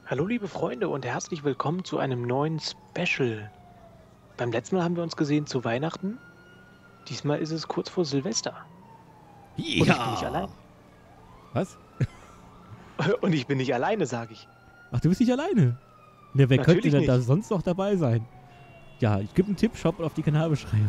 Hallo liebe Freunde und herzlich willkommen zu einem neuen Special. Beim letzten Mal haben wir uns gesehen zu Weihnachten. Diesmal ist es kurz vor Silvester. Und ich bin nicht allein. Ja. Was? Und ich bin nicht alleine, sage ich. Ach, du bist nicht alleine? Ne, wer könnte Natürlich denn da nicht. sonst noch dabei sein? Ja, ich gebe einen Tipp, schaut mal auf die Kanalbeschreibung.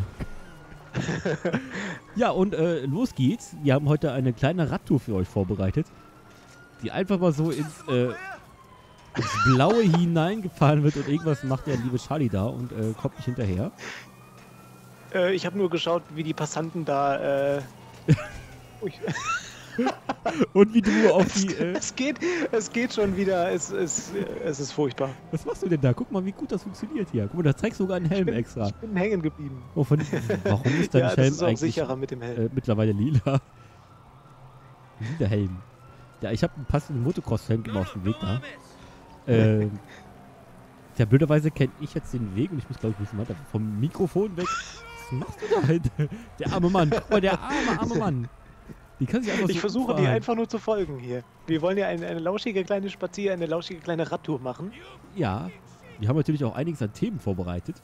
Ja, und los geht's. Wir haben heute eine kleine Radtour für euch vorbereitet, die einfach mal so ins Blaue hineingefahren wird und irgendwas macht der liebe Charlie da und kommt nicht hinterher. Ich habe nur geschaut, wie die Passanten da... Ui. Und wie du auf die... Es geht schon wieder. Es ist furchtbar. Was machst du denn da? Guck mal, wie gut das funktioniert hier. Guck mal, da zeigst du sogar einen Helm extra. Ich bin hängen geblieben. Oh, warum ist dein Ja, das Helm ist auch eigentlich sicherer mit dem Helm. mittlerweile lila? Lila Helm. Ja, ich habe einen passenden Motocross-Helm immer auf dem Weg da. Ja, blöderweise kenne ich jetzt den Weg und ich muss, glaube ich, ein bisschen weiter vom Mikrofon weg. Was machst du da halt? Der arme Mann. Guck mal, der arme Mann. Die kann sich einfach Ich so versuche dir umfahren. einfach nur zu folgen hier. Wir wollen ja eine lauschige kleine eine lauschige kleine Radtour machen. Ja, wir haben natürlich auch einiges an Themen vorbereitet.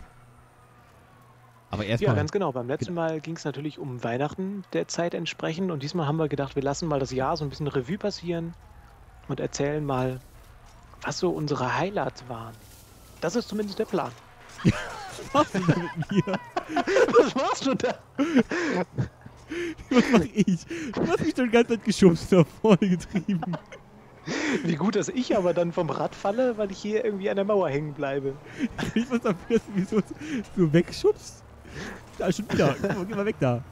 Aber erstmal... Ja, ganz genau. Beim letzten Mal ging es natürlich um Weihnachten der Zeit entsprechend und diesmal haben wir gedacht, wir lassen mal das Jahr so ein bisschen Revue passieren und erzählen mal, was so unsere Highlights waren. Das ist zumindest der Plan. Was machst du da mit mir? Was machst du da? Was mach ich? Du hast mich schon die ganze Zeit geschubst, nach vorne getrieben. Wie gut, dass ich aber dann vom Rad falle, weil ich hier irgendwie an der Mauer hängen bleibe. Ich weiß dafür, dass du mich so wegschubst. Da, schon wieder. Guck mal, geh mal weg da.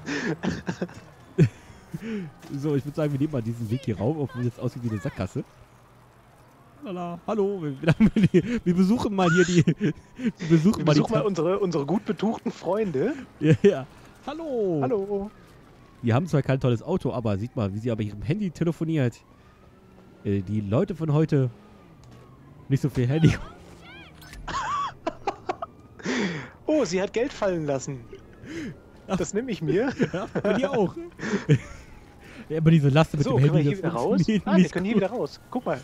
So, ich würde sagen, wir nehmen mal diesen Weg hier rauf, obwohl jetzt aussieht wie eine Sackgasse. Lala, hallo, wir besuchen mal hier die... Wir besuchen mal unsere gut betuchten Freunde. Ja, ja. Hallo. Hallo. Die haben zwar kein tolles Auto, aber sieht mal, wie sie aber ihrem Handy telefoniert. Die Leute von heute nicht so viel Handy. Oh, sie hat Geld fallen lassen. Ach. Das nehme ich mir. Ja, bei dir auch. Ja, aber diese Last mit So, dem können wir Handy, hier wieder raus? funktioniert Ah, wir nicht können hier gut. wieder raus. Guck mal.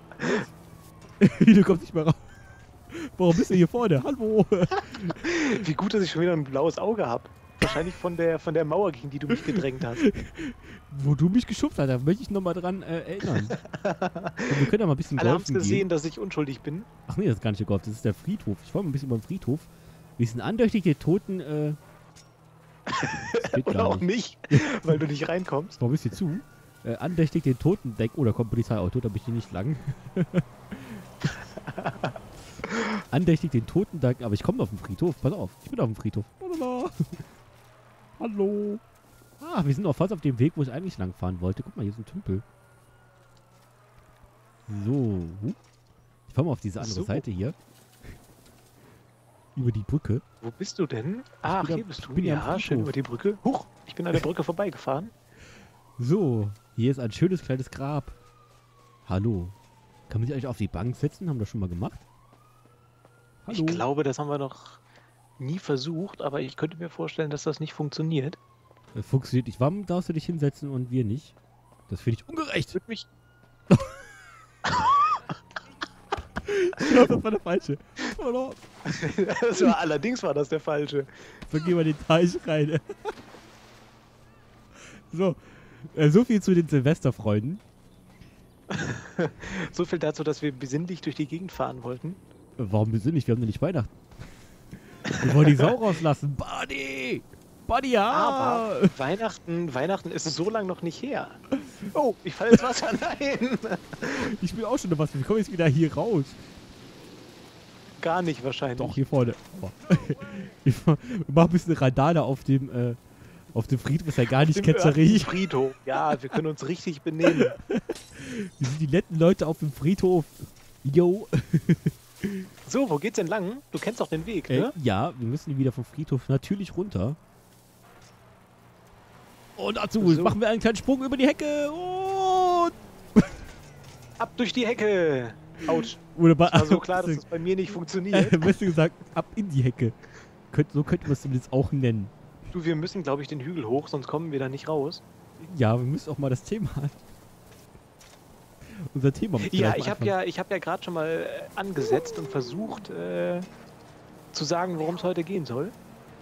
Du kommst nicht mehr raus. Warum bist du hier vorne? Hallo. Wie gut, dass ich schon wieder ein blaues Auge habe. Wahrscheinlich von der Mauer, gegen die du mich gedrängt hast. Wo du mich geschubst hast, da möchte ich nochmal dran erinnern. Und wir können ja mal ein bisschen Alle haben es golfen gesehen, gehen. dass ich unschuldig bin. Ach nee, das ist gar nicht der Golf, das ist der Friedhof. Ich war mal ein bisschen beim Friedhof. Wir sind andächtig die Toten, das geht Oder gar auch nicht. nicht, weil du nicht reinkommst. Warum ist hier zu? Andächtig den Toten denken. Oh, da kommt ein Polizeiauto, da bin ich hier nicht lang. Andächtig den Toten danken, aber ich komme auf den Friedhof. Pass auf, ich bin auf dem Friedhof. Lalala. Hallo. Ah, wir sind auch fast auf dem Weg, wo ich eigentlich lang fahren wollte. Guck mal, hier ist ein Tümpel. So. Ich fahre mal auf diese andere So. Seite hier. Über die Brücke. Wo bist du denn? Ach, bin hier am- bist ich du. bin ja am Ja, schön Friedhof. über die Brücke. Huch, ich bin an der Brücke vorbeigefahren. So, hier ist ein schönes kleines Grab. Hallo. Kann man sich eigentlich auf die Bank setzen? Haben wir das schon mal gemacht? Hallo. Ich glaube, das haben wir noch nie versucht, aber ich könnte mir vorstellen, dass das nicht funktioniert. Das funktioniert nicht. Warum darfst du dich hinsetzen und wir nicht? Das finde ich ungerecht. Würde mich Ich glaube, das war der falsche. Hallo. allerdings war das der falsche. So, gehen wir in den Teich rein. So, so viel zu den Silvesterfreunden. So viel dazu, dass wir besinnlich durch die Gegend fahren wollten. Warum besinnlich? Wir haben ja nicht Weihnachten. Wir wollen die Sau rauslassen. Buddy! Buddy, ja! Aber Weihnachten ist so lange noch nicht her. Oh, ich falle ins Wasser. Nein! Ich bin auch schon was. Wir kommen jetzt wieder hier raus. Gar nicht wahrscheinlich. Doch, hier vorne. Oh. Wir machen ein bisschen Randale auf dem Friedhof. Ist ja gar nicht Im ketzerisch. Friedhof. Ja, wir können uns richtig benehmen. Wir sind die netten Leute auf dem Friedhof. Yo. So, wo geht's denn lang? Du kennst doch den Weg, ne? Ja, wir müssen wieder vom Friedhof natürlich runter. Und dazu So. machen wir einen kleinen Sprung über die Hecke. Und Ab durch die Hecke. Autsch. oder War so klar, dass es bei mir nicht funktioniert. Besser gesagt, ab in die Hecke. So könnte man es zumindest auch nennen. Du, wir müssen, glaube ich, den Hügel hoch, sonst kommen wir da nicht raus. Ja, wir müssen auch mal das Thema. unser Thema. Ja, ich habe ja gerade schon mal angesetzt und versucht zu sagen, worum es heute gehen soll.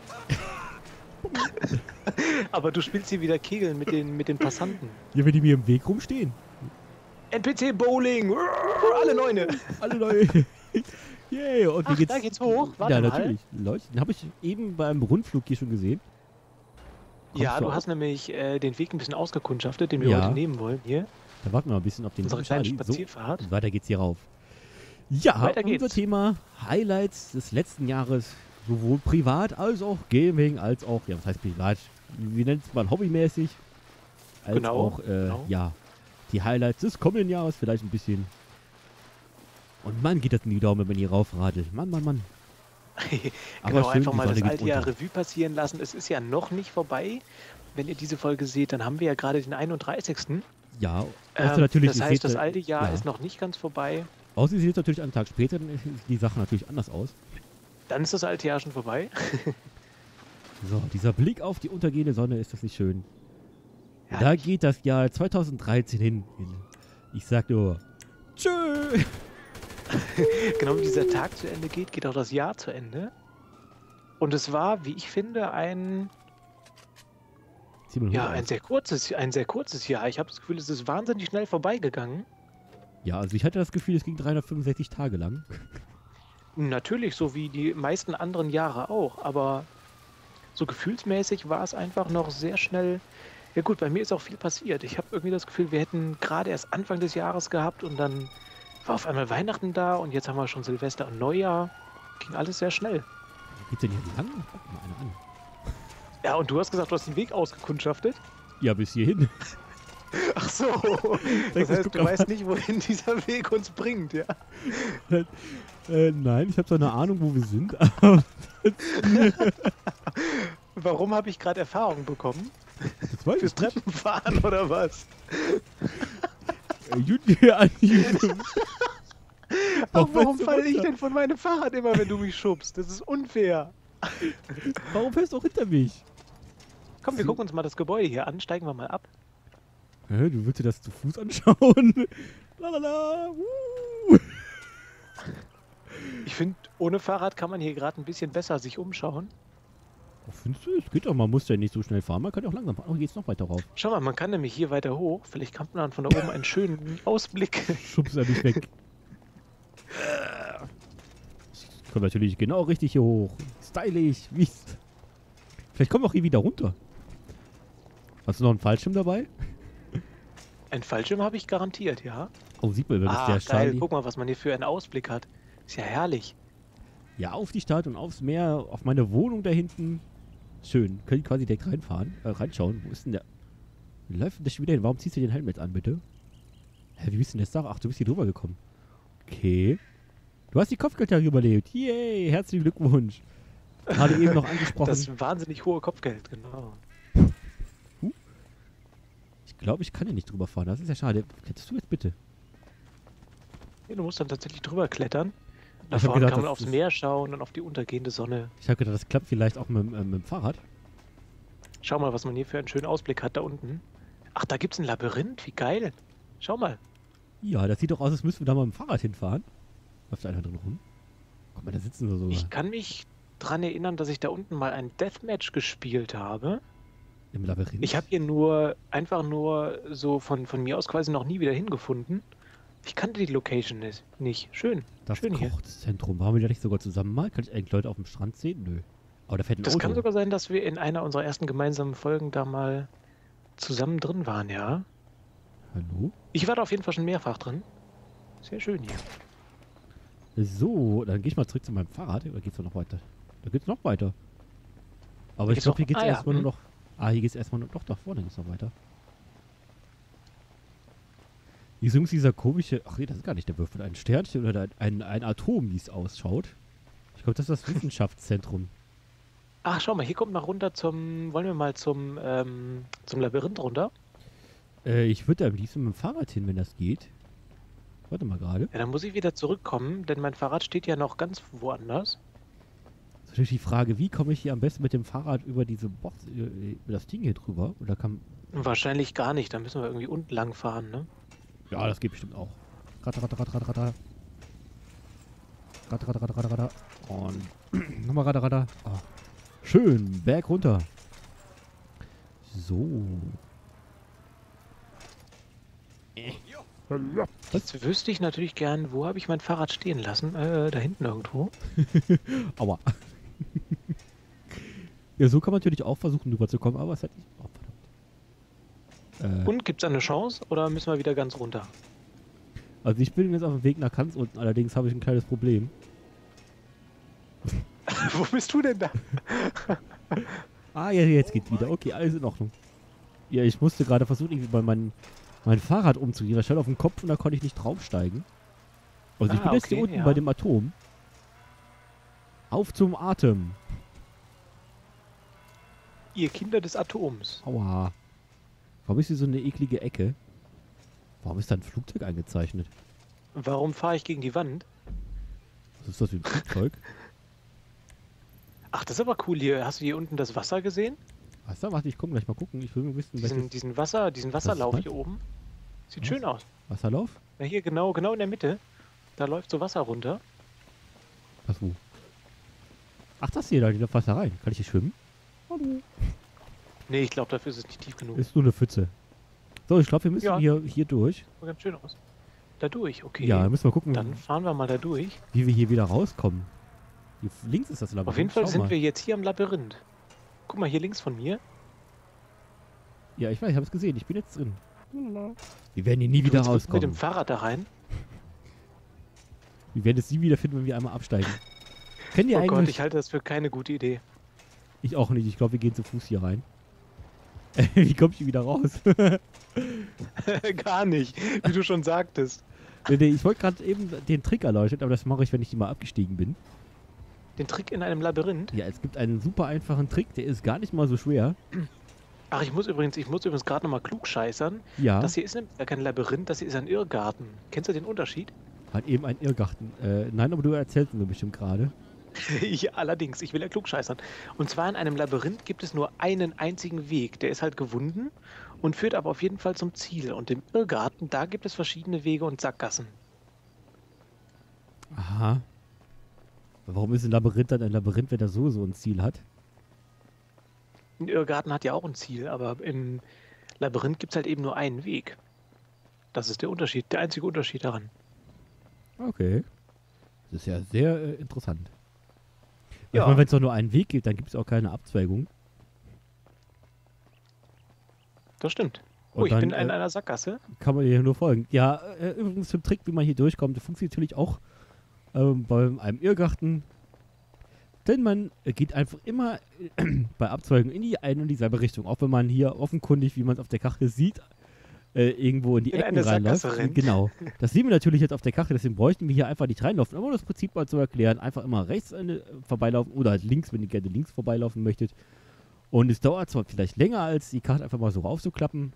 Aber du spielst hier wieder Kegeln mit den Passanten. Ja, wenn die mir im Weg rumstehen. NPC Bowling! Alle Neune! Alle Leute. Yay, und Ach, da geht's hoch. Warte ja, mal. natürlich. Leute, den habe ich eben beim Rundflug hier schon gesehen. Ja, Kommst du auch? hast nämlich den Weg ein bisschen ausgekundschaftet, den wir Ja. heute nehmen wollen hier. Da warten wir mal ein bisschen auf den Unsere kleine Charlie. Spazierfahrt. So, weiter geht's hier rauf. Ja, Weiter unser geht's. Thema Highlights des letzten Jahres, sowohl privat als auch Gaming, als auch, ja, was heißt privat? Wie nennt es man, hobbymäßig? Als Genau, auch, genau. ja, die Highlights des kommenden Jahres vielleicht ein bisschen. Und Mann, geht das in die Daumen, wenn man hier raufradelt. Mann, Mann, Mann. Aber Genau, schön, einfach die mal Sonne das geht alte Jahr unter. Revue passieren lassen. Es ist ja noch nicht vorbei. Wenn ihr diese Folge seht, dann haben wir ja gerade den 31. Ja, außer natürlich, das ihr heißt, seht, das alte Jahr ja. ist noch nicht ganz vorbei. Außer ihr seht natürlich einen Tag später, dann sieht die Sache natürlich anders aus. Dann ist das alte Jahr schon vorbei. So, dieser Blick auf die untergehende Sonne, ist das nicht schön? Ja, Da geht das Jahr 2013 hin. Ich sag nur, tschö! genau wie dieser Tag zu Ende geht, geht auch das Jahr zu Ende. Und es war, wie ich finde, ein sehr kurzes Jahr. Ich habe das Gefühl, es ist wahnsinnig schnell vorbeigegangen. Ja, also ich hatte das Gefühl, es ging 365 Tage lang. Natürlich, so wie die meisten anderen Jahre auch, aber so gefühlsmäßig war es einfach noch sehr schnell. Ja gut, bei mir ist auch viel passiert. Ich habe irgendwie das Gefühl, wir hätten gerade erst Anfang des Jahres gehabt und dann war auf einmal Weihnachten da und jetzt haben wir schon Silvester und Neujahr. Ging alles sehr schnell. Geht's denn hier lang? Guck mal einer an. Ja, und du hast gesagt, du hast den Weg ausgekundschaftet? Ja, bis hierhin. Ach so. Das heißt, du weißt nicht, wohin dieser Weg uns bringt, ja? Nein, ich habe so eine Ahnung, wo wir sind. Aber Warum habe ich gerade Erfahrung bekommen? das weiß Fürs ich nicht. Treppenfahren oder was? Doch, Warum fällst du falle ich runter? denn von meinem Fahrrad immer, wenn du mich schubst? Das ist unfair. Warum fährst du auch hinter mich? Komm, wir gucken uns mal das Gebäude hier an. Steigen wir mal ab. Hä, du willst dir das zu Fuß anschauen? Lalala. Ich finde, ohne Fahrrad kann man hier gerade ein bisschen besser sich umschauen. Oh, findest du? Es geht doch, man muss ja nicht so schnell fahren, man kann ja auch langsam fahren. Oh, hier geht's noch weiter rauf. Schau mal, man kann nämlich hier weiter hoch. Vielleicht kann man dann von da oben einen schönen Ausblick. Schubst er mich weg. Ich komme natürlich genau richtig hier hoch. Stylisch. Vielleicht kommen wir auch hier wieder runter. Hast du noch einen Fallschirm dabei? Ein Fallschirm habe ich garantiert, ja. Oh, sieht man, wenn Ah, der geil. Charlie. Guck mal, was man hier für einen Ausblick hat. Ist ja herrlich. Ja, auf die Stadt und aufs Meer, auf meine Wohnung da hinten. Schön. Können quasi direkt reinfahren, reinschauen. Wo ist denn der? Wie läuft denn der schon wieder hin? Warum ziehst du den Helm jetzt an, bitte? Hä, wie bist denn das da? Ach, du bist hier drüber gekommen. Okay. Du hast die Kopfgeldjagd überlebt. Yay, herzlichen Glückwunsch. Gerade eben noch angesprochen. Das wahnsinnig hohe Kopfgeld, genau. Ich glaube, ich kann hier nicht drüber fahren. Das ist ja schade. Kletterst du jetzt bitte? Ja, du musst dann tatsächlich drüber klettern. Da Ich hab vorne gedacht, kann man das aufs ist- Meer schauen und auf die untergehende Sonne. Ich habe gedacht, das klappt vielleicht auch mit dem Fahrrad. Schau mal, was man hier für einen schönen Ausblick hat da unten. Ach, da gibt's ein Labyrinth. Wie geil. Schau mal. Ja, das sieht doch aus, als müssten wir da mal mit dem Fahrrad hinfahren. Läuft einer drin rum? Guck mal, da sitzen wir so. Ich kann mich dran erinnern, dass ich da unten mal ein Deathmatch gespielt habe. Im Labyrinth. Ich habe hier einfach nur so von mir aus quasi noch nie wieder hingefunden. Ich kannte die Location nicht. Schön. das schön hier. Kochzentrum. Waren wir da nicht sogar zusammen mal? Kann ich eigentlich Leute auf dem Strand sehen? Nö. Aber da fährt ein Das Auto. kann sogar sein, dass wir in einer unserer ersten gemeinsamen Folgen da mal zusammen drin waren, ja. Hallo? Ich war da auf jeden Fall schon mehrfach drin. Sehr schön hier. So, dann gehe ich mal zurück zu meinem Fahrrad. Oder geht's noch weiter? Da geht's noch weiter. Aber Da ich geht's glaube, noch- hier geht's ah ja, erstmal nur hm. noch. Ah, hier geht's erstmal nur. Doch, da vorne geht's noch weiter. Hier ist übrigens dieser komische. Ach nee, das ist gar nicht der Würfel. Ein Sternchen oder ein Atom, wie es ausschaut. Ich glaube, das ist das Wissenschaftszentrum. Ach, schau mal, hier kommt noch runter wollen wir mal zum Labyrinth runter? Ich würde am liebsten mit dem Fahrrad hin, wenn das geht. Warte mal gerade. Ja, dann muss ich wieder zurückkommen, denn mein Fahrrad steht ja noch ganz woanders. Das ist natürlich die Frage, wie komme ich hier am besten mit dem Fahrrad über diese Box, über das Ding hier drüber? Oder kann. Wahrscheinlich gar nicht, da müssen wir irgendwie unten lang fahren, ne? Ja, das geht bestimmt auch. Ratter, ratter, ratter, ratter, ratter. Ratter, ratter, ratter, ratter, ratter. Und nochmal ratter, ratter. Ah. Schön, Berg runter. So. Jetzt wüsste ich natürlich gern, wo habe ich mein Fahrrad stehen lassen? Da hinten irgendwo. Aua. Ja, so kann man natürlich auch versuchen, rüberzukommen, aber es hat nicht... Oh, verdammt. Und gibt es eine Chance oder müssen wir wieder ganz runter? Also ich bin jetzt auf dem Weg nach ganz unten, allerdings habe ich ein kleines Problem. Wo bist du denn da? Ah, ja, jetzt geht's wieder. Okay, alles in Ordnung. Ja, ich musste gerade versuchen, irgendwie bei mein Fahrrad umzugehen. Das stand auf dem Kopf und da konnte ich nicht draufsteigen. Also ich bin jetzt hier unten bei dem Atom. Auf zum Atem. Ihr Kinder des Atoms. Aua. Warum ist hier so eine eklige Ecke? Warum ist da ein Flugzeug eingezeichnet? Warum fahre ich gegen die Wand? Was ist das für ein Flugzeug? Ach, das ist aber cool hier. Hast du hier unten das Wasser gesehen? Was da? Warte, ich komme gleich mal gucken. Ich will nur wissen, welches... Diesen Wasserlauf was? hier oben. Sieht Was? schön aus. Wasserlauf? Ja, hier genau in der Mitte. Da läuft so Wasser runter. Was wo? Ach, das hier, da läuft Wasser rein. Kann ich hier schwimmen? Hallo. Nee, ich glaube, dafür ist es nicht tief genug. Ist nur eine Pfütze. So, ich glaube, wir müssen Ja. hier durch. Sieht ganz schön aus. Da durch, okay. Ja, dann müssen wir gucken, Dann fahren wir mal da durch. wie wir hier wieder rauskommen. Hier links ist das Labyrinth. Auf jeden Fall Schau sind mal. wir jetzt hier am Labyrinth. Guck mal, hier links von mir. Ja, ich weiß, ich habe es gesehen. Ich bin jetzt drin. Wir werden hier nie wieder Du willst mit dem rauskommen. Fahrrad da rein. Wir werden es nie wieder finden, wenn wir einmal absteigen. Kennt ihr Oh Gott, eigentlich... ich halte das für keine gute Idee. Ich auch nicht. Ich glaube, wir gehen zu Fuß hier rein. Wie komme ich hier wieder raus? Gar nicht, wie du schon sagtest. Nee, ich wollte gerade eben den Trick erleuchten, aber das mache ich, wenn ich mal abgestiegen bin. Den Trick in einem Labyrinth. Ja, es gibt einen super einfachen Trick, der ist gar nicht mal so schwer. Ach, ich muss übrigens gerade nochmal klugscheißern. Ja, Das hier ist nämlich kein Labyrinth, das hier ist ein Irrgarten. Kennst du den Unterschied? hat eben ein Irrgarten. Nein, aber du erzählst mir bestimmt gerade. Ja, allerdings, ich will ja klugscheißern. Und zwar in einem Labyrinth gibt es nur einen einzigen Weg. Der ist halt gewunden und führt aber auf jeden Fall zum Ziel. Und im Irrgarten, da gibt es verschiedene Wege und Sackgassen. Aha. Warum ist ein Labyrinth dann ein Labyrinth, wenn er so ein Ziel hat? Ein Irrgarten hat ja auch ein Ziel, aber im Labyrinth gibt es halt eben nur einen Weg. Das ist der Unterschied, der einzige Unterschied daran. Okay. Das ist ja sehr interessant. Ja. Ich meine, wenn es doch nur einen Weg gibt, dann gibt es auch keine Abzweigung. Das stimmt. Und Oh, ich dann, bin in einer Sackgasse. Kann man hier nur folgen. Ja, übrigens zum Trick, wie man hier durchkommt, das funktioniert natürlich auch bei einem Irrgarten. Denn man geht einfach immer bei Abzweigung in die eine und dieselbe Richtung. Auch wenn man hier offenkundig, wie man es auf der Kachel sieht, irgendwo in die In Ecken eine reinläuft. Sackgasse rennt. Genau. Das sehen wir natürlich jetzt auf der Kachel, deswegen bräuchten wir hier einfach nicht reinlaufen. Aber um das Prinzip mal zu erklären, einfach immer rechts vorbeilaufen oder halt links, wenn ihr gerne links vorbeilaufen möchtet. Und es dauert zwar vielleicht länger, als die Karte einfach mal so raufzuklappen.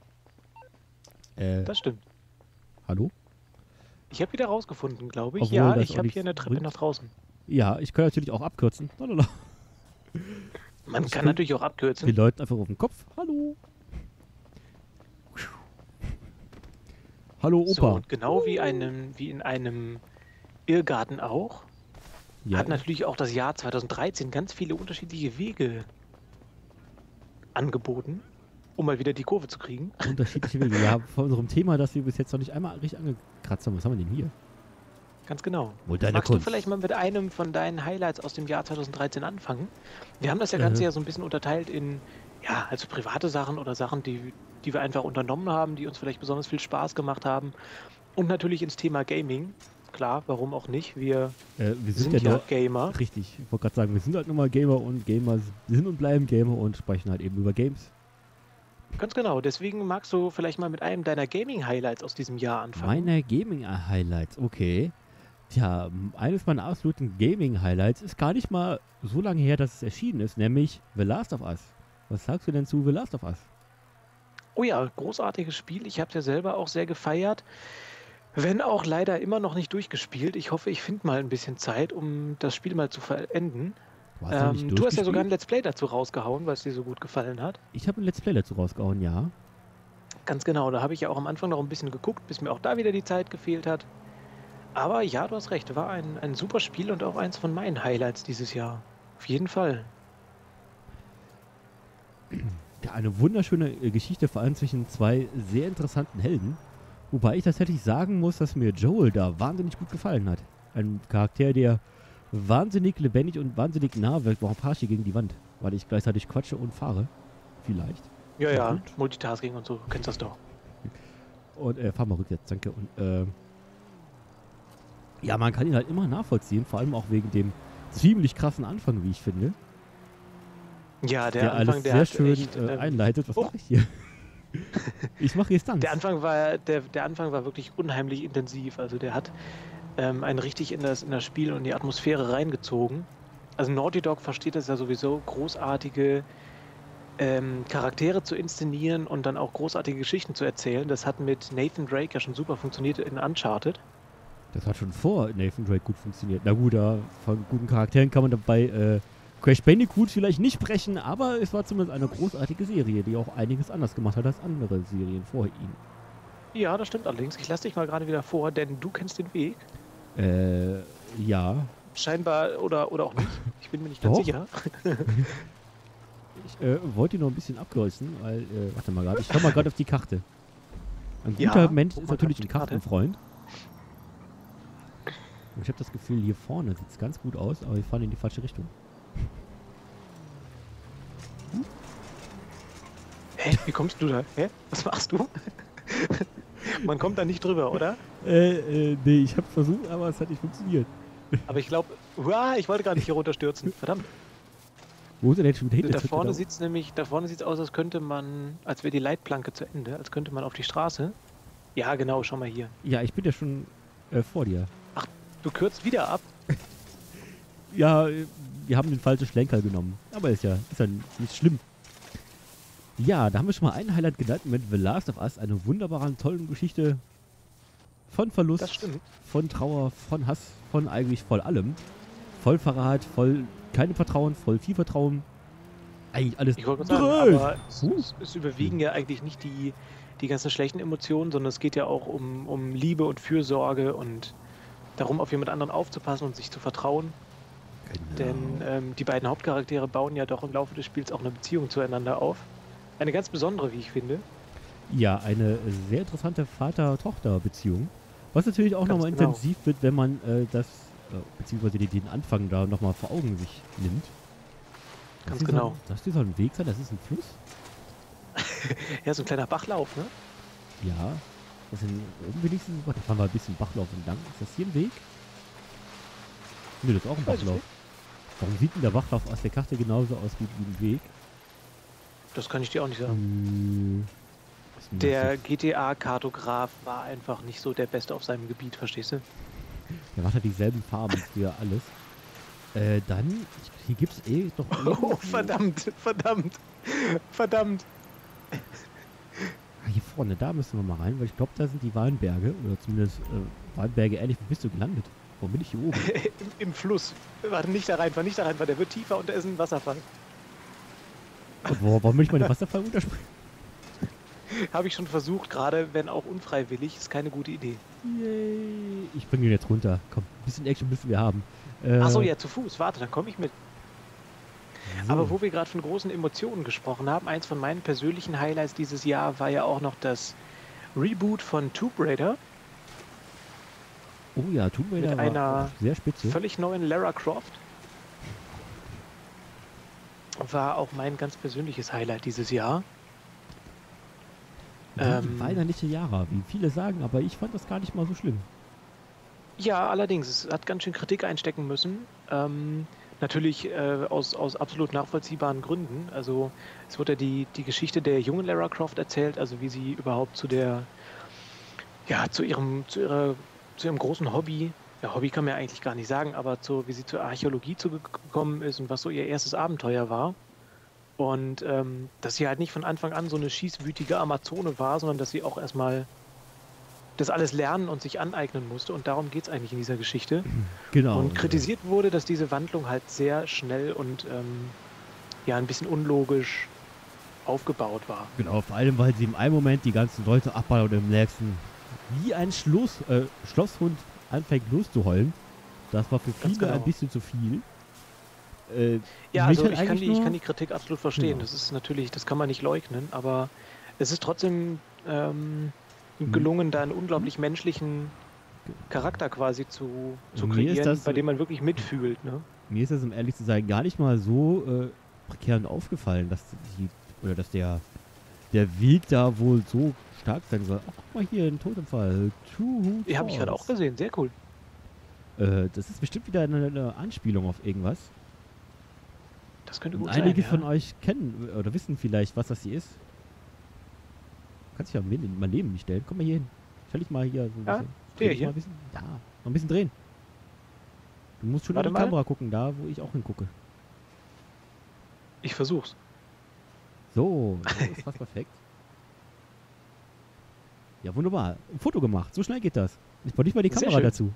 Das stimmt. Hallo? Ich habe wieder rausgefunden, glaube ich. Obwohl Ja, das ich auch habe nichts hier eine Treppe bringt. nach draußen. Ja, ich kann natürlich auch abkürzen. Lalala. Man Das kann stimmt. natürlich auch Wir abkürzen. läuten einfach auf den Kopf. Hallo. Hallo, So, Opa. und genau wie in einem Irrgarten auch, Ja, hat natürlich auch das Jahr 2013 ganz viele unterschiedliche Wege angeboten, um mal wieder die Kurve zu kriegen. unterschiedliche Wege. Ja, von unserem Thema, das wir bis jetzt noch nicht einmal richtig angekratzt haben. Was haben wir denn hier? Ganz genau. Wohl deine Magst du Kunst. vielleicht mal mit einem von deinen Highlights aus dem Jahr 2013 anfangen? Wir haben das ja Ganze ja so ein bisschen unterteilt in, ja, also private Sachen oder Sachen, die wir einfach unternommen haben, die uns vielleicht besonders viel Spaß gemacht haben. Und natürlich ins Thema Gaming. Klar, warum auch nicht? Wir Wir sind sind ja ja nur... Gamer. Richtig, ich wollte gerade sagen, wir sind halt nur mal Gamer und Gamer sind und bleiben Gamer und sprechen halt eben über Games. Ganz genau. Deswegen magst du vielleicht mal mit einem deiner Gaming-Highlights aus diesem Jahr anfangen. Meine Gaming-Highlights, okay. Tja, eines meiner absoluten Gaming-Highlights ist gar nicht mal so lange her, dass es erschienen ist, nämlich The Last of Us. Was sagst du denn zu The Last of Us? Oh ja, großartiges Spiel. Ich habe es ja selber auch sehr gefeiert. Wenn auch leider immer noch nicht durchgespielt. Ich hoffe, ich finde mal ein bisschen Zeit, um das Spiel mal zu vollenden. Du hast noch nicht Du hast ja sogar ein durchgespielt? Let's Play dazu rausgehauen, weil es dir so gut gefallen hat. Ich habe ein Let's Play dazu rausgehauen, ja. Ganz genau, da habe ich ja auch am Anfang noch ein bisschen geguckt, bis mir auch da wieder die Zeit gefehlt hat. Aber ja, du hast recht, war ein super Spiel und auch eins von meinen Highlights dieses Jahr. Auf jeden Fall. Ja, eine wunderschöne Geschichte, vor allem zwischen zwei sehr interessanten Helden. Wobei ich tatsächlich sagen muss, dass mir Joel da wahnsinnig gut gefallen hat. Ein Charakter, der wahnsinnig lebendig und wahnsinnig nah wirkt. Warum fahre ich hier gegen die Wand? Weil ich gleichzeitig quatsche und fahre. Vielleicht. Ja, Na ja, gut. Multitasking und so, du kennst das doch. Und fahr mal rückwärts, danke. Und ja, man kann ihn halt immer nachvollziehen, vor allem auch wegen dem ziemlich krassen Anfang, wie ich finde. Ja, der Der Anfang, alles der sehr hat schön echt, einleitet. Was oh. mache ich hier? Ich mache hier Stunts. der Anfang war wirklich unheimlich intensiv. Also der hat einen richtig in das Spiel und die Atmosphäre reingezogen. Also Naughty Dog versteht es ja sowieso, großartige Charaktere zu inszenieren und dann auch großartige Geschichten zu erzählen. Das hat mit Nathan Drake ja schon super funktioniert in Uncharted. Das hat schon vor Nathan Drake gut funktioniert. Na gut, von guten Charakteren kann man dabei Crash Bandicoot vielleicht nicht sprechen, aber es war zumindest eine großartige Serie, die auch einiges anders gemacht hat als andere Serien vor ihm. Ja, das stimmt allerdings. Ich lasse dich mal gerade wieder vor, denn du kennst den Weg. Ja. Scheinbar oder auch nicht. Ich bin mir nicht ganz Doch. sicher. Ich wollte ihn noch ein bisschen abkreuzen, weil, warte mal gerade, ich schau mal gerade auf die Karte. Ein Ja, guter Mensch guck ist mal natürlich grad ein auf die Karte. Kartenfreund. Und ich habe das Gefühl, hier vorne sieht es ganz gut aus, aber wir fahren in die falsche Richtung. Hä? Wie kommst du da? Hä? Was machst du? Man kommt da nicht drüber, oder? Nee, ich habe versucht, aber es hat nicht funktioniert. Aber ich glaube, ich wollte gar nicht hier runterstürzen. Verdammt. Wo ist er denn schon wieder Da hinter? vorne sieht es aus, als könnte man, als wäre die Leitplanke zu Ende, als könnte man auf die Straße. Ja, genau, schau mal hier. Ja, ich bin ja schon vor dir. Du kürzt wieder ab. Ja, wir haben den falschen Schlenker genommen. Aber ist ja nicht schlimm. Ja, da haben wir schon mal ein Highlight genannt mit The Last of Us. Eine wunderbare, tolle Geschichte von Verlust, Das stimmt. von Trauer, von Hass, von eigentlich voll allem. Voll Verrat, voll kein Vertrauen, voll viel Vertrauen. Eigentlich alles Ich wollte gerade sagen, aber Huh. es überwiegen ja eigentlich nicht die ganzen schlechten Emotionen, sondern es geht ja auch um Liebe und Fürsorge und darum, auf jemand anderen aufzupassen und sich zu vertrauen. Genau. Denn die beiden Hauptcharaktere bauen ja doch im Laufe des Spiels auch eine Beziehung zueinander auf. Eine ganz besondere, wie ich finde. Ja, eine sehr interessante Vater-Tochter-Beziehung. Was natürlich auch Ganz nochmal genau. intensiv wird, wenn man beziehungsweise den Anfang da nochmal vor Augen sich nimmt. Ganz genau. Das soll ein Weg sein, das ist ein Fluss? Ja, so ein kleiner Bachlauf, ne? Ja. Das sind wenigstens, da fahren wir ein bisschen Bachlauf entlang. Ist das hier ein Weg? Nee, das ist auch ein Weiß ich Bachlauf. nicht. Warum sieht denn der Bachlauf aus der Karte genauso aus wie ein Weg? Das kann ich dir auch nicht sagen. Was ist denn Der das GTA-Kartograf war einfach nicht so der Beste auf seinem Gebiet, verstehst du? jetzt? Der macht ja dieselben Farben für alles. Dann, hier gibt's doch Oh, irgendwo- verdammt. Ah, hier vorne, da müssen wir mal rein, weil ich glaube, da sind die Weinberge. Oder zumindest Weinberge ähnlich. Wo bist du gelandet? Warum bin ich hier oben? Im Fluss. Warte, nicht da reinfahren, der wird tiefer und da ist ein Wasserfall. Und warum will ich meine Wasserfall runterspringen? Habe ich schon versucht, gerade wenn auch unfreiwillig, ist keine gute Idee. Yay. Ich bringe ihn jetzt runter. Komm, ein bisschen Action müssen wir haben. Achso, ja, zu Fuß. Warte, dann komme ich mit. So. Aber wo wir gerade von großen Emotionen gesprochen haben, eins von meinen persönlichen Highlights dieses Jahr war ja auch noch das Reboot von Tomb Raider. Oh ja, Tomb Raider mit war einer auch sehr spitze. Völlig neuen Lara Croft. War auch mein ganz persönliches Highlight dieses Jahr. Die weinerliche Yara, wie viele sagen, aber ich fand das gar nicht mal so schlimm. Ja, allerdings, es hat ganz schön Kritik einstecken müssen. Natürlich aus absolut nachvollziehbaren Gründen. Also es wurde ja die Geschichte der jungen Lara Croft erzählt, also wie sie überhaupt zu ihrem großen Hobby, ja, Hobby kann man ja eigentlich gar nicht sagen, aber wie sie zur Archäologie zugekommen ist und was so ihr erstes Abenteuer war. Und dass sie halt nicht von Anfang an so eine schießwütige Amazone war, sondern dass sie auch erstmal das alles lernen und sich aneignen musste. Und darum geht es eigentlich in dieser Geschichte. Genau. Und kritisiert wurde, dass diese Wandlung halt sehr schnell und ein bisschen unlogisch aufgebaut war. Genau, vor allem, weil sie im einen Moment die ganzen Leute abballern und im nächsten wie ein Schlosshund anfängt loszuheulen. Das war für Ganz viele genau. ein bisschen zu viel. Ja, mich also hat ich kann eigentlich die, ich nur- kann die Kritik absolut verstehen. Genau. Das ist natürlich, das kann man nicht leugnen, aber es ist trotzdem Mhm. gelungen, da einen unglaublich menschlichen Charakter quasi zu Mir ist kreieren, das- bei dem man wirklich mitfühlt. Ne? Mir ist das, um ehrlich zu sein, gar nicht mal so prekär aufgefallen, dass der Weg da wohl so stark sein soll. Ach, guck mal hier, ein Totempfall. Die habe ich gerade auch gesehen, sehr cool. Das ist bestimmt wieder eine Anspielung auf irgendwas. Das könnte Und gut einige sein. von Ja. euch kennen oder wissen vielleicht, was das hier ist. Kannst dich ja mal neben mich stellen. Komm mal hier hin. Stell dich mal hier so ein Ja, bisschen. der Dreh dich hier? mal ein bisschen. Ja, noch ein bisschen drehen. Du musst schon Warte in die mal. Kamera gucken, da wo ich auch hingucke. Ich versuch's. So, das ist fast perfekt. Ja, wunderbar. Ein Foto gemacht. So schnell geht das. Ich brauche nicht mal die Sehr Kamera schön. dazu.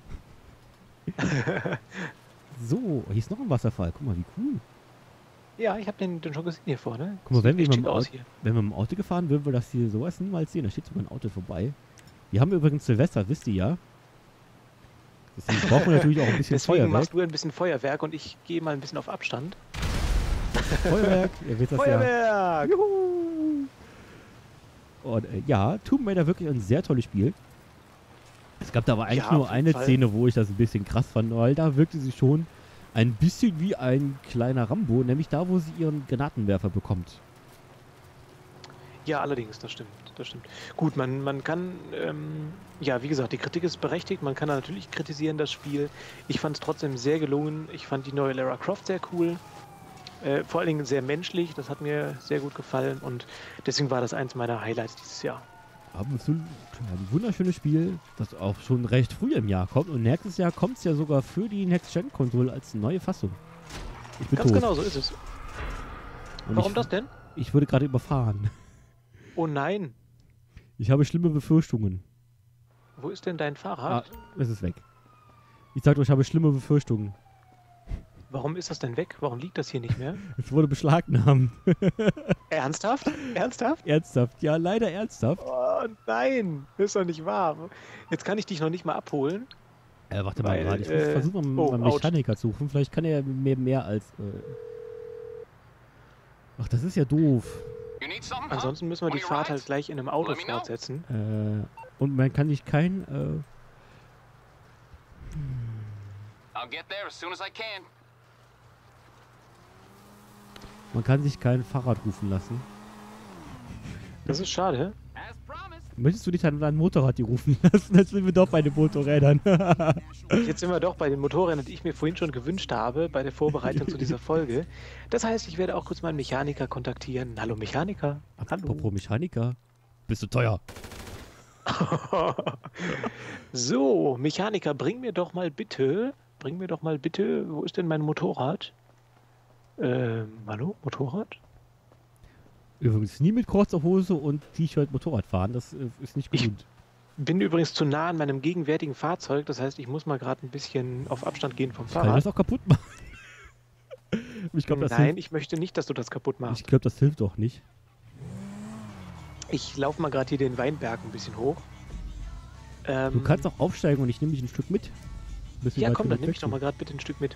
So, hier ist noch ein Wasserfall. Guck mal, wie cool. Ja, ich habe den schon gesehen hier vorne. Guck mal, Sieht wenn wir, echt mit schick dem aus Auto, hier. wenn wir mit dem Auto gefahren, würden wir das hier sowas niemals sehen. Da steht sogar ein Auto vorbei. Wir haben übrigens Silvester, wisst ihr ja. Deswegen brauchen wir natürlich auch ein bisschen Deswegen Feuerwerk. machst du ein bisschen Feuerwerk und ich gehe mal ein bisschen auf Abstand. Feuerwerk, ihr wisst das ja. Feuerwerk! Juhu! Und ja, Tomb Raider wirklich ein sehr tolles Spiel. Es gab da aber eigentlich Ja, nur auf jeden eine Fall. Szene, wo ich das ein bisschen krass fand, weil da wirkte sie schon ein bisschen wie ein kleiner Rambo, nämlich da, wo sie ihren Granatenwerfer bekommt. Ja, allerdings, das stimmt. Das stimmt. Gut, man kann, ja, wie gesagt, die Kritik ist berechtigt. Man kann da natürlich kritisieren, das Spiel. Ich fand es trotzdem sehr gelungen. Ich fand die neue Lara Croft sehr cool. Vor allen Dingen sehr menschlich. Das hat mir sehr gut gefallen. Und deswegen war das eins meiner Highlights dieses Jahr. Absolut ein wunderschönes Spiel, das auch schon recht früh im Jahr kommt. Und nächstes Jahr kommt es ja sogar für die Next-Gen-Konsole als neue Fassung. Ich bin Ganz tot. genau, so ist es. Und Warum ich, das denn? Ich wurde gerade überfahren. Oh nein. Ich habe schlimme Befürchtungen. Wo ist denn dein Fahrrad? Es ist weg. Ich sagte euch, ich habe schlimme Befürchtungen. Warum ist das denn weg? Warum liegt das hier nicht mehr? Es wurde beschlagnahmt. Ernsthaft? Ernsthaft? Ernsthaft, ja, leider ernsthaft. Oh nein, ist doch nicht wahr. Jetzt kann ich dich noch nicht mal abholen. Warte mal Weil, gerade, ich muss versuchen, mal oh, einen ouch. Mechaniker zu rufen. Vielleicht kann er mir mehr als... Ach, das ist ja doof. Ansonsten müssen wir die Fahrt halt gleich in einem Auto Let me know. fortsetzen. Und man kann sich kein... I'll get there as soon as I can. man kann sich kein Fahrrad rufen lassen. Das ist schade. As promised. Möchtest du dich dann an ein Motorrad die rufen lassen? Jetzt sind wir doch bei den Motorrädern. Jetzt sind wir doch bei den Motorrädern, die ich mir vorhin schon gewünscht habe, bei der Vorbereitung zu dieser Folge. Das heißt, ich werde auch kurz meinen Mechaniker kontaktieren. Hallo Mechaniker. Hallo. Apropos Mechaniker. Bist du teuer? So, Mechaniker, bring mir doch mal bitte, wo ist denn mein Motorrad? Hallo, Motorrad? Übrigens nie mit kurzer Hose und T-Shirt Motorrad fahren. Das ist nicht Ich- gut. Bin übrigens zu nah an meinem gegenwärtigen Fahrzeug, das heißt, ich muss mal gerade ein bisschen auf Abstand gehen vom Kann ich Fahrrad. das auch kaputt machen? Ich glaube, das, Nein, hilft- ich möchte nicht, dass du das kaputt ich machst. glaub, das hilft doch nicht. Ich laufe mal gerade hier den Weinberg ein bisschen hoch. Du kannst auch aufsteigen und ich nehme dich ein Stück mit. Bis wir Ja, weit komm, dann genug nehme ich weg doch mal sind. gerade bitte ein Stück mit.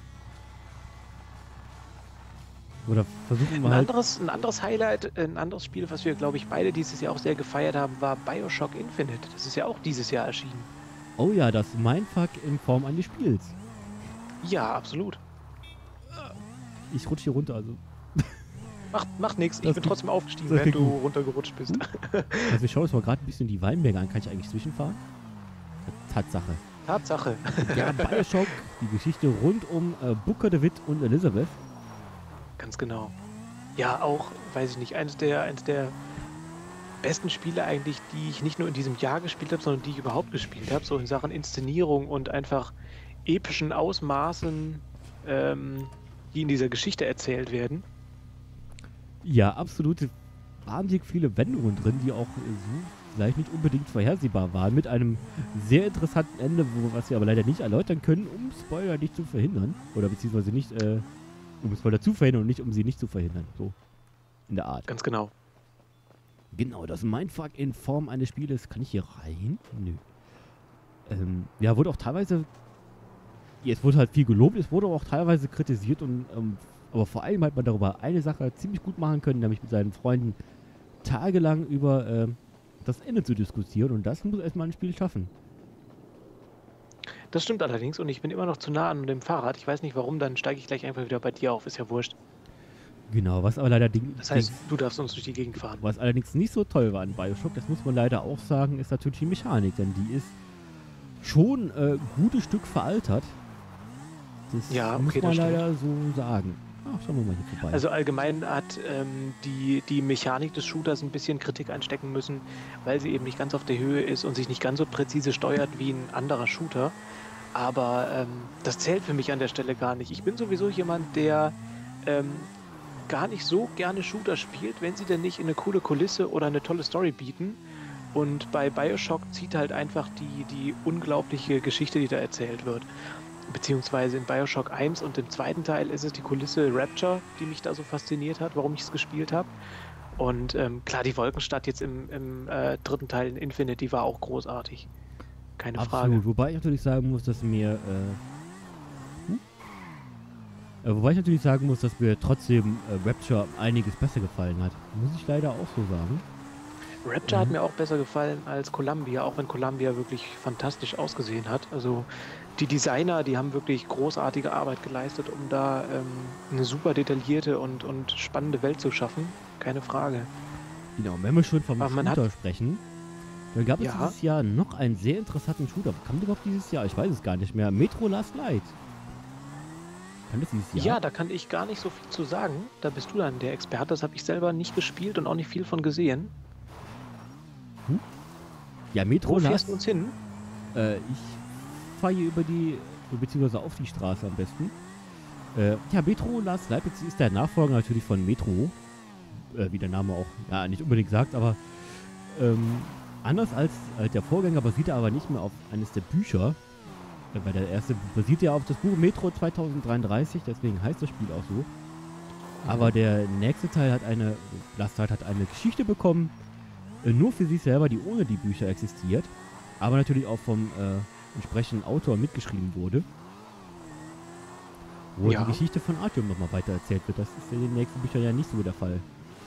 Oder versuchen wir Ein halt... anderes Highlight, ein anderes Spiel, was wir, glaube ich, beide dieses Jahr auch sehr gefeiert haben, war BioShock Infinite. Das ist ja auch dieses Jahr erschienen. Oh ja, das Mindfuck in Form eines Spiels. Ja, absolut. Ich rutsche hier runter, also... Macht nichts. Ich Das bin geht- trotzdem aufgestiegen, das während geht du gut. runtergerutscht bist. Also ich schaue jetzt mal gerade ein bisschen die Weinberge an. Kann ich eigentlich zwischenfahren? Tatsache. Tatsache. Ja, Bioshock, die Geschichte rund um Booker DeWitt und Elizabeth. Ganz genau. Ja, auch, weiß ich nicht, eines der besten Spiele eigentlich, die ich nicht nur in diesem Jahr gespielt habe, sondern die ich überhaupt gespielt habe. So in Sachen Inszenierung und einfach epischen Ausmaßen, die in dieser Geschichte erzählt werden. Ja, absolut wahnsinnig viele Wendungen drin, die auch so vielleicht nicht unbedingt vorhersehbar waren. Mit einem sehr interessanten Ende, was wir aber leider nicht erläutern können, um Spoiler nicht zu verhindern. Oder beziehungsweise nicht, um Spoiler zu verhindern und nicht, um sie nicht zu verhindern. So in der Art. Ganz genau. Genau, das Mindfuck in Form eines Spieles. Kann ich hier rein? Nö. Ja, wurde auch teilweise... Es wurde halt viel gelobt, es wurde auch teilweise kritisiert und aber vor allem hat man darüber eine Sache ziemlich gut machen können, nämlich mit seinen Freunden tagelang über das Ende zu diskutieren und das muss erstmal ein Spiel schaffen. Das stimmt allerdings und ich bin immer noch zu nah an dem Fahrrad. Ich weiß nicht warum, dann steige ich gleich einfach wieder bei dir auf, ist ja wurscht. Genau, was aber leider... Das heißt, du darfst uns durch die Gegend fahren. Was allerdings nicht so toll war an Bioshock, das muss man leider auch sagen, ist natürlich die Mechanik, denn die ist schon gutes Stück veraltert. Das Ja, okay, muss man das stimmt. leider so sagen. Ach, schauen wir mal hier vorbei. Also allgemein hat die Mechanik des Shooters ein bisschen Kritik einstecken müssen, weil sie eben nicht ganz auf der Höhe ist und sich nicht ganz so präzise steuert wie ein anderer Shooter. Aber das zählt für mich an der Stelle gar nicht. Ich bin sowieso jemand, der gar nicht so gerne Shooter spielt, wenn sie denn nicht in eine coole Kulisse oder eine tolle Story bieten. Und bei Bioshock zieht halt einfach die unglaubliche Geschichte, die da erzählt wird. Beziehungsweise in Bioshock 1 und im zweiten Teil ist es die Kulisse Rapture, die mich da so fasziniert hat, warum ich es gespielt habe. Und klar, die Wolkenstadt jetzt im dritten Teil in Infinite, die war auch großartig. Keine Frage. Absolut, wobei ich natürlich sagen muss, dass mir trotzdem Rapture einiges besser gefallen hat. Muss ich leider auch so sagen. Rapture hat mir auch besser gefallen als Columbia, auch wenn Columbia wirklich fantastisch ausgesehen hat. Also die Designer, die haben wirklich großartige Arbeit geleistet, um da eine super detaillierte und spannende Welt zu schaffen. Keine Frage. Genau, wenn wir schon vom Aber man Shooter sprechen, da gab es Ja. dieses Jahr noch einen sehr interessanten Shooter. Kam der überhaupt dieses Jahr? Ich weiß es gar nicht mehr. Metro Last Light. Kam das dieses Jahr? Ja, da kann ich gar nicht so viel zu sagen. Da bist du dann der Experte. Das habe ich selber nicht gespielt und auch nicht viel von gesehen. Ja, Metro Wo fährst Last... du uns hin? Ich fahre hier beziehungsweise auf die Straße am besten. Ja, Metro Last Light ist der Nachfolger natürlich von Metro. Wie der Name auch ja, nicht unbedingt sagt, aber anders als der Vorgänger basiert er aber nicht mehr auf eines der Bücher. Weil der erste basiert ja auf das Buch Metro 2033, deswegen heißt das Spiel auch so. Aber der nächste Teil Last Light hat eine Geschichte bekommen, nur für sich selber, die ohne die Bücher existiert, aber natürlich auch vom entsprechenden Autor mitgeschrieben wurde. Wo Ja. die Geschichte von Artyom nochmal weiter erzählt wird. Das ist in den nächsten Büchern ja nicht so der Fall.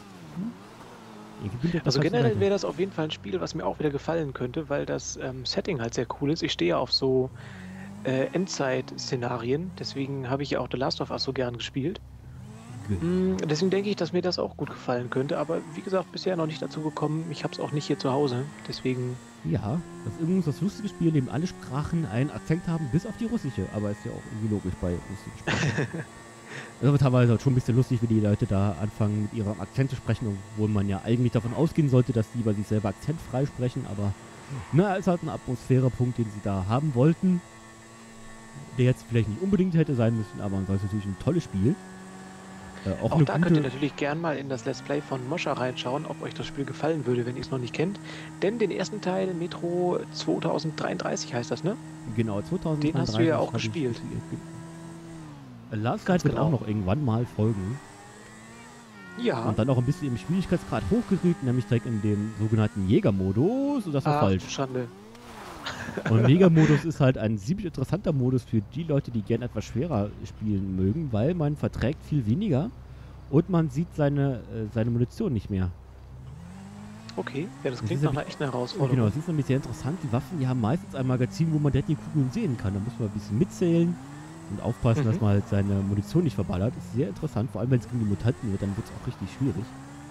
Also generell wäre das auf jeden Fall ein Spiel, was mir auch wieder gefallen könnte, weil das Setting halt sehr cool ist. Ich stehe ja auf so Endzeit-Szenarien, deswegen habe ich ja auch The Last of Us so gern gespielt. Deswegen denke ich, dass mir das auch gut gefallen könnte, aber wie gesagt, bisher noch nicht dazu gekommen. Ich habe es auch nicht hier zu Hause, deswegen... Ja, das ist übrigens das lustige Spiel, in dem alle Sprachen einen Akzent haben, bis auf die russische. Aber ist ja auch irgendwie logisch bei russischen Sprachen. Das ist teilweise halt schon ein bisschen lustig, wie die Leute da anfangen, mit ihrem Akzent zu sprechen, obwohl man ja eigentlich davon ausgehen sollte, dass die bei sich selber akzentfrei sprechen. Aber na, ist halt ein Atmosphärepunkt, den sie da haben wollten, der jetzt vielleicht nicht unbedingt hätte sein müssen, aber ansonsten natürlich ein tolles Spiel. Auch da könnt ihr natürlich gern mal in das Let's Play von Moscha reinschauen, ob euch das Spiel gefallen würde, wenn ihr es noch nicht kennt. Denn den ersten Teil, Metro 2033 heißt das, ne? Genau, 2033. Den hast du ja auch gespielt. Last Light wird auch noch irgendwann mal folgen. Ja. Und dann auch ein bisschen im Schwierigkeitsgrad hochgerührt, nämlich direkt in dem sogenannten Jägermodus. Und das war falsch. Schande. Und Jägermodus ist halt ein ziemlich interessanter Modus für die Leute, die gern etwas schwerer spielen mögen, weil man verträgt viel weniger und man sieht seine Munition nicht mehr. Okay, ja, das Das klingt ist nach einer echten Herausforderung. Genau, das ist nämlich sehr interessant. Die Waffen, die haben meistens ein Magazin, wo man direkt die Kugeln sehen kann. Da muss man ein bisschen mitzählen und aufpassen, dass man halt seine Munition nicht verballert. Das ist sehr interessant, vor allem wenn es gegen die Mutanten wird, dann wird es auch richtig schwierig.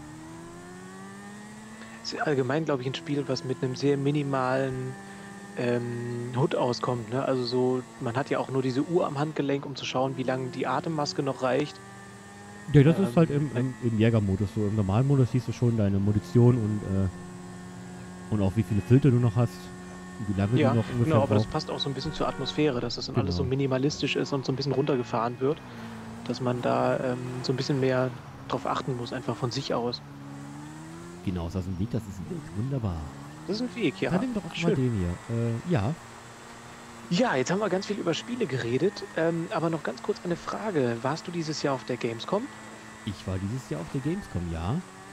Das ist allgemein, glaube ich, ein Spiel, was mit einem sehr minimalen HUD auskommt. Ne? Also so, man hat ja auch nur diese Uhr am Handgelenk, um zu schauen, wie lange die Atemmaske noch reicht. Ja, das ist halt im Jägermodus so. Im normalen Modus siehst du schon deine Munition und auch wie viele Filter du noch hast. Wie lange Ja, du noch ungefähr genau, aber das brauchst. passt auch so ein bisschen zur Atmosphäre, dass das dann alles so Genau. minimalistisch ist und so ein bisschen runtergefahren wird. Dass man da so ein bisschen mehr drauf achten muss, einfach von sich aus. Genau, ist das ein Weg, das ist ein Weg. Wunderbar. Das ist ein Weg, ja. Dann nimm doch auch mal Schön. den hier. Ja. Ja, jetzt haben wir ganz viel über Spiele geredet, aber noch ganz kurz eine Frage. Warst du dieses Jahr auf der Gamescom? Ich war dieses Jahr auf der Gamescom, ja.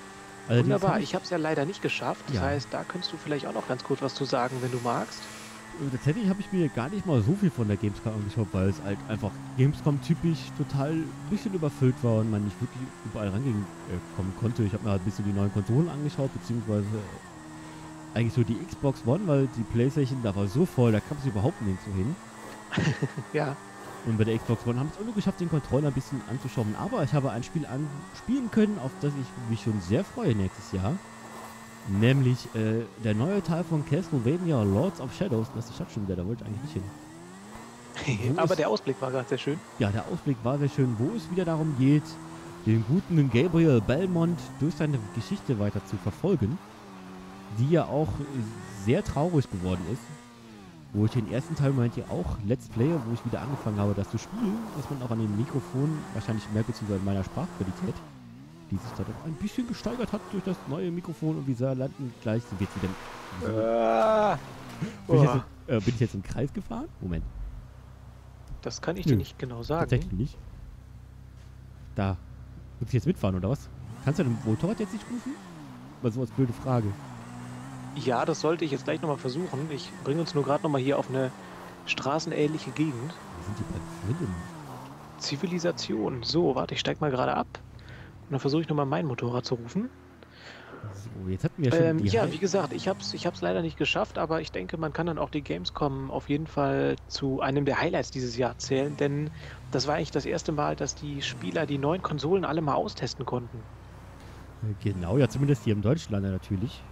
Allerdings Wunderbar, hab ich habe es ja leider nicht geschafft. Das Ja. heißt, da könntest du vielleicht auch noch ganz kurz was zu sagen, wenn du magst. Tatsächlich habe ich mir gar nicht mal so viel von der Gamescom angeschaut, weil es halt einfach Gamescom-typisch total ein bisschen überfüllt war und man nicht wirklich überall rangehen kommen konnte. Ich habe mir halt ein bisschen die neuen Konsolen angeschaut, beziehungsweise eigentlich so die Xbox One, weil die Playstation, da war so voll, da kam es überhaupt nirgendwo hin. Ja, Und bei der Xbox One haben es auch nur geschafft, den Controller ein bisschen anzuschauen. Aber ich habe ein Spiel spielen können, auf das ich mich schon sehr freue nächstes Jahr. Nämlich der neue Teil von Castlevania Lords of Shadows. Das ist die Stadt schon wieder, da wollte ich eigentlich nicht hin. Wo aber ist- der Ausblick war gerade sehr schön. Ja, der Ausblick war sehr schön, wo es wieder darum geht, den guten Gabriel Belmont durch seine Geschichte weiter zu verfolgen, die ja auch sehr traurig geworden ist. Wo ich den ersten Teil im Moment ja auch Let's Player, wo ich wieder angefangen habe, das zu spielen, dass man auch an dem Mikrofon wahrscheinlich merkt, beziehungsweise in meiner Sprachqualität, die sich da doch ein bisschen gesteigert hat durch das neue Mikrofon und wir landen gleich, sind wir jetzt wieder. Bin ich jetzt im Kreis gefahren? Moment. Das kann ich Nö, dir nicht genau sagen. Tatsächlich nicht. Da. Muss ich jetzt mitfahren, oder was? Kannst du dein Motorrad jetzt nicht rufen? Mal so als blöde Frage. Ja, das sollte ich jetzt gleich nochmal versuchen. Ich bringe uns nur gerade nochmal hier auf eine straßenähnliche Gegend. Wo sind die beiden Freunde? Zivilisation. So, warte, ich steig mal gerade ab. Und dann versuche ich nochmal mein Motorrad zu rufen. So, jetzt hatten wir schon die Ja, wie gesagt, ich hab's leider nicht geschafft, aber ich denke, man kann dann auch die Gamescom auf jeden Fall zu einem der Highlights dieses Jahr zählen, denn das war eigentlich das erste Mal, dass die Spieler die neuen Konsolen alle mal austesten konnten. Genau, ja, zumindest hier im Deutschland natürlich.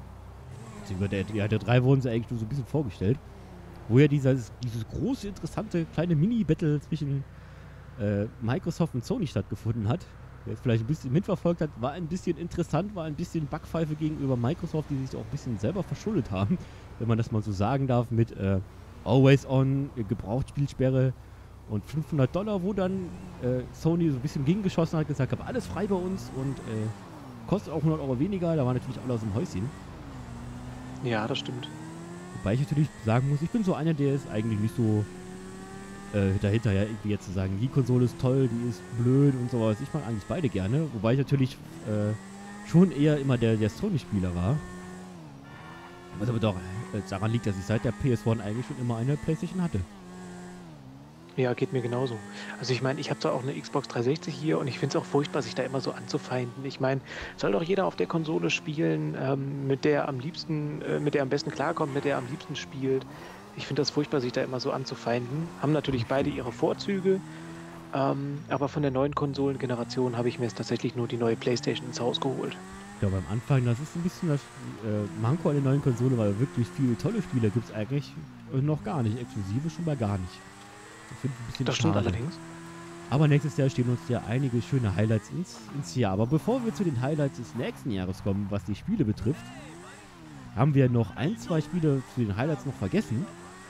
Der 3 wurden sie eigentlich nur so ein bisschen vorgestellt. Wo ja dieses große, interessante kleine Mini-Battle zwischen Microsoft und Sony stattgefunden hat. Wer es vielleicht ein bisschen mitverfolgt hat, war ein bisschen interessant, war ein bisschen Backpfeife gegenüber Microsoft, die sich auch ein bisschen selber verschuldet haben, wenn man das mal so sagen darf, mit Always On, Gebrauchtspielsperre und $500, wo dann Sony so ein bisschen gegengeschossen hat, gesagt hat, alles frei bei uns und kostet auch $100 weniger, da war natürlich alle aus dem Häuschen. Ja, das stimmt. Wobei ich natürlich sagen muss, ich bin so einer, der ist eigentlich nicht so dahinter, ja, irgendwie jetzt zu sagen, die Konsole ist toll, die ist blöd und sowas. Ich mag eigentlich beide gerne, wobei ich natürlich schon eher immer der Sony-Spieler war. Was aber doch daran liegt, dass ich seit der PS1 eigentlich schon immer eine PlayStation hatte. Ja, geht mir genauso. Also ich meine, ich habe zwar auch eine Xbox 360 hier und ich finde es auch furchtbar, sich da immer so anzufeinden. Ich meine, soll doch jeder auf der Konsole spielen, mit der er am liebsten, mit der er am besten klarkommt, mit der er am liebsten spielt. Ich finde das furchtbar, sich da immer so anzufeinden. Haben natürlich beide ihre Vorzüge, aber von der neuen Konsolengeneration habe ich mir jetzt tatsächlich nur die neue PlayStation ins Haus geholt. Ja, beim Anfang, das ist ein bisschen das Manko an der neuen Konsole, weil wirklich viele tolle Spiele gibt es eigentlich noch gar nicht. Exklusive schon mal gar nicht. Ich finde ein bisschen Das stimmt schade. allerdings. Aber nächstes Jahr stehen uns ja einige schöne Highlights ins Jahr. Aber bevor wir zu den Highlights des nächsten Jahres kommen, was die Spiele betrifft, haben wir noch ein, zwei Spiele zu den Highlights noch vergessen.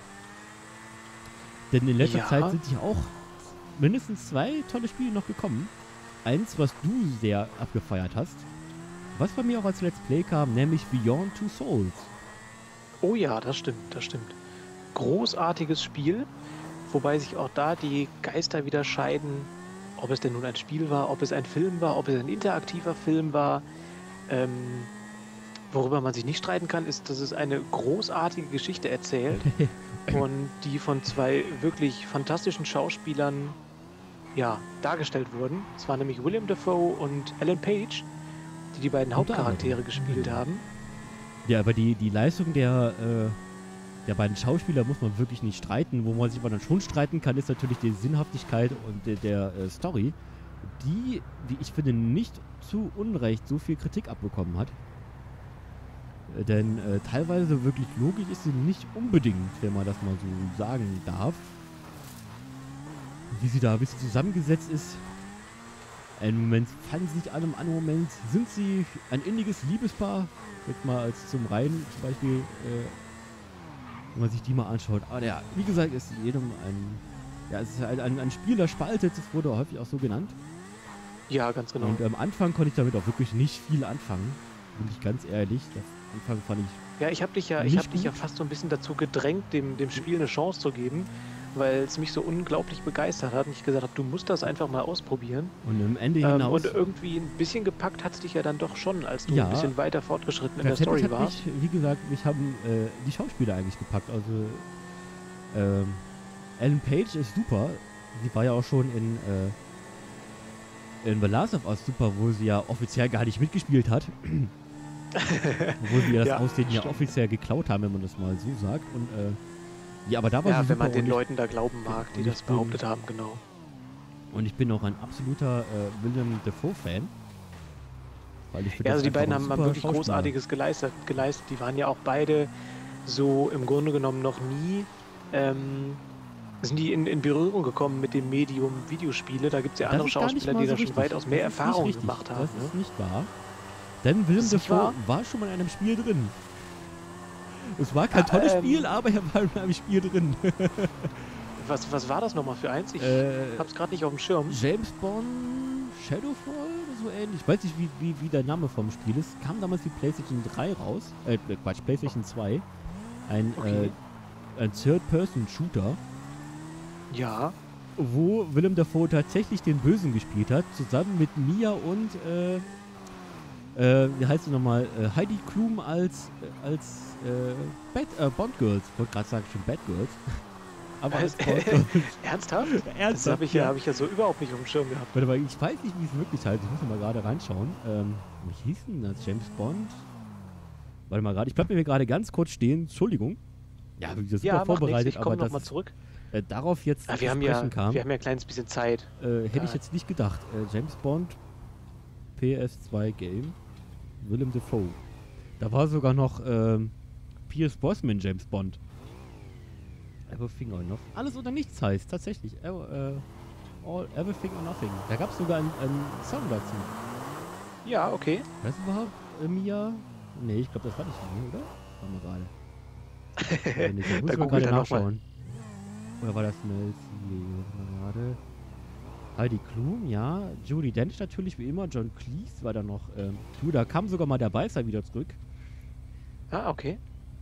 Denn in letzter Ja. Zeit sind ja auch mindestens 2 tolle Spiele noch gekommen. Eins, was du sehr abgefeiert hast, was bei mir auch als Let's Play kam, nämlich Beyond Two Souls. Oh ja, das stimmt, das stimmt. Großartiges Spiel, wobei sich auch da die Geister wieder scheiden, ob es denn nun ein Spiel war, ob es ein Film war, ob es ein interaktiver Film war. Worüber man sich nicht streiten kann, ist, dass es eine großartige Geschichte erzählt und die von 2 wirklich fantastischen Schauspielern ja, dargestellt wurden. Es waren nämlich William Dafoe und Ellen Page, die die beiden Unter Hauptcharaktere anderem. gespielt haben. Ja, aber die Leistung der beiden Schauspieler muss man wirklich nicht streiten. Wo man sich aber dann schon streiten kann, ist natürlich die Sinnhaftigkeit und der Story, die, wie ich finde, nicht zu Unrecht so viel Kritik abbekommen hat. Denn teilweise wirklich logisch ist sie nicht unbedingt, wenn man das mal so sagen darf. Wie sie da ein bisschen zusammengesetzt ist. Einen Moment fallen sie nicht an, im anderen Moment sind sie ein inniges Liebespaar. Jetzt mal als zum Reihen zum Beispiel, wenn man sich die mal anschaut. Aber ja, wie gesagt, ist jedem es ist halt ein Spiel, das spaltet, das wurde häufig auch so genannt. Ja, ganz genau. Und am Anfang konnte ich damit auch wirklich nicht viel anfangen. Bin ich ganz ehrlich. Am Anfang fand ich Ja, ich habe dich ja Nicht fast so ein bisschen dazu gedrängt, dem Spiel eine Chance zu geben, weil es mich so unglaublich begeistert hat und ich gesagt habe, du musst das einfach mal ausprobieren. Und am Ende hinaus... Und irgendwie ein bisschen gepackt hat es dich ja dann doch schon, als du Ja. ein bisschen weiter fortgeschritten in der Tatsächlich Story hat warst. mich, wie gesagt, mich haben die Schauspieler eigentlich gepackt. Also Ellen Page ist super. Sie war ja auch schon in The Last of Us super, wo sie ja offiziell gar nicht mitgespielt hat. Obwohl sie ja das Ja, Aussehen ja stimmt. offiziell geklaut haben, wenn man das mal so sagt. Und ja, aber da war Ja, sie wenn super. man den und ich- Leuten da glauben mag, die und das ich bin- behauptet haben, genau. Und ich bin auch ein absoluter William Dafoe-Fan. Weil ich finde, Ja, das also die einfach beiden ein haben super wirklich Schauspieler. Großartiges geleistet. Die waren ja auch beide so im Grunde genommen noch nie sind die in Berührung gekommen mit dem Medium Videospiele. Da gibt es ja Das andere ist gar nicht Schauspieler, mal die so da schon richtig. weitaus mehr Das ist nicht Erfahrung richtig. gemacht haben. Das ist Ne? nicht wahr. Denn Willem ist nicht Dafoe wahr? war schon mal in einem Spiel drin. Es war kein Ah, tolles Spiel, aber er war in einem Spiel drin. Was war das nochmal für eins? Ich hab's gerade nicht auf dem Schirm. James Bond Shadowfall oder so ähnlich. Ich weiß nicht, wie der Name vom Spiel ist. Kam damals die PlayStation 3 raus. Quatsch, PlayStation 2. Okay. Ein Third-Person-Shooter, Ja. wo Willem Dafoe tatsächlich den Bösen gespielt hat, zusammen mit Mia und wie heißt sie nochmal? Heidi Klum als Bond Girls. Ich wollte gerade sagen, schon Bad Girls. Aber als Bond Girls. Ernsthaft? Das Ernsthaft, habe ich ja so überhaupt nicht auf dem Schirm gehabt. Warte mal, ich weiß nicht, wie es wirklich heißt. Ich muss mal gerade reinschauen. Wie hieß denn das? James Bond? Warte mal gerade. Ich bleibe mir gerade ganz kurz stehen. Entschuldigung. Ja, wir sind Ja, super macht nichts. vorbereitet, Ich komme aber nochmal dass zurück. darauf jetzt Ah, zu sprechen kam, wir haben ja ein kleines bisschen Zeit. hätte ich jetzt nicht gedacht. James Bond PS2 Game. Willem Dafoe. Da war sogar noch Pierce Brosnan James Bond. Everything or Nothing. Alles oder nichts heißt, tatsächlich. Everything or Nothing. Da gab es sogar einen Song dazu. Ja, okay. Was überhaupt? Mia? Nee, ich glaube, das war nicht Mia, oder? Warte mal gerade. Nicht, da muss Da ich mal googelt gerade er noch mal. nachschauen. Oder war das Mel C? Warte mal gerade. Heidi Klum, ja. Judi Dench natürlich, wie immer. John Cleese war da noch. Da kam sogar mal der Beißer wieder zurück. Ah, okay.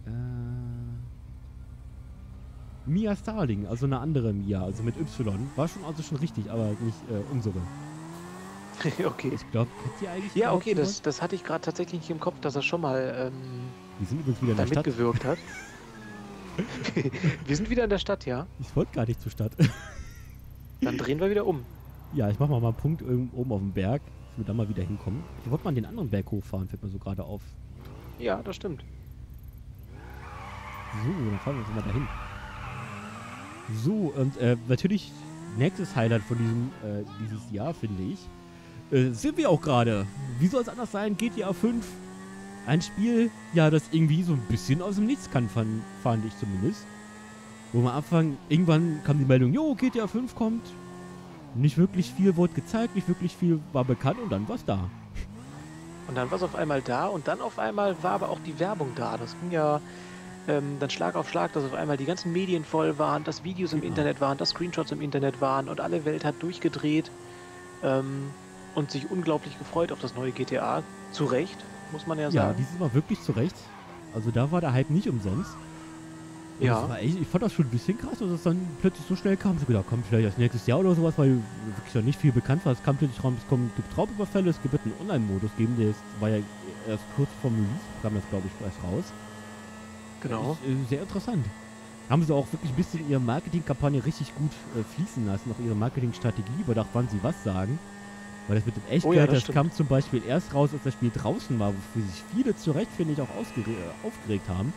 Mia Starling, also eine andere Mia, also mit Y. War schon schon richtig, aber nicht unsere. Okay. Ich glaube, kennt ihr eigentlich Ja, überhaupt okay, sowas? das hatte ich gerade tatsächlich nicht im Kopf, dass er schon mal Wir sind übrigens wieder in da der Stadt. mitgewirkt hat. Wir sind wieder in der Stadt, ja. Ich wollte gar nicht zur Stadt. Dann drehen wir wieder um. Ja, ich mach mal einen Punkt oben auf dem Berg, dass wir da mal wieder hinkommen. Ich wollte mal den anderen Berg hochfahren, fällt mir so gerade auf. Ja, das stimmt. So, dann fahren wir uns mal dahin. So, und natürlich nächstes Highlight von dieses Jahr, finde ich, sind wir auch gerade. Wie soll es anders sein? GTA 5. Ein Spiel, ja, das irgendwie so ein bisschen aus dem Nichts kann, fand ich zumindest. Wo man am Anfang, irgendwann kam die Meldung, jo, GTA 5 kommt. Nicht wirklich viel wurde gezeigt, nicht wirklich viel war bekannt und dann war's da. Und dann war es auf einmal da und dann auf einmal war aber auch die Werbung da. Das ging ja dann Schlag auf Schlag, dass auf einmal die ganzen Medien voll waren, dass Videos im Genau. Internet waren, dass Screenshots im Internet waren und alle Welt hat durchgedreht und sich unglaublich gefreut auf das neue GTA. Zu Recht, muss man ja Ja, sagen. dieses Mal wirklich zurecht. Also da war der Hype nicht umsonst. Und Ja. das war echt, ich fand das schon ein bisschen krass, dass es dann plötzlich so schnell kam. So gedacht, kommt vielleicht erst nächstes Jahr oder sowas, weil wirklich noch nicht viel bekannt war. Es kam plötzlich raus, gibt Raubüberfälle, es wird einen Online-Modus geben, der war ja erst kurz vorm Release, kam das glaube ich erst raus. Genau. Ist, sehr interessant. Haben sie auch wirklich ein bisschen ihre Marketingkampagne richtig gut fließen lassen, auch ihre Marketingstrategie, überdacht, wann sie was sagen. Weil das mit dem Echtgeld, Oh ja, das das stimmt. kam zum Beispiel erst raus, als das Spiel draußen war, wofür sich viele zu Recht, finde ich, auch aufgeregt haben.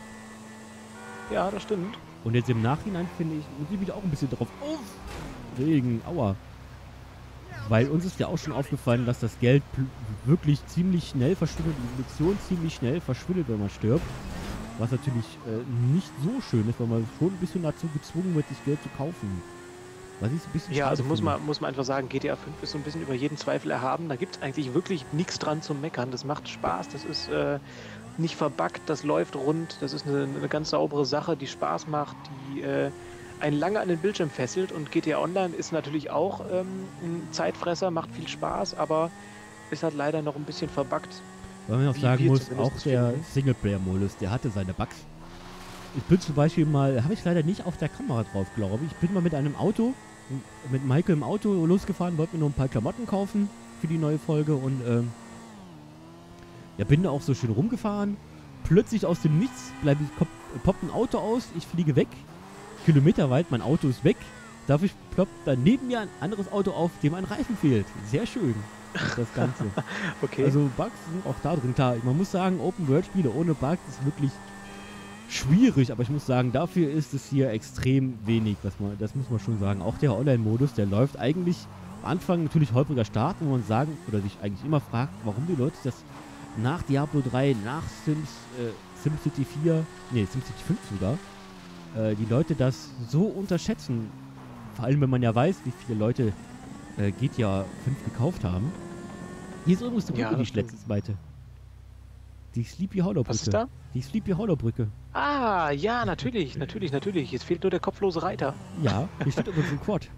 Ja, das stimmt. Und jetzt im Nachhinein, finde ich, muss ich wieder auch ein bisschen drauf aufregen. Aua. Weil uns ist ja auch schon aufgefallen, dass das Geld wirklich ziemlich schnell verschwindet, die Munition ziemlich schnell verschwindet, wenn man stirbt. Was natürlich nicht so schön ist, weil man schon ein bisschen dazu gezwungen wird, sich Geld zu kaufen. Was ich so ein bisschen Ja, schade also muss finde. man einfach sagen, GTA 5 ist so ein bisschen über jeden Zweifel erhaben. Da gibt es eigentlich wirklich nichts dran zum Meckern. Das macht Spaß, das ist nicht verbuggt, das läuft rund, das ist eine ganz saubere Sache, die Spaß macht, die einen lange an den Bildschirm fesselt. Und GTA Online ist natürlich auch ein Zeitfresser, macht viel Spaß, aber ist halt leider noch ein bisschen verbuggt. Weil man auch wie sagen wir muss, zumindest auch der finden. Singleplayer-Modus, der hatte seine Bugs. Ich bin zum Beispiel mal, habe ich leider nicht auf der Kamera drauf, glaube ich. Ich bin mal mit einem Auto, mit Michael im Auto losgefahren, wollte mir nur ein paar Klamotten kaufen für die neue Folge und ja, bin da auch so schön rumgefahren. Plötzlich aus dem Nichts poppt ein Auto aus, ich fliege weg, kilometerweit, mein Auto ist weg. Dafür ploppt dann neben mir ein anderes Auto auf, dem ein Reifen fehlt. Sehr schön, das Ganze. Okay. Also Bugs sind auch da drin. Klar, man muss sagen, Open-World-Spiele ohne Bugs ist wirklich schwierig, aber ich muss sagen, dafür ist es hier extrem wenig, das muss man schon sagen. Auch der Online-Modus, der läuft eigentlich am Anfang natürlich holpriger Start, wo man sagen, oder sich eigentlich immer fragt, warum die Leute das nach Diablo 3, nach SimCity 4, nee, SimCity 5 sogar, die Leute das so unterschätzen. Vor allem, wenn man ja weiß, wie viele Leute GTA 5 gekauft haben. Hier ist übrigens die Brücke, die ich letztens meinte. Die Sleepy Hollow Brücke. Was ist da? Die Sleepy Hollow Brücke. Ah, ja, natürlich. Jetzt fehlt nur der kopflose Reiter. Ja, hier steht übrigens ein Quad.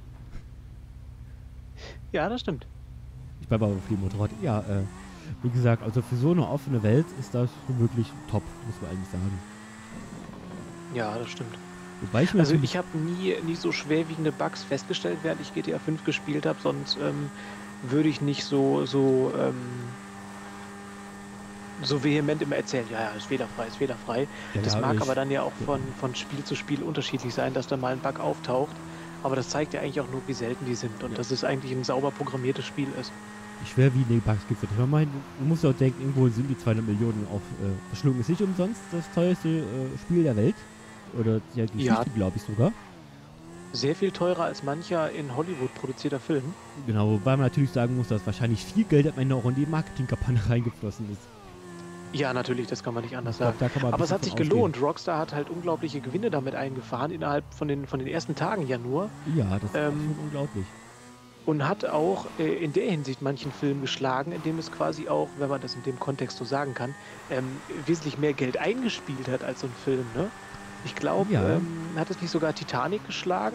Ja, das stimmt. Ich bleibe aber auf dem Motorrad. Ja, wie gesagt, also für so eine offene Welt ist das wirklich top, muss man eigentlich sagen. Ja, das stimmt. Wobei ich mir Also natürlich- ich habe nie so schwerwiegende Bugs festgestellt, während ich GTA 5 gespielt habe, sonst würde ich nicht so vehement immer erzählen, ja, ist fehlerfrei, ist fehlerfrei. Ja, Das ja, mag ich- aber dann ja auch von Spiel zu Spiel unterschiedlich sein, dass da mal ein Bug auftaucht. Aber das zeigt ja eigentlich auch nur, wie selten die sind und Ja. dass es eigentlich ein sauber programmiertes Spiel ist. Wie schwer wie Bugs gibt es nicht. Ich meine, man muss ja auch denken, irgendwo sind die 200 Millionen auf verschlungen. Ist nicht umsonst das teuerste Spiel der Welt. Oder der Geschichte, Ja. glaube ich sogar. Sehr viel teurer als mancher in Hollywood produzierter Film. Genau, wobei man natürlich sagen muss, dass wahrscheinlich viel Geld am Ende auch in die Marketingkampagne reingeflossen ist. Ja, natürlich, das kann man nicht anders Ich glaub, sagen. da kann man ein Aber es bisschen hat sich von ausgehen. gelohnt. Rockstar hat halt unglaubliche Gewinne damit eingefahren, innerhalb von den ersten Tagen ja nur. Ja, das ist Ähm, schon unglaublich. Und hat auch in der Hinsicht manchen Film geschlagen, indem es quasi auch, wenn man das in dem Kontext so sagen kann, wesentlich mehr Geld eingespielt hat als so ein Film. Ne? Ich glaube, Ja. hat es nicht sogar Titanic geschlagen?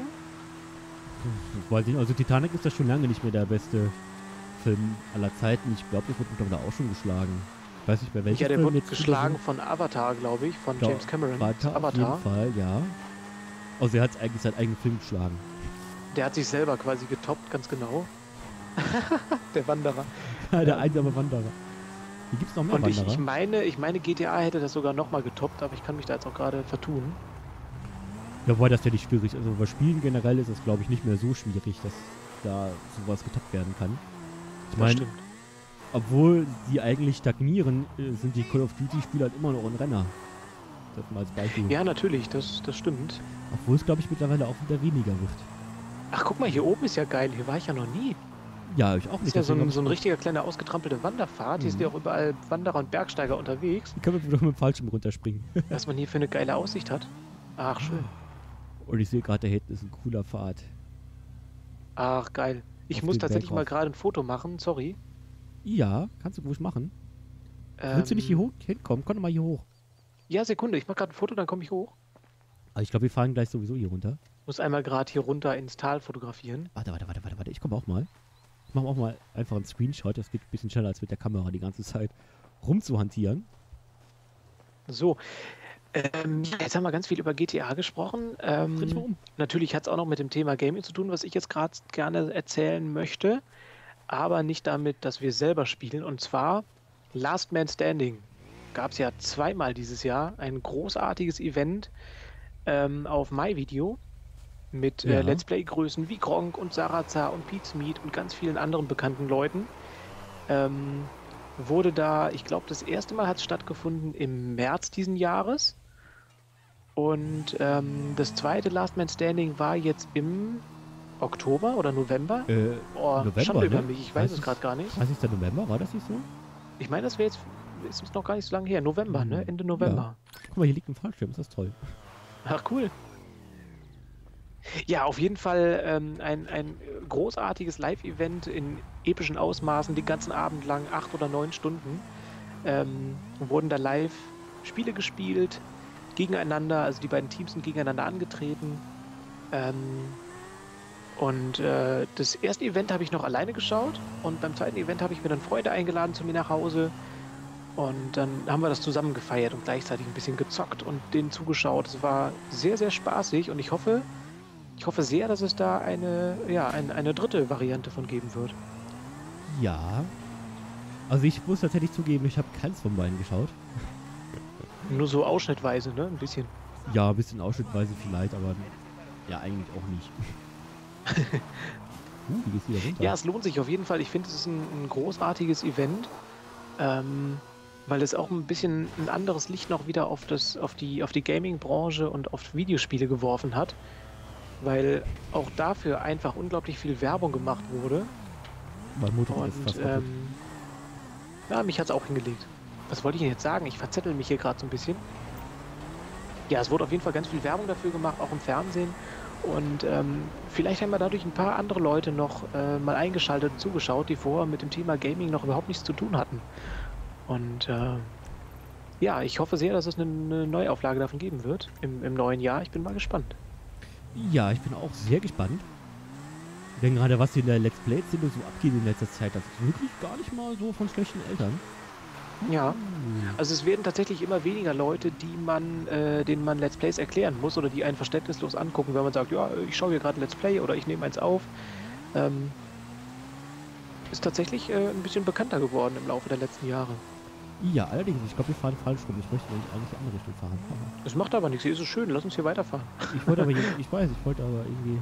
Ich weiß nicht, also Titanic ist ja schon lange nicht mehr der beste Film aller Zeiten. Ich glaube, das wird mittlerweile auch schon geschlagen. Ich weiß nicht, bei welchem Ja, der Film wurde jetzt geschlagen von Avatar, glaube ich, von Ja, James Cameron. Avatar, auf jeden Fall, ja. Also er hat eigentlich seinen eigenen Film geschlagen. Der hat sich selber quasi getoppt, ganz genau. Der Wanderer. Der einsame Wanderer. Hier gibt es noch mehr Und Wanderer. ich meine, GTA hätte das sogar nochmal getoppt, aber ich kann mich da jetzt auch gerade vertun. Ja, wobei das ja nicht schwierig ist. Also bei Spielen generell ist es, glaube ich, nicht mehr so schwierig, dass da sowas getoppt werden kann. Ich Das meine, stimmt. obwohl sie eigentlich stagnieren, sind die Call of Duty-Spieler halt immer noch ein Renner. Das mal als Beispiel. Ja, natürlich, das stimmt. Obwohl es, glaube ich, mittlerweile auch wieder weniger wird. Ach, guck mal, hier oben ist ja geil. Hier war ich ja noch nie. Ja, ich auch Das nicht. ist ja so deswegen ein, hab so ein ich- richtiger kleiner ausgetrampelte Wanderpfad. Hier sind ja auch überall Wanderer und Bergsteiger unterwegs. Hier können wir doch mit dem Fallschirm runterspringen. Was man hier für eine geile Aussicht hat. Ach, schön. Und ich sehe gerade, da hinten ist ein cooler Pfad. Ach, geil. Ich Auf muss den tatsächlich Berg mal rauf. gerade ein Foto machen, sorry. Ja, kannst du ruhig machen. Willst du nicht hier hoch hinkommen? Komm doch mal hier hoch. Ja, Sekunde, ich mache gerade ein Foto, dann komme ich hoch. Aber ich glaube, wir fahren gleich sowieso hier runter. Muss einmal gerade hier runter ins Tal fotografieren. Warte. Ich komme auch mal. Ich mache auch mal einfach einen Screenshot. Das geht ein bisschen schneller als mit der Kamera die ganze Zeit rumzuhantieren. So. Ja, jetzt haben wir ganz viel über GTA gesprochen. Dreh dich mal um. Natürlich hat es auch noch mit dem Thema Gaming zu tun, was ich jetzt gerade gerne erzählen möchte. Aber nicht damit, dass wir selber spielen. Und zwar Last Man Standing. Gab es ja zweimal dieses Jahr. Ein großartiges Event auf MyVideo mit Ja. Let's Play-Größen wie Gronk und Sarazar und Pete's Meat und ganz vielen anderen bekannten Leuten. Wurde da, ich glaube, das erste Mal hat es stattgefunden im März diesen Jahres. Und das zweite Last Man Standing war jetzt im Oktober oder November. Oh, November, Schande über ne? mich, ich weiß Heißt es es- gerade gar nicht. 30. November, war das nicht so? Ich meine, das wäre jetzt, ist es noch gar nicht so lange her. November, ne? Ende November. Guck mal, hier liegt ein Fallschirm, ist das toll. Ach, cool. Ja, auf jeden Fall ein großartiges Live-Event in epischen Ausmaßen, den ganzen Abend lang, 8 oder 9 Stunden. Wurden da live Spiele gespielt, gegeneinander, also die beiden Teams sind gegeneinander angetreten. Und das erste Event habe ich noch alleine geschaut und beim zweiten Event habe ich mir dann Freunde eingeladen zu mir nach Hause. Und dann haben wir das zusammen gefeiert und gleichzeitig ein bisschen gezockt und denen zugeschaut. Es war sehr, sehr spaßig und ich hoffe sehr, dass es da eine dritte Variante von geben wird. Ja. Also ich muss tatsächlich zugeben, ich habe keins von beiden geschaut. Nur so ausschnittweise, ne? Ein bisschen. Ja, ein bisschen ausschnittweise vielleicht, aber ja, eigentlich auch nicht. Wie geht's wieder runter? Ja, es lohnt sich auf jeden Fall. Ich finde, es ist ein großartiges Event, weil es auch ein bisschen ein anderes Licht noch wieder auf die Gaming-Branche und auf Videospiele geworfen hat, weil auch dafür einfach unglaublich viel Werbung gemacht wurde. Mein Motorrad ist Und fast kaputt. ja, mich hat es auch hingelegt. Was wollte ich denn jetzt sagen? Ich verzettel mich hier gerade so ein bisschen. Ja, es wurde auf jeden Fall ganz viel Werbung dafür gemacht, auch im Fernsehen. Und vielleicht haben wir dadurch ein paar andere Leute noch mal eingeschaltet und zugeschaut, die vorher mit dem Thema Gaming noch überhaupt nichts zu tun hatten. Und ja, ich hoffe sehr, dass es eine Neuauflage davon geben wird im neuen Jahr. Ich bin mal gespannt. Ja, ich bin auch sehr gespannt. Denn gerade was hier in der Let's Play-Szene so abgeht in letzter Zeit, das ist wirklich gar nicht mal so von schlechten Eltern. Ja, also es werden tatsächlich immer weniger Leute, denen man Let's Plays erklären muss oder die einen verständnislos angucken, wenn man sagt, ja, ich schaue hier gerade ein Let's Play oder ich nehme eins auf. Ist tatsächlich ein bisschen bekannter geworden im Laufe der letzten Jahre. Ja, allerdings, ich glaube, wir fahren falsch rum. Ich möchte eigentlich in die andere Richtung fahren. Aber Es macht aber nichts, hier ist es schön, lass uns hier weiterfahren. ich wollte aber, ich wollte aber irgendwie...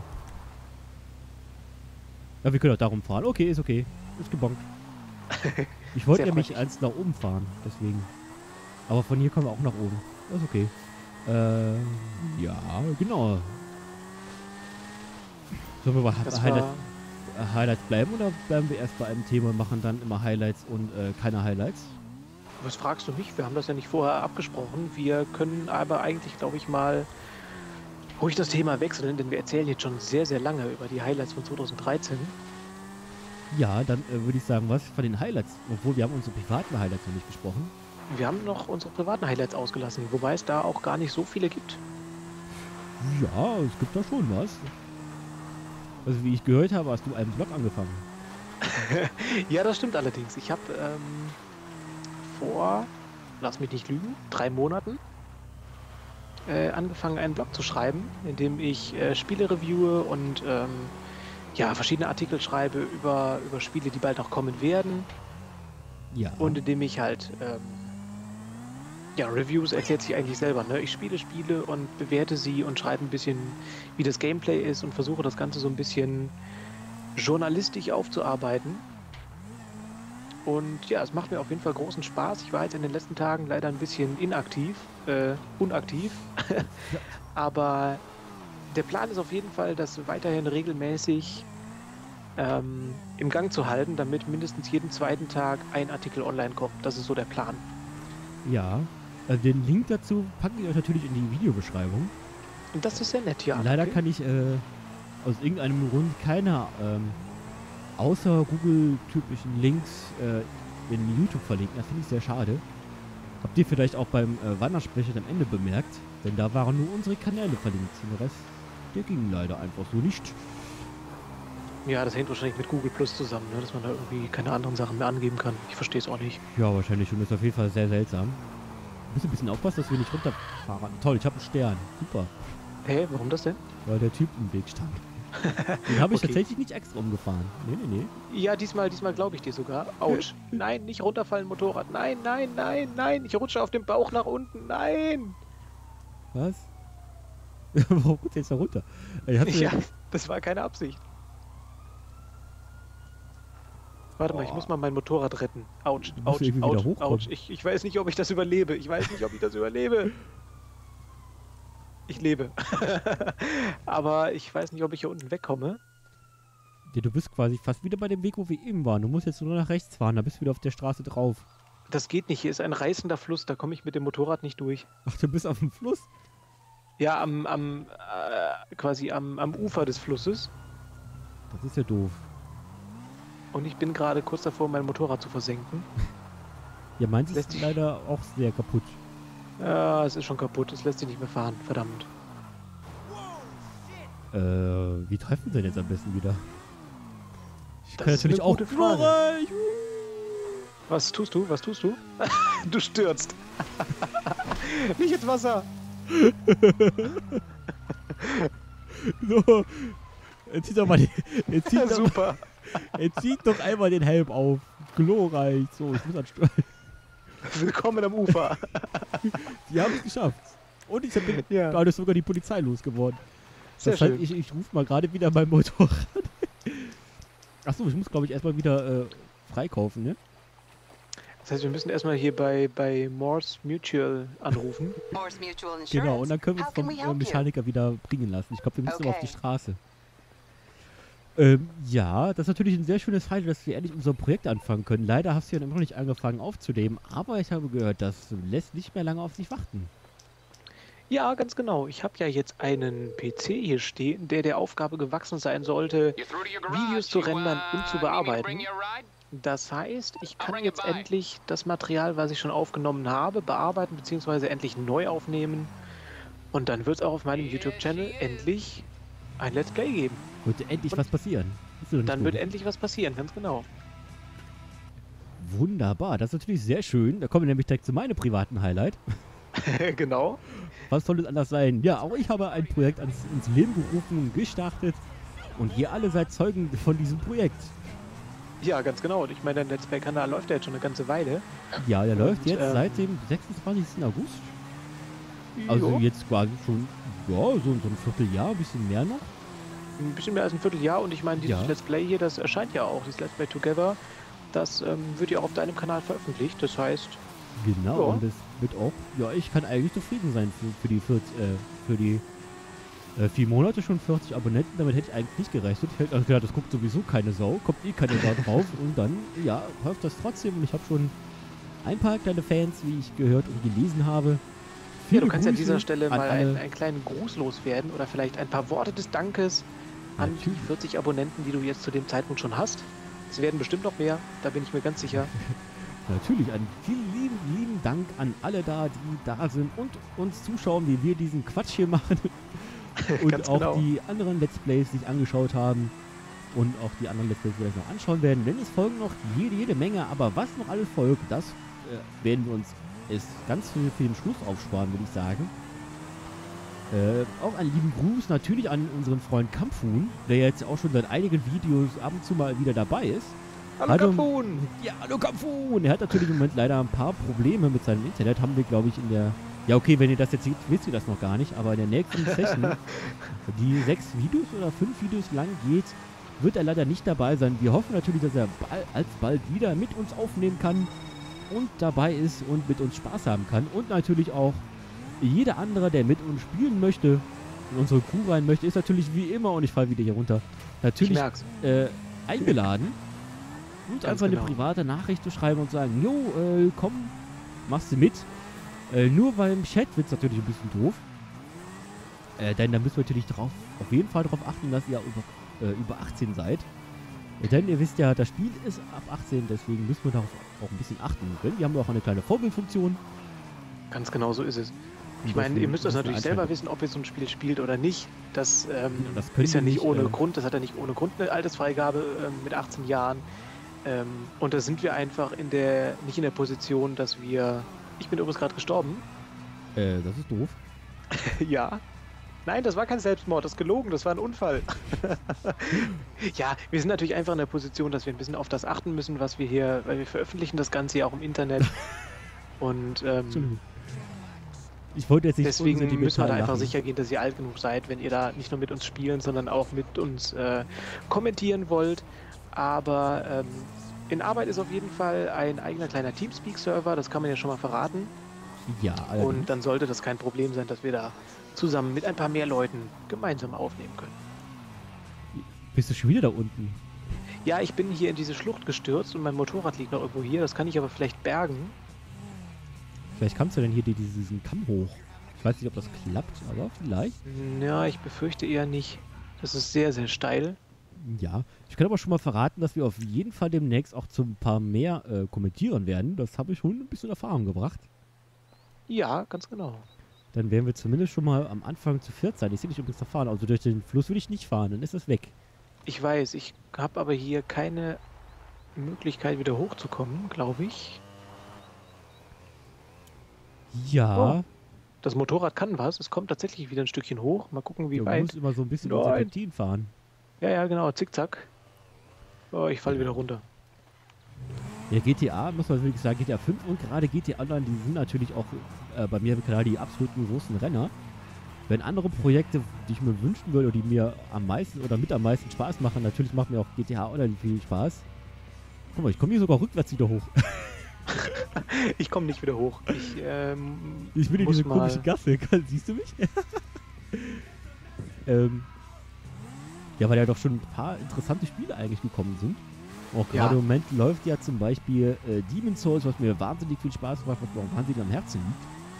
Ja, wir können auch darum fahren. Okay, ist okay. Ist gebongt. Ich wollte Sehr nämlich freundlich. eins nach oben fahren, deswegen. Aber von hier kommen wir auch nach oben. Das ist okay. Ja, genau. Sollen wir bei Das Highlights bleiben oder bleiben wir erst bei einem Thema und machen dann immer Highlights und keine Highlights? Was fragst du mich? Wir haben das ja nicht vorher abgesprochen. Wir können aber eigentlich, glaube ich, mal ruhig das Thema wechseln, denn wir erzählen jetzt schon sehr, sehr lange über die Highlights von 2013. Ja, dann würde ich sagen, was von den Highlights, obwohl wir haben unsere privaten Highlights noch nicht besprochen. Wir haben noch unsere privaten Highlights ausgelassen, wobei es da auch gar nicht so viele gibt. Ja, es gibt da schon was. Also wie ich gehört habe, hast du einen Blog angefangen. Ja, das stimmt allerdings. Ich habe vor, lass mich nicht lügen, 3 Monaten angefangen, einen Blog zu schreiben, in dem ich Spiele reviewe und ja, verschiedene Artikel schreibe über Spiele, die bald noch kommen werden. Ja. Und in dem ich halt ja, Reviews erklärt sich eigentlich selber, ne? Ich spiele Spiele und bewerte sie und schreibe ein bisschen, wie das Gameplay ist und versuche das Ganze so ein bisschen journalistisch aufzuarbeiten. Und ja, es macht mir auf jeden Fall großen Spaß. Ich war jetzt in den letzten Tagen leider ein bisschen unaktiv. Aber der Plan ist auf jeden Fall, das weiterhin regelmäßig im Gang zu halten, damit mindestens jeden zweiten Tag ein Artikel online kommt. Das ist so der Plan. Ja. Den Link dazu packen wir euch natürlich in die Videobeschreibung. Und das ist sehr nett, ja. Leider okay. kann ich aus irgendeinem Grund keine außer Google-typischen Links in YouTube verlinken. Das finde ich sehr schade. Habt ihr vielleicht auch beim Wandersprecher am Ende bemerkt? Denn da waren nur unsere Kanäle verlinkt. Den Rest, der ging leider einfach so nicht. Ja, das hängt wahrscheinlich mit Google Plus zusammen, ne? Dass man da irgendwie keine anderen Sachen mehr angeben kann. Ich verstehe es auch nicht. Ja, wahrscheinlich schon. Das ist auf jeden Fall sehr seltsam. Muss ein bisschen aufpassen, dass wir nicht runterfahren. Toll, ich habe einen Stern. Super. Hä, warum das denn? Weil der Typ im Weg stand. Den habe ich Okay. tatsächlich nicht extra umgefahren. Nee. Ja, diesmal glaube ich dir sogar. Autsch. Nein, nicht runterfallen, Motorrad. Nein. Ich rutsche auf dem Bauch nach unten. Nein. Was? Warum geht jetzt da runter? Ich hatte Ja, das war keine Absicht. Warte mal, ich muss mal mein Motorrad retten. Autsch, Du musst irgendwie wieder hochkommen. Autsch. Ich weiß nicht, ob ich das überlebe. Ich lebe. Aber ich weiß nicht, ob ich hier unten wegkomme. Ja, du bist quasi fast wieder bei dem Weg, wo wir eben waren. Du musst jetzt nur nach rechts fahren, da bist du wieder auf der Straße drauf. Das geht nicht. Hier ist ein reißender Fluss. Da komme ich mit dem Motorrad nicht durch. Ach, du bist auf dem Fluss? Ja, quasi am Ufer des Flusses. Das ist ja doof. Und ich bin gerade kurz davor, mein Motorrad zu versenken. Ja, meins Lässt ist sich- leider auch sehr kaputt. Ja, es ist schon kaputt. Es lässt sich nicht mehr fahren. Verdammt. Wie treffen wir denn jetzt am besten wieder? Ich Das kann ist natürlich eine auch gute Frage. glorreich. Was tust du? Was tust du? Du stürzt. Nicht ins Wasser. So, jetzt zieht doch mal jetzt zieht doch, Super. jetzt zieht doch einmal den Helm auf. Glorreich. So, ich muss an Willkommen am Ufer. Die haben es geschafft. Und ich bin Ja. gerade sogar die Polizei losgeworden. Sehr Das heißt, schön. ich rufe mal gerade wieder mein Motorrad. Achso, ich muss glaube ich erstmal wieder freikaufen, ne? Das heißt, wir müssen erstmal hier bei Morse Mutual anrufen. Morse Mutual Insurance. Genau, und dann können wir How uns can vom we help you? Mechaniker wieder bringen lassen. Ich glaube, wir müssen aber auf die Okay. Straße. Ja, das ist natürlich ein sehr schönes Highlight, dass wir endlich unser Projekt anfangen können. Leider hast du ja noch nicht angefangen aufzunehmen, aber ich habe gehört, das lässt nicht mehr lange auf sich warten. Ja, ganz genau. Ich habe ja jetzt einen PC hier stehen, der der Aufgabe gewachsen sein sollte, You through to your garage? Videos zu You, rendern und zu need me to bearbeiten. bring you a ride? Das heißt, ich kann bring it jetzt by. endlich das Material, was ich schon aufgenommen habe, bearbeiten bzw. endlich neu aufnehmen. Und dann wird es auch auf meinem YouTube-Channel endlich ein Let's Play geben. Wird endlich Und was passieren. Ist doch nicht Dann so. wird endlich was passieren, ganz genau. Wunderbar, das ist natürlich sehr schön. Da kommen wir nämlich direkt zu meinem privaten Highlight. Genau. Was soll es anders sein? Ja, auch ich habe ein Projekt ins Leben gerufen, gestartet. Und ihr alle seid Zeugen von diesem Projekt. Ja, ganz genau. Und ich meine, der Let's Play-Kanal läuft ja jetzt schon eine ganze Weile. Ja, der läuft Und, jetzt seit dem 26. August. Also Jo, jetzt quasi schon, ja, so ein Vierteljahr, ein bisschen mehr noch. ein bisschen mehr als ein Vierteljahr. Und ich meine, dieses Ja. Let's Play hier, das erscheint ja auch, dieses Let's Play Together. Das wird ja auch auf deinem Kanal veröffentlicht. Das heißt, Genau, Ja. und das wird auch, ja, ich kann eigentlich zufrieden sein für die 4 Monate schon 40 Abonnenten. Damit hätte ich eigentlich nicht gerechnet. Ich hätte gedacht, das guckt sowieso keine Sau, kommt eh keine Sau drauf. Und dann, ja, läuft das trotzdem. Und ich habe schon ein paar kleine Fans, wie ich gehört und gelesen habe. ja, Viele du kannst ja an Grüße dieser Stelle an mal alle. einen kleinen Gruß loswerden oder vielleicht ein paar Worte des Dankes an die Natürlich. 40 Abonnenten, die du jetzt zu dem Zeitpunkt schon hast. Es werden bestimmt noch mehr, da bin ich mir ganz sicher. Natürlich, einen vielen lieben Dank an alle da, die da sind und uns zuschauen, wie wir diesen Quatsch hier machen. Und Ganz auch genau. die anderen Let's Plays sich angeschaut haben. Und auch die anderen Let's Plays vielleicht noch anschauen werden. Denn es folgen noch jede Menge. Aber was noch alles folgt, das werden wir uns ist ganz viel für den Schluss aufsparen, würde ich sagen. Auch einen lieben Gruß natürlich an unseren Freund Kampfhuhn, der jetzt auch schon seit einigen Videos ab und zu mal wieder dabei ist. Hallo Hallo. Kapun! Ja, hallo Kampfhuhn! Er hat natürlich im Moment leider ein paar Probleme mit seinem Internet. Haben wir, glaube ich, in der... Ja, okay, wenn ihr das jetzt seht, wisst ihr das noch gar nicht. Aber in der nächsten Session, die 6 Videos oder 5 Videos lang geht, wird er leider nicht dabei sein. Wir hoffen natürlich, dass er alsbald wieder mit uns aufnehmen kann und dabei ist und mit uns Spaß haben kann. Und natürlich auch jeder andere, der mit uns spielen möchte, in unsere Crew rein möchte, ist natürlich wie immer, und ich falle wieder hier runter, Ich natürlich merk's. eingeladen. Und Ganz einfach genau. eine private Nachricht zu schreiben und sagen, jo, komm, machst du mit. Nur beim Chat wird es natürlich ein bisschen doof. Denn da müssen wir natürlich auf jeden Fall darauf achten, dass ihr über 18 seid. Denn ihr wisst ja, das Spiel ist ab 18, deswegen müssen wir darauf auch ein bisschen achten. Denn wir haben ja auch eine kleine Vorbildfunktion. Ganz genau so ist es. Ich Und meine, ihr deswegen müsst das müssen wir natürlich selber einschränken. wissen, ob ihr so ein Spiel spielt oder nicht. Das, Das können ist ja wir nicht nicht, ohne Grund, das hat ja nicht ohne Grund eine Altersfreigabe mit 18 Jahren. Und da sind wir einfach nicht in der Position, dass wir... Ich bin übrigens gerade gestorben. Das ist doof. Ja. Nein, das war kein Selbstmord, das ist gelogen, das war ein Unfall. Ja, wir sind natürlich einfach in der Position, dass wir ein bisschen auf das achten müssen, was wir hier, weil wir veröffentlichen das Ganze ja auch im Internet. Und Entschuldigung. Ich wollte jetzt nicht deswegen müssen wir da unsentimental einfach lachen. sicher gehen, dass ihr alt genug seid, wenn ihr da nicht nur mit uns spielen, sondern auch mit uns kommentieren wollt. Aber in Arbeit ist auf jeden Fall ein eigener kleiner Teamspeak-Server, das kann man ja schon mal verraten. Ja, allerdings. Und dann sollte das kein Problem sein, dass wir da zusammen mit ein paar mehr Leuten gemeinsam aufnehmen können. Bist du schon wieder da unten? Ja, ich bin hier in diese Schlucht gestürzt und mein Motorrad liegt noch irgendwo hier. Das kann ich aber vielleicht bergen. Vielleicht kannst du denn hier diesen Kamm hoch. Ich weiß nicht, ob das klappt, aber vielleicht. Ja, ich befürchte eher nicht. Das ist sehr, sehr steil. Ja, ich kann aber schon mal verraten, dass wir auf jeden Fall demnächst auch zu ein paar mehr kommentieren werden. Das habe ich schon ein bisschen Erfahrung gebracht. Ja, ganz genau. Dann werden wir zumindest schon mal am Anfang zu viert sein. Ich sehe nicht übrigens da fahren. Also durch den Fluss will ich nicht fahren, dann ist es weg. Ich weiß, ich habe aber hier keine Möglichkeit, wieder hochzukommen, glaube ich. Ja, Das Motorrad kann was. Es kommt tatsächlich wieder ein Stückchen hoch. Mal gucken, wie du weit. musst immer so ein bisschen Nein. Serpentin fahren. Ja, ja, genau. Zickzack. Oh, ich falle Genau. wieder runter. Ja, GTA, muss man wirklich sagen, GTA 5 und gerade GTA Online, die sind natürlich auch bei mir im Kanal die absoluten großen Renner. Wenn andere Projekte, die ich mir wünschen würde, oder die mir am meisten oder mit am meisten Spaß machen, natürlich macht mir auch GTA Online viel Spaß. Guck mal, ich komme hier sogar rückwärts wieder hoch. Ich komme nicht wieder hoch. Ich bin in muss diese mal- komische Gasse. Siehst du mich? Ja, weil ja doch schon ein paar interessante Spiele eigentlich gekommen sind. Auch Ja. gerade im Moment läuft ja zum Beispiel Demon's Souls, was mir wahnsinnig viel Spaß macht, was mir auch wahnsinnig am Herzen liegt.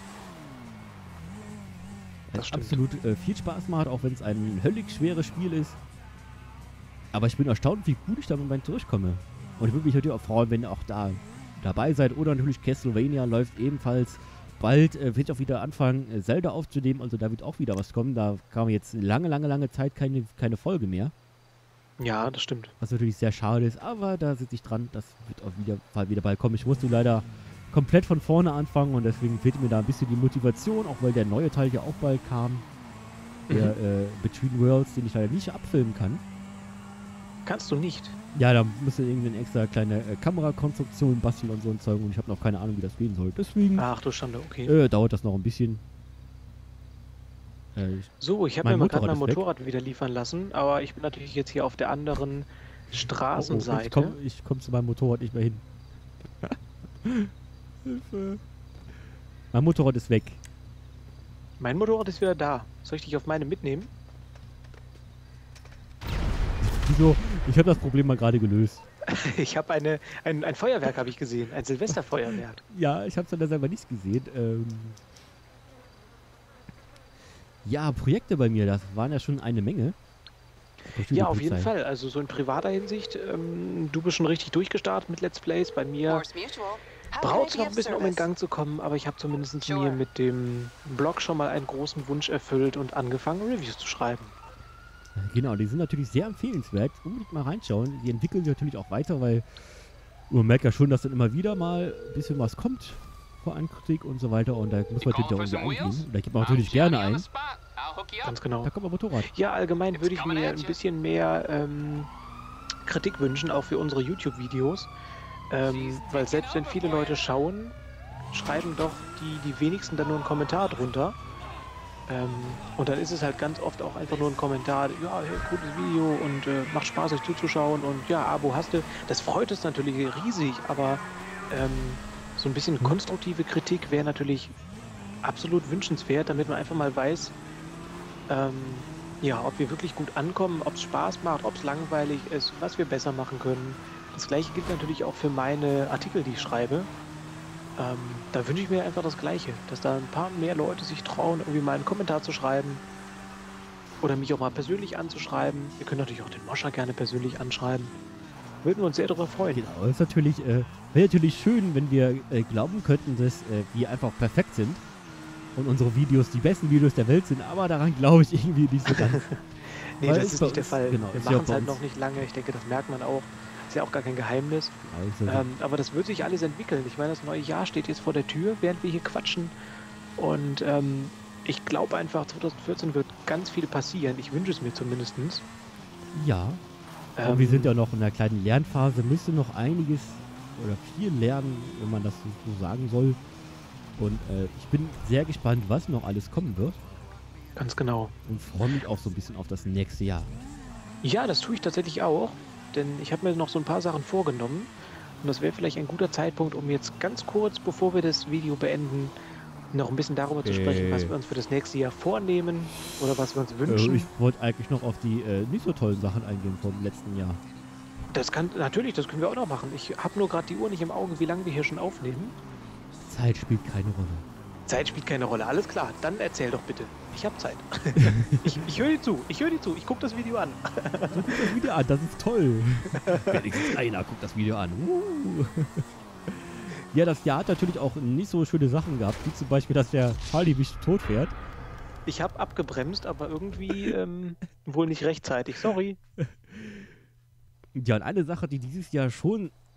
Das stimmt. Absolut viel Spaß macht, auch wenn es ein höllisch schweres Spiel ist. Aber ich bin erstaunt, wie gut ich da im Moment durchkomme. Und ich würde mich natürlich auch freuen, wenn ihr auch da dabei seid. Oder natürlich Castlevania läuft ebenfalls. Bald wird ich auch wieder anfangen, Zelda aufzunehmen. Also da wird auch wieder was kommen. Da kam jetzt lange Zeit keine Folge mehr. Ja, das stimmt. Was natürlich sehr schade ist. Aber da sitze ich dran. Das wird auf jeden Fall wieder bald kommen. Ich musste leider komplett von vorne anfangen. Und deswegen fehlt mir da ein bisschen die Motivation. Auch weil der neue Teil ja auch bald kam. Der Between Worlds, den ich leider nicht abfilmen kann. Kannst du nicht. Ja, da müsste irgendwie eine extra kleine Kamerakonstruktion basteln und so ein Zeug und ich habe noch keine Ahnung, wie das gehen soll. Deswegen Ach du Schande, okay. dauert das noch ein bisschen. So, ich habe mein mir mal gerade mein Motorrad ist weg. Motorrad wieder liefern lassen, aber ich bin natürlich jetzt hier auf der anderen Straßenseite. Ich komm zu meinem Motorrad nicht mehr hin. Hilfe. Mein Motorrad ist weg. Mein Motorrad ist wieder da. Soll ich dich auf meine mitnehmen? Wieso? Ich habe das Problem mal gerade gelöst. Ich habe ein Feuerwerk, habe ich gesehen. Ein Silvesterfeuerwerk. Ja, ich habe es dann selber nicht gesehen. Ja, Projekte bei mir, das waren ja schon eine Menge. Ja, auf jeden Fall. Also so in privater Hinsicht, du bist schon richtig durchgestartet mit Let's Plays. Bei mir Morse Mutual. How braucht es can I noch be ein bisschen, of um in service? Gang zu kommen, aber ich habe zumindest Sure. mir mit dem Blog schon mal einen großen Wunsch erfüllt und angefangen, Reviews zu schreiben. Genau, die sind natürlich sehr empfehlenswert. Unbedingt mal reinschauen. Die entwickeln sich natürlich auch weiter, weil man merkt ja schon, dass dann immer wieder mal ein bisschen was kommt vor Ankritik und so weiter. Und da muss man natürlich auch irgendwie eingehen. Da gibt man natürlich gerne ein. Ganz genau. Da kommt ein Motorrad. Ja, allgemein würde ich coming mir at ein you. bisschen mehr Kritik wünschen, auch für unsere YouTube-Videos. Weil selbst wenn viele Leute schauen, schreiben doch die wenigsten dann nur einen Kommentar drunter. Und dann ist es halt ganz oft auch einfach nur ein Kommentar, ja, hey, gutes Video und macht Spaß, euch zuzuschauen und ja, Abo hast du. Das freut uns natürlich riesig, aber so ein bisschen konstruktive Kritik wäre natürlich absolut wünschenswert, damit man einfach mal weiß, ja, ob wir wirklich gut ankommen, ob es Spaß macht, ob es langweilig ist, was wir besser machen können. Das gleiche gilt natürlich auch für meine Artikel, die ich schreibe. Da wünsche ich mir einfach das Gleiche, dass da ein paar mehr Leute sich trauen, irgendwie mal einen Kommentar zu schreiben oder mich auch mal persönlich anzuschreiben. Ihr könnt natürlich auch den Moscha gerne persönlich anschreiben. Würden wir uns sehr darüber freuen. Genau, das ist natürlich, wäre natürlich schön, wenn wir glauben könnten, dass wir einfach perfekt sind und unsere Videos die besten Videos der Welt sind, aber daran glaube ich irgendwie nicht so ganz. Nee, Weil das es ist bei nicht der uns- Fall. genau, Wir ist ja machen es bei halt uns- noch nicht lange. Ich denke, das merkt man auch. Ist ja auch gar kein Geheimnis. Genau, also, Aber das wird sich alles entwickeln. Ich meine, das neue Jahr steht jetzt vor der Tür, während wir hier quatschen. Und ich glaube einfach, 2014 wird ganz viel passieren. Ich wünsche es mir zumindest. ja, und wir sind ja noch in einer kleinen Lernphase, müsste noch einiges oder viel lernen, wenn man das so sagen soll. Und ich bin sehr gespannt, was noch alles kommen wird Ganz genau. und freue mich auch so ein bisschen auf das nächste Jahr. Ja, das tue ich tatsächlich auch. Denn ich habe mir noch so ein paar Sachen vorgenommen. Und das wäre vielleicht ein guter Zeitpunkt, um jetzt ganz kurz, bevor wir das Video beenden, noch ein bisschen darüber zu sprechen, was wir uns für das nächste Jahr vornehmen oder was wir uns wünschen. Ich wollte eigentlich noch auf die nicht so tollen Sachen eingehen vom letzten Jahr. Das kann natürlich, das können wir auch noch machen. Ich habe nur gerade die Uhr nicht im Auge, wie lange wir hier schon aufnehmen. Zeit spielt keine Rolle. Zeit spielt keine Rolle, alles klar. Dann erzähl doch bitte. Ich habe Zeit. ich höre dir zu, ich gucke das Video an. So, guck das Video an, das ist toll. Wenigstens einer guckt das Video an. Ja, das Jahr hat natürlich auch nicht so schöne Sachen gehabt, wie zum Beispiel, dass der Charlie mich tot fährt. Ich habe abgebremst, aber irgendwie wohl nicht rechtzeitig. Sorry. Ja, und eine Sache, die dieses Jahr schon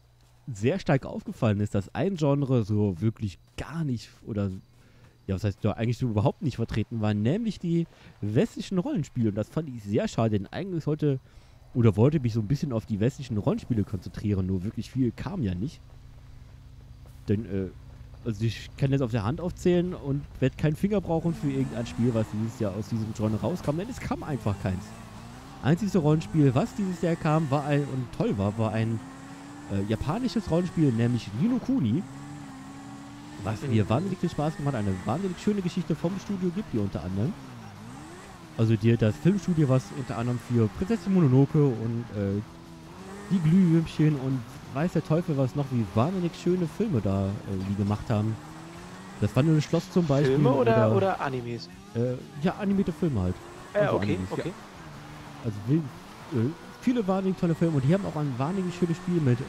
sehr stark aufgefallen ist, dass ein Genre so wirklich gar nicht oder ja, was heißt ja eigentlich so überhaupt nicht vertreten war, nämlich die westlichen Rollenspiele. Und das fand ich sehr schade, denn eigentlich sollte oder wollte mich so ein bisschen auf die westlichen Rollenspiele konzentrieren, nur wirklich viel kam ja nicht. Denn, also ich kann jetzt auf der Hand aufzählen und werde keinen Finger brauchen für irgendein Spiel, was dieses Jahr aus diesem Genre rauskam, denn es kam einfach keins. Einzigste Rollenspiel, was dieses Jahr kam, war ein, und toll war ein japanisches Rollenspiel, nämlich Ni no Kuni, was mir wahnsinnig viel Spaß gemacht hat, eine wahnsinnig schöne Geschichte vom Studio Ghibli unter anderem. Also das Filmstudio, was unter anderem für Prinzessin Mononoke und die Glühwürmchen und weiß der Teufel was noch, wie wahnsinnig schöne Filme da die gemacht haben. Das Wandelnde Schloss zum Beispiel. Filme oder Animes? Ja, animierte Filme halt. Also Okay, Animes, okay. Ja. Also viele wahnsinnig tolle Filme und die haben auch ein wahnsinnig schönes Spiel mit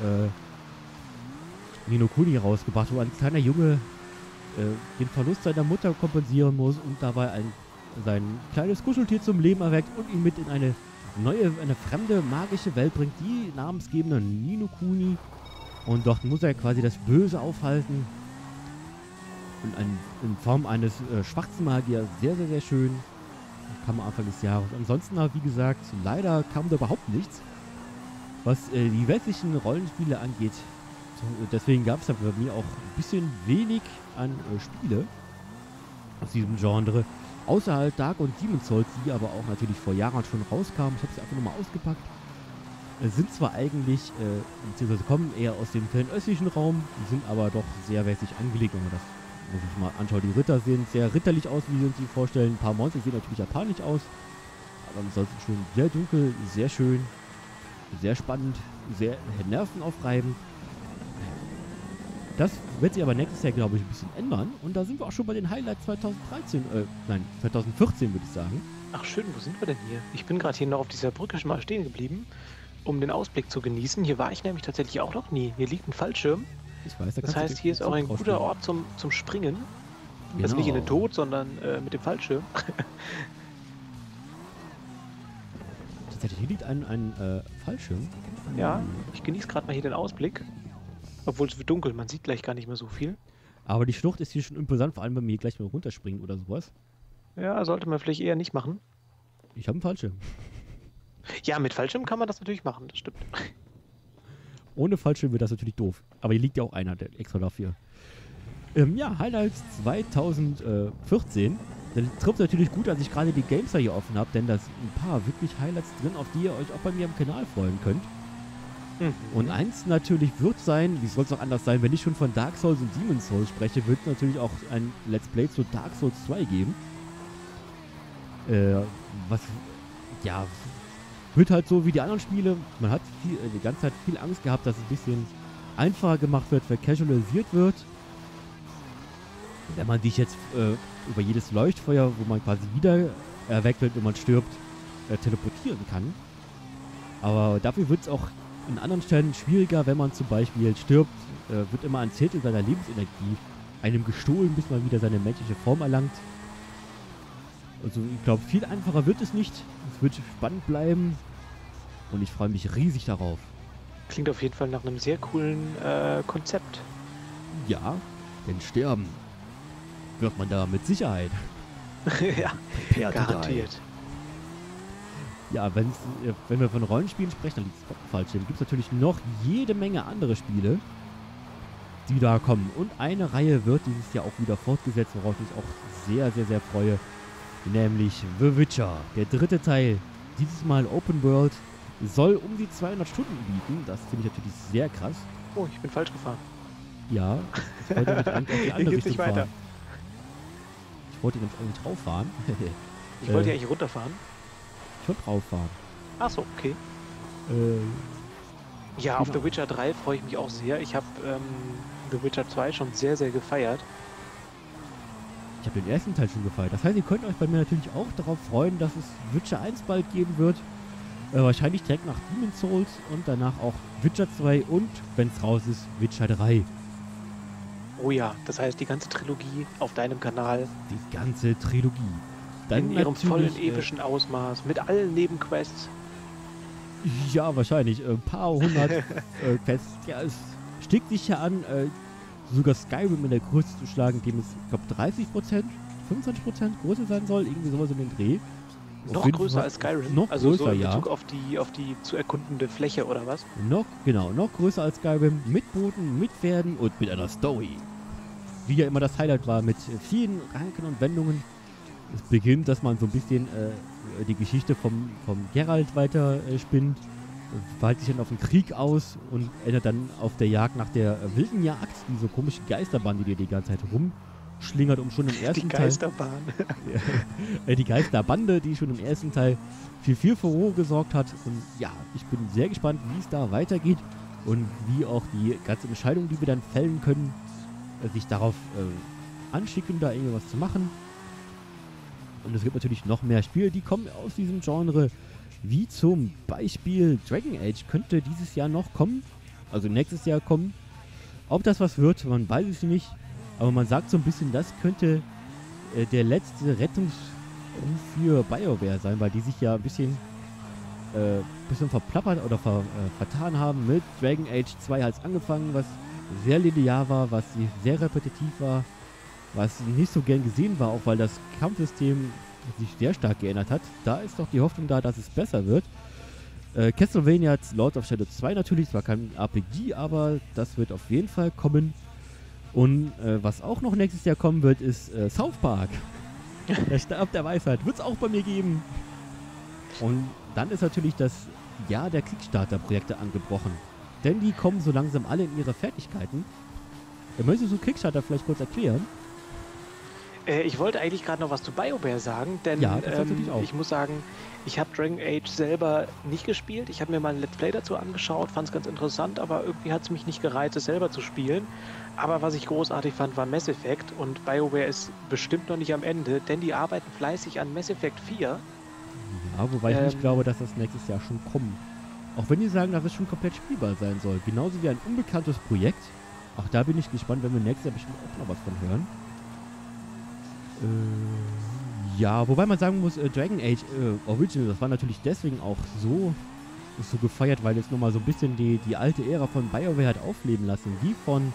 Ni no Kuni rausgebracht, wo ein kleiner Junge den Verlust seiner Mutter kompensieren muss und dabei sein kleines Kuscheltier zum Leben erweckt und ihn mit in eine fremde, magische Welt bringt, die namensgebende Ni no Kuni. Und dort muss er quasi das Böse aufhalten. Und in Form eines schwarzen Magiers. Sehr, sehr, sehr schön. Kam am Anfang des Jahres. Ansonsten, wie gesagt, leider kam da überhaupt nichts, was die westlichen Rollenspiele angeht. So, deswegen gab es da bei mir auch ein bisschen wenig an Spiele aus diesem Genre. Außer halt Dark und Demon's Souls, die aber auch natürlich vor Jahren schon rauskamen. Ich habe sie einfach nochmal ausgepackt. Sind zwar eigentlich, beziehungsweise kommen eher aus dem fernöstlichen Raum, sind aber doch sehr westlich angelegt, wenn man das muss ich mal anschauen. Die Ritter sehen sehr ritterlich aus, wie sie uns die vorstellen. Ein paar Monster sehen natürlich japanisch aus, aber ansonsten schon sehr dunkel, sehr schön, sehr spannend, sehr nervenaufreibend. Das wird sich aber nächstes Jahr, glaube ich, ein bisschen ändern. Und da sind wir auch schon bei den Highlights 2013, 2014 würde ich sagen. Ach schön, wo sind wir denn hier? Ich bin gerade hier noch auf dieser Brücke schon mal stehen geblieben, um den Ausblick zu genießen. Hier war ich nämlich tatsächlich auch noch nie. Hier liegt ein Fallschirm. Ich weiß, Das heißt, hier ist auch ein guter Ort zum Springen. Genau. Also nicht in den Tod, sondern mit dem Fallschirm. Tatsächlich, hier liegt ein Fallschirm. Ja, ich genieße gerade mal hier den Ausblick. Obwohl es wird dunkel, man sieht gleich gar nicht mehr so viel. Aber die Schlucht ist hier schon imposant, vor allem wenn wir hier gleich mal runterspringen oder sowas. Ja, sollte man vielleicht eher nicht machen. Ich habe einen Fallschirm. Ja, mit Fallschirm kann man das natürlich machen, das stimmt. Ohne Fallschirm wird das natürlich doof. Aber hier liegt ja auch einer der extra dafür. Ja, Highlights 2014. Da trifft natürlich gut, als ich gerade die Games hier offen habe, denn da sind ein paar wirklich Highlights drin, auf die ihr euch auch bei mir am Kanal freuen könnt. Und eins natürlich wird sein, wie soll es auch anders sein, wenn ich schon von Dark Souls und Demon's Souls spreche, wird es natürlich auch ein Let's Play zu Dark Souls 2 geben. Was, ja, wird halt so wie die anderen Spiele. Man hat die ganze Zeit viel Angst gehabt, dass es ein bisschen einfacher gemacht wird, vercasualisiert wird. Wenn man sich jetzt über jedes Leuchtfeuer, wo man quasi wieder erweckt wird, wenn man stirbt, teleportieren kann. Aber dafür wird es auch in anderen Stellen schwieriger, wenn man zum Beispiel stirbt, wird immer ein Zehntel seiner Lebensenergie einem gestohlen, bis man wieder seine menschliche Form erlangt. Also ich glaube, viel einfacher wird es nicht. Es wird spannend bleiben und ich freue mich riesig darauf. Klingt auf jeden Fall nach einem sehr coolen Konzept. Ja, denn sterben wird man da mit Sicherheit. Ja, garantiert. Ja, wenn wir von Rollenspielen sprechen, dann liegt es falsch. Dann gibt es natürlich noch jede Menge andere Spiele, die da kommen. Und eine Reihe wird dieses Jahr auch wieder fortgesetzt, worauf ich mich auch sehr, sehr, sehr freue. Nämlich The Witcher. Der dritte Teil, dieses Mal Open World, soll um die 200 Stunden bieten. Das finde ich natürlich sehr krass. Oh, ich bin falsch gefahren. Ja, ich wollte nämlich eigentlich auf die andere geht's Richtung nicht weiter. fahren. Ich wollte nämlich eigentlich drauf fahren. Ich wollte ja eigentlich runterfahren. Ich wollte drauf fahren. Achso, okay. Ja, auf genau. The Witcher 3 freue ich mich auch sehr. Ich habe The Witcher 2 schon sehr, sehr gefeiert. Ich habe den ersten Teil schon gefeiert. Das heißt, ihr könnt euch bei mir natürlich auch darauf freuen, dass es Witcher 1 bald geben wird. Wahrscheinlich direkt nach Demon's Souls und danach auch Witcher 2 und, wenn es raus ist, Witcher 3. Oh ja, das heißt die ganze Trilogie auf deinem Kanal Die ganze Trilogie. Dann in ihrem vollen natürlich, epischen Ausmaß, mit allen Nebenquests. Ja, wahrscheinlich. Ein paar hundert Quests. Ja, ist Stickt sich ja an, sogar Skyrim in der Größe zu schlagen, dem es, ich glaube, 30%, 25% größer sein soll, irgendwie sowas in den Dreh. Auf Noch jeden größer Fall- als Skyrim? Noch also größer, so in ja. Bezug auf die zu erkundende Fläche oder was? Noch größer als Skyrim, mit Booten, mit Pferden und mit einer Story. Wie ja immer das Highlight war, mit vielen Ranken und Wendungen. Es beginnt, dass man so ein bisschen die Geschichte vom Geralt weiter spinnt, weitet sich dann auf den Krieg aus und endet dann auf der Jagd nach der wilden Jagd, diese komische Geisterbande, die die ganze Zeit rumschlingert, um schon im Die ersten Teil... Geisterbahn. Die Geisterbande, die schon im ersten Teil für viel Furore gesorgt hat. Und ja, ich bin sehr gespannt, wie es da weitergeht und wie auch die ganze Entscheidung, die wir dann fällen können, sich darauf anschicken, da irgendwas zu machen. Und es gibt natürlich noch mehr Spiele, die kommen aus diesem Genre, wie zum Beispiel Dragon Age könnte dieses Jahr noch kommen, also nächstes Jahr kommen. Ob das was wird, man weiß es nicht, aber man sagt so ein bisschen, das könnte der letzte Rettungsruf für BioWare sein, weil die sich ja ein bisschen verplappert oder vertan haben. Mit Dragon Age 2 hat es angefangen, was sehr linear war, was sehr repetitiv war, was nicht so gern gesehen war, auch weil das Kampfsystem sich sehr stark geändert hat. Da ist doch die Hoffnung da, dass es besser wird. Castlevania Lords of Shadow 2 natürlich, zwar kein RPG, aber das wird auf jeden Fall kommen. Und was auch noch nächstes Jahr kommen wird, ist South Park. Der Stab der Weisheit wird es auch bei mir geben. Und dann ist natürlich das Jahr der Kickstarter-Projekte angebrochen. Denn die kommen so langsam alle in ihre Fertigkeiten. Möchtest du Kickstarter vielleicht kurz erklären? Ich wollte eigentlich gerade noch was zu BioWare sagen, denn Ja, das natürlich auch. ich muss sagen, ich habe Dragon Age selber nicht gespielt. Ich habe mir mal ein Let's Play dazu angeschaut, fand es ganz interessant, aber irgendwie hat es mich nicht gereizt, es selber zu spielen. Aber was ich großartig fand, war Mass Effect und BioWare ist bestimmt noch nicht am Ende, denn die arbeiten fleißig an Mass Effect 4. Ja, wobei ich nicht glaube, dass das nächstes Jahr schon kommt. Auch wenn die sagen, dass es schon komplett spielbar sein soll. Genauso wie ein unbekanntes Projekt. Auch da bin ich gespannt, wenn wir nächstes Jahr bestimmt auch noch was von hören. Ja, wobei man sagen muss, Dragon Age Original, das war natürlich deswegen auch so gefeiert, weil es nochmal so ein bisschen die alte Ära von BioWare hat aufleben lassen, wie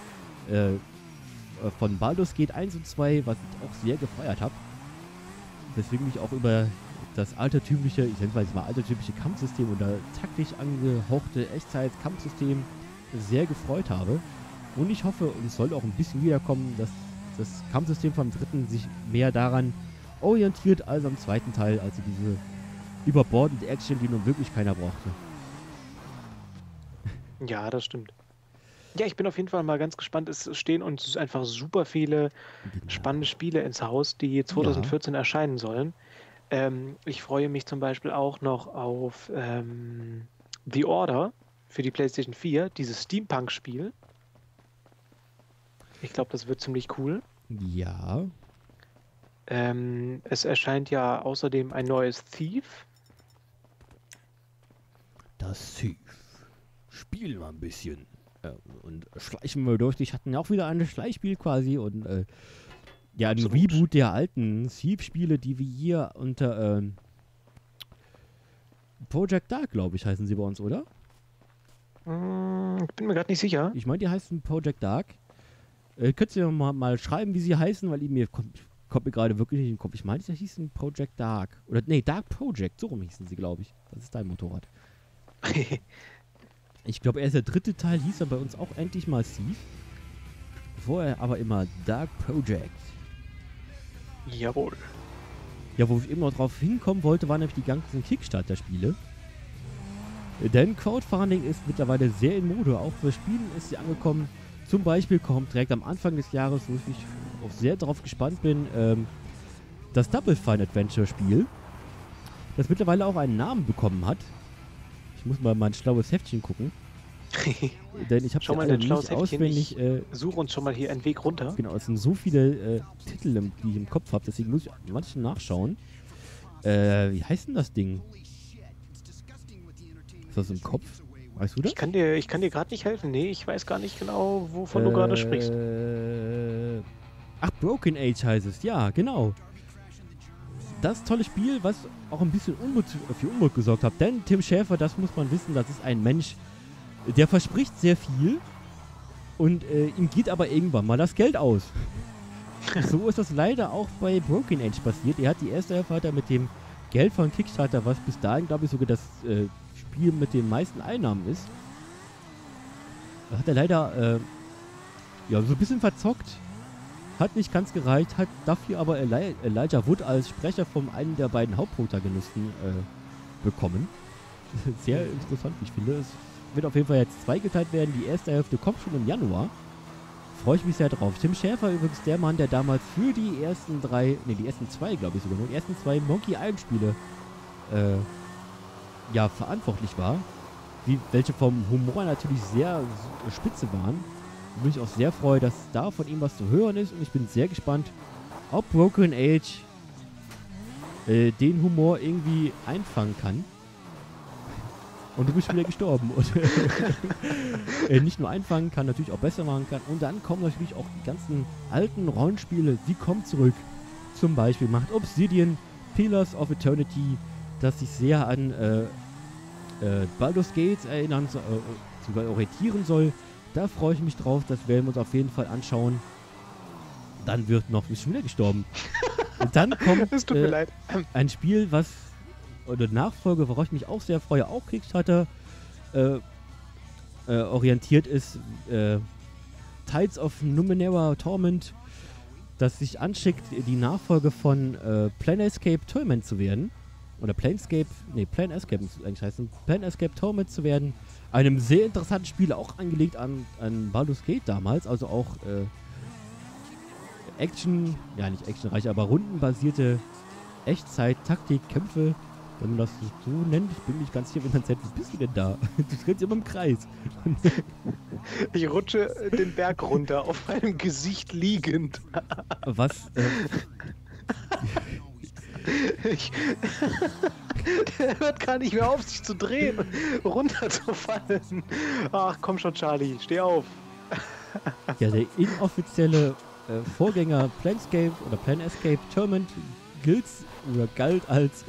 von Baldur's Gate 1 und 2, was ich auch sehr gefeiert habe. Deswegen mich auch über das altertümliche, ich nenne es mal altertümliche Kampfsystem oder taktisch angehauchte Echtzeit-Kampfsystem sehr gefreut habe. Und ich hoffe, und es soll auch ein bisschen wiederkommen, dass das Kampfsystem vom dritten sich mehr daran orientiert als am zweiten Teil, also diese überbordende Action, die nun wirklich keiner brauchte. Ja, das stimmt. Ja, ich bin auf jeden Fall mal ganz gespannt. Es stehen uns einfach super viele spannende Spiele ins Haus, die 2014 erscheinen sollen. Ich freue mich zum Beispiel auch noch auf The Order für die PlayStation 4, dieses Steampunk-Spiel. Ich glaube, das wird ziemlich cool. Ja. Es erscheint ja außerdem ein neues Thief. Das Thief. Spielen wir ein bisschen. Und schleichen wir durch. Die hatten ja auch wieder ein Schleichspiel quasi und ja, ein Absolut. Reboot der alten Thief-Spiele, die wir hier unter Project Dark, glaube ich, heißen sie bei uns, oder? Ich bin mir gerade nicht sicher. Ich meine, die heißen Project Dark. Könnt ihr mal schreiben, wie sie heißen, weil mir kommt mir gerade wirklich nicht in den Kopf. Ich meine, die hießen Project Dark. Oder nee, Dark Project, so rum hießen sie, glaube ich. Das ist dein Motorrad. Ich glaube, erst der dritte Teil hieß dann bei uns auch endlich mal Thief. Vorher aber immer Dark Project. Jawohl. Ja, wo ich eben noch drauf hinkommen wollte, waren nämlich die ganzen Kickstarter-Spiele. Denn Crowdfunding ist mittlerweile sehr in Mode. Auch für Spielen ist sie angekommen. Zum Beispiel kommt direkt am Anfang des Jahres, wo ich auch sehr darauf gespannt bin, das Double Fine Adventure Spiel, das mittlerweile auch einen Namen bekommen hat. Ich muss mal mein schlaues Heftchen gucken. Denn ich habe Schau sie mal alle dein schlaues nicht Heftchen. auswendig. Such uns schon mal hier einen Weg runter. Genau, es sind so viele Titel, die ich im Kopf habe, deswegen muss ich manchen nachschauen. Wie heißt denn das Ding? Ist das im Kopf? Weißt du das? Ich kann dir gerade nicht helfen. Nee, ich weiß gar nicht genau, wovon du gerade sprichst. Ach, Broken Age heißt es. Ja, genau. Das tolle Spiel, was auch ein bisschen für Unmut gesorgt hat. Denn Tim Schafer, das muss man wissen, das ist ein Mensch, der verspricht sehr viel. Und ihm geht aber irgendwann mal das Geld aus. So ist das leider auch bei Broken Age passiert. Er hat die erste Hälfte hat er mit dem Geld von Kickstarter, was bis dahin, glaube ich, sogar das Spiel mit den meisten Einnahmen ist, hat er leider ja, so ein bisschen verzockt. Hat nicht ganz gereicht, hat dafür aber Elijah Wood als Sprecher von einem der beiden Hauptprotagonisten bekommen. Sehr interessant, wie ich finde. Es wird auf jeden Fall jetzt zweigeteilt werden. Die erste Hälfte kommt schon im Januar. Freue ich mich sehr drauf. Tim Schäfer übrigens der Mann, der damals für die ersten die ersten zwei, glaube ich sogar nur, die ersten zwei Monkey Island Spiele ja, verantwortlich war. Welche vom Humor natürlich sehr spitze waren. Wo ich auch sehr freue, dass da von ihm was zu hören ist. Und ich bin sehr gespannt, ob Broken Age den Humor irgendwie einfangen kann. Und du bist wieder gestorben. Und nicht nur einfangen kann, natürlich auch besser machen kann. Und dann kommen natürlich auch die ganzen alten Rollenspiele, die kommen zurück. Zum Beispiel macht Obsidian Pillars of Eternity, das sich sehr an Baldur's Gate erinnern, sogar orientieren soll. Da freue ich mich drauf, das werden wir uns auf jeden Fall anschauen. Dann wird noch, ist schon wieder gestorben. Und dann kommt Es tut mir leid. ein Spiel, oder Nachfolge, worauf ich mich auch sehr freue, auch Kickstarter orientiert ist, Tides of Numenera Torment, das sich anschickt, die Nachfolge von Planescape Torment zu werden. Oder Planescape muss es eigentlich heißen, Planescape Torment zu werden. Einem sehr interessanten Spiel, auch angelegt an Baldur's Gate damals, also auch Action, ja nicht actionreich, aber rundenbasierte Echtzeit, Taktik, Kämpfe, wenn man das so nennt. Ich bin nicht ganz sicher, wenn was bist du denn da? Du rennst immer im Kreis. Ich rutsche den Berg runter, auf meinem Gesicht liegend. Was? Der hört gar nicht mehr auf, sich zu drehen, runterzufallen. Ach, komm schon, Charlie, steh auf. Ja, der inoffizielle Vorgänger Planescape oder Planescape Torment galt als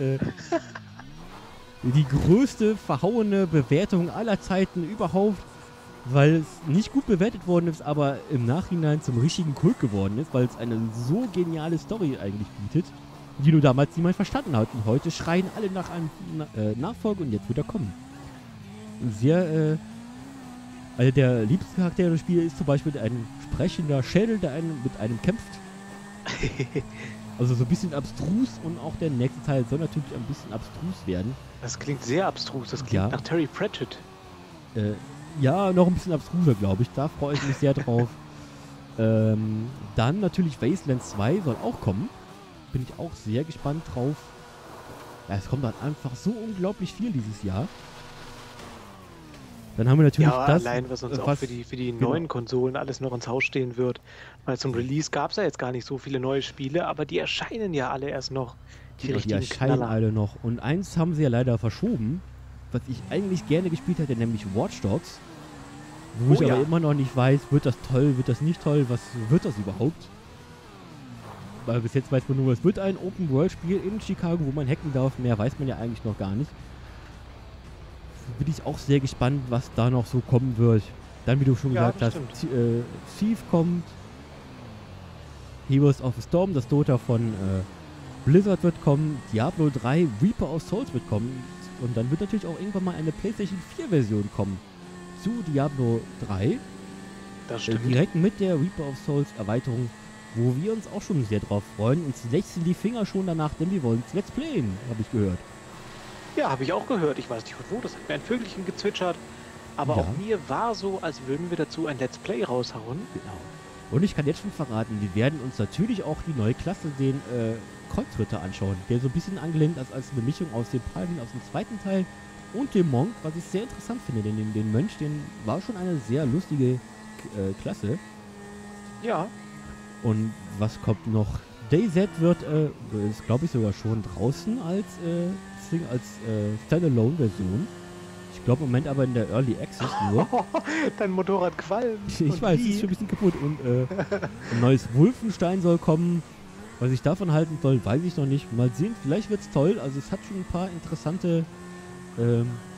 die größte verhauene Bewertung aller Zeiten überhaupt, weil es nicht gut bewertet worden ist, aber im Nachhinein zum richtigen Kult geworden ist, weil es eine so geniale Story eigentlich bietet, die nur damals niemand verstanden hat. Und heute schreien alle nach einem Nachfolger und jetzt wird er kommen. Sehr, also der liebste Charakter des Spiels ist zum Beispiel ein sprechender Schädel, der mit einem kämpft. Also so ein bisschen abstrus, und auch der nächste Teil soll natürlich ein bisschen abstrus werden. Das klingt sehr abstrus, das klingt Ja. nach Terry Pratchett. Ja, noch ein bisschen abstruser, glaube ich. Da freue ich mich sehr drauf. Dann natürlich Wasteland 2 soll auch kommen. Bin ich auch sehr gespannt drauf. Ja, es kommt dann einfach so unglaublich viel dieses Jahr. Dann haben wir natürlich Ja, das, allein was uns auch was für die genau. neuen Konsolen alles noch ins Haus stehen wird. Weil zum Release gab es ja jetzt gar nicht so viele neue Spiele, aber die erscheinen ja alle erst noch. Die Genau, die richtigen erscheinen Knaller. alle noch. Und eins haben sie ja leider verschoben, was ich eigentlich gerne gespielt hätte, nämlich Watch Dogs. Wo ich aber immer noch nicht weiß, wird das toll, wird das nicht toll, was wird das überhaupt? Weil bis jetzt weiß man nur, es wird ein Open-World-Spiel in Chicago, wo man hacken darf. Mehr weiß man ja eigentlich noch gar nicht. Bin ich auch sehr gespannt, was da noch so kommen wird. Dann, wie du schon Ja, gesagt das hast, Thief kommt. Heroes of the Storm, das Dota von Blizzard wird kommen. Diablo 3, Reaper of Souls wird kommen. Und dann wird natürlich auch irgendwann mal eine PlayStation 4-Version kommen zu Diablo 3. Das stimmt. Direkt mit der Reaper of Souls Erweiterung, wo wir uns auch schon sehr drauf freuen. Uns lächeln die Finger schon danach, denn wir wollen es Let's Playen, habe ich gehört. Ja, habe ich auch gehört. Ich weiß nicht von wo, das hat mir ein Vögelchen gezwitschert. Aber Ja. auch mir war so, als würden wir dazu ein Let's Play raushauen. Genau. Und ich kann jetzt schon verraten, wir werden uns natürlich auch die neue Klasse, den Kreuzritter, anschauen, der so ein bisschen angelehnt ist als eine Mischung aus dem Paladin aus dem zweiten Teil und dem Monk, was ich sehr interessant finde, denn den Mönch, den war schon eine sehr lustige Klasse. Ja, Und was kommt noch? DayZ wird, ist glaube ich sogar schon draußen als Standalone-Version. Ich glaube im Moment aber in der Early Access nur. dein Motorrad qualmt. Ich Und weiß, es wie? ist schon ein bisschen kaputt. Und ein neues Wolfenstein soll kommen. Was ich davon halten soll, weiß ich noch nicht. Mal sehen, vielleicht wird es toll. Also es hat schon ein paar interessante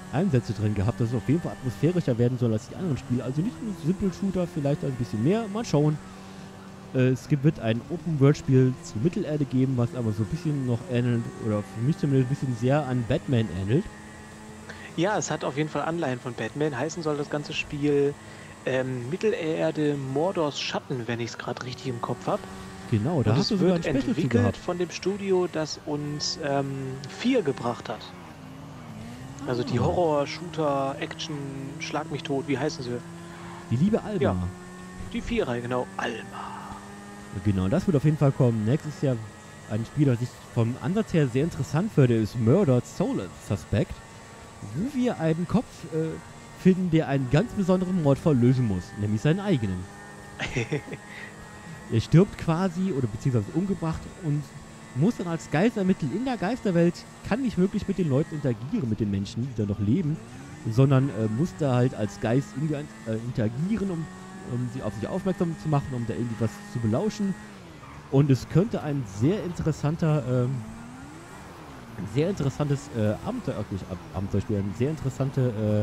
Einsätze drin gehabt, dass es auf jeden Fall atmosphärischer werden soll als die anderen Spiele. Also nicht nur Simple-Shooter, vielleicht ein bisschen mehr. Mal schauen. Wird ein Open-World-Spiel zu Mittelerde geben, was aber so ein bisschen noch ähnelt, oder für mich zumindest ein bisschen sehr an Batman ähnelt. Ja, es hat auf jeden Fall Anleihen von Batman. Heißen soll das ganze Spiel Mittelerde Mordors Schatten, wenn ich es gerade richtig im Kopf habe. Genau, da Und hast du es sogar ein wird Special zu entwickelt gehabt. von dem Studio, das uns 4 gebracht hat. Also die Horror-Shooter, Action, Schlag mich tot, wie heißen sie? Die liebe Alma. Ja. Die 4-Reihe, genau. Alma. Genau, das wird auf jeden Fall kommen. Nächstes Jahr ein Spiel, das ich vom Ansatz her sehr interessant finde, ist Murdered Soul Suspect, wo wir einen Kopf finden, der einen ganz besonderen Mordfall lösen muss, nämlich seinen eigenen. Er stirbt quasi oder beziehungsweise umgebracht und muss dann als Geist ermitteln in der Geisterwelt, kann nicht wirklich mit den Leuten interagieren, mit den Menschen, die da noch leben, sondern muss da halt als Geist interagieren, um sie auf sich aufmerksam zu machen, um da irgendwie was zu belauschen. Und es könnte ein sehr interessantes Abenteuerspiel, ein sehr interessante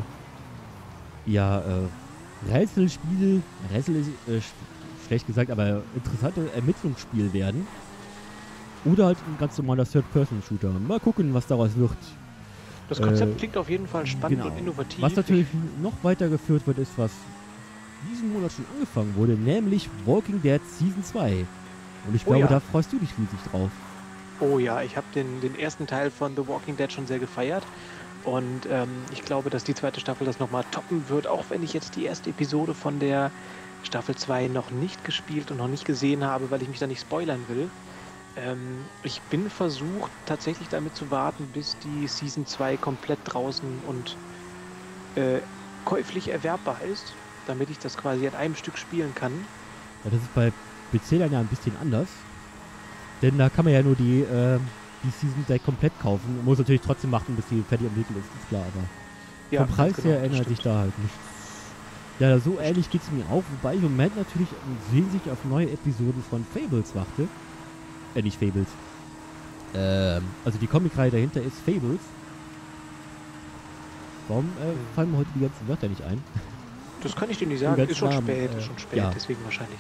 Rätsel ist schlecht gesagt, aber interessante Ermittlungsspiel werden. Oder halt ein ganz normaler Third-Person-Shooter. Mal gucken, was daraus wird. Das Konzept klingt auf jeden Fall spannend und innovativ. Was natürlich noch weitergeführt wird, ist, was diesen Monat schon angefangen wurde, nämlich Walking Dead Season 2. Und ich glaube, ja. da freust du dich riesig drauf. Oh ja, ich habe den ersten Teil von The Walking Dead schon sehr gefeiert. Und ich glaube, dass die zweite Staffel das nochmal toppen wird, auch wenn ich jetzt die erste Episode von der Staffel 2 noch nicht gespielt und noch nicht gesehen habe, weil ich mich da nicht spoilern will. Ich bin versucht, tatsächlich damit zu warten, bis die Season 2 komplett draußen und käuflich erwerbbar ist, damit ich das quasi an einem Stück spielen kann. Ja, das ist bei PC dann ja ein bisschen anders. Denn da kann man ja nur die Season 2 komplett kaufen. Man muss natürlich trotzdem machen, bis die fertig entwickelt ist klar. Aber Ja, vom Preis genau, her das ändert sich stimmt. da halt nichts. Ja, so ähnlich geht es mir auch. Wobei ich im Moment natürlich sehnsüchtig auf neue Episoden von Fables warte. Nicht Fables. Also die Comicreihe dahinter ist Fables. Warum fallen mir heute die ganzen Wörter nicht ein? Das kann ich dir nicht Die sagen. ganzen Ist schon Namen, spät, ist schon spät, ja. deswegen wahrscheinlich.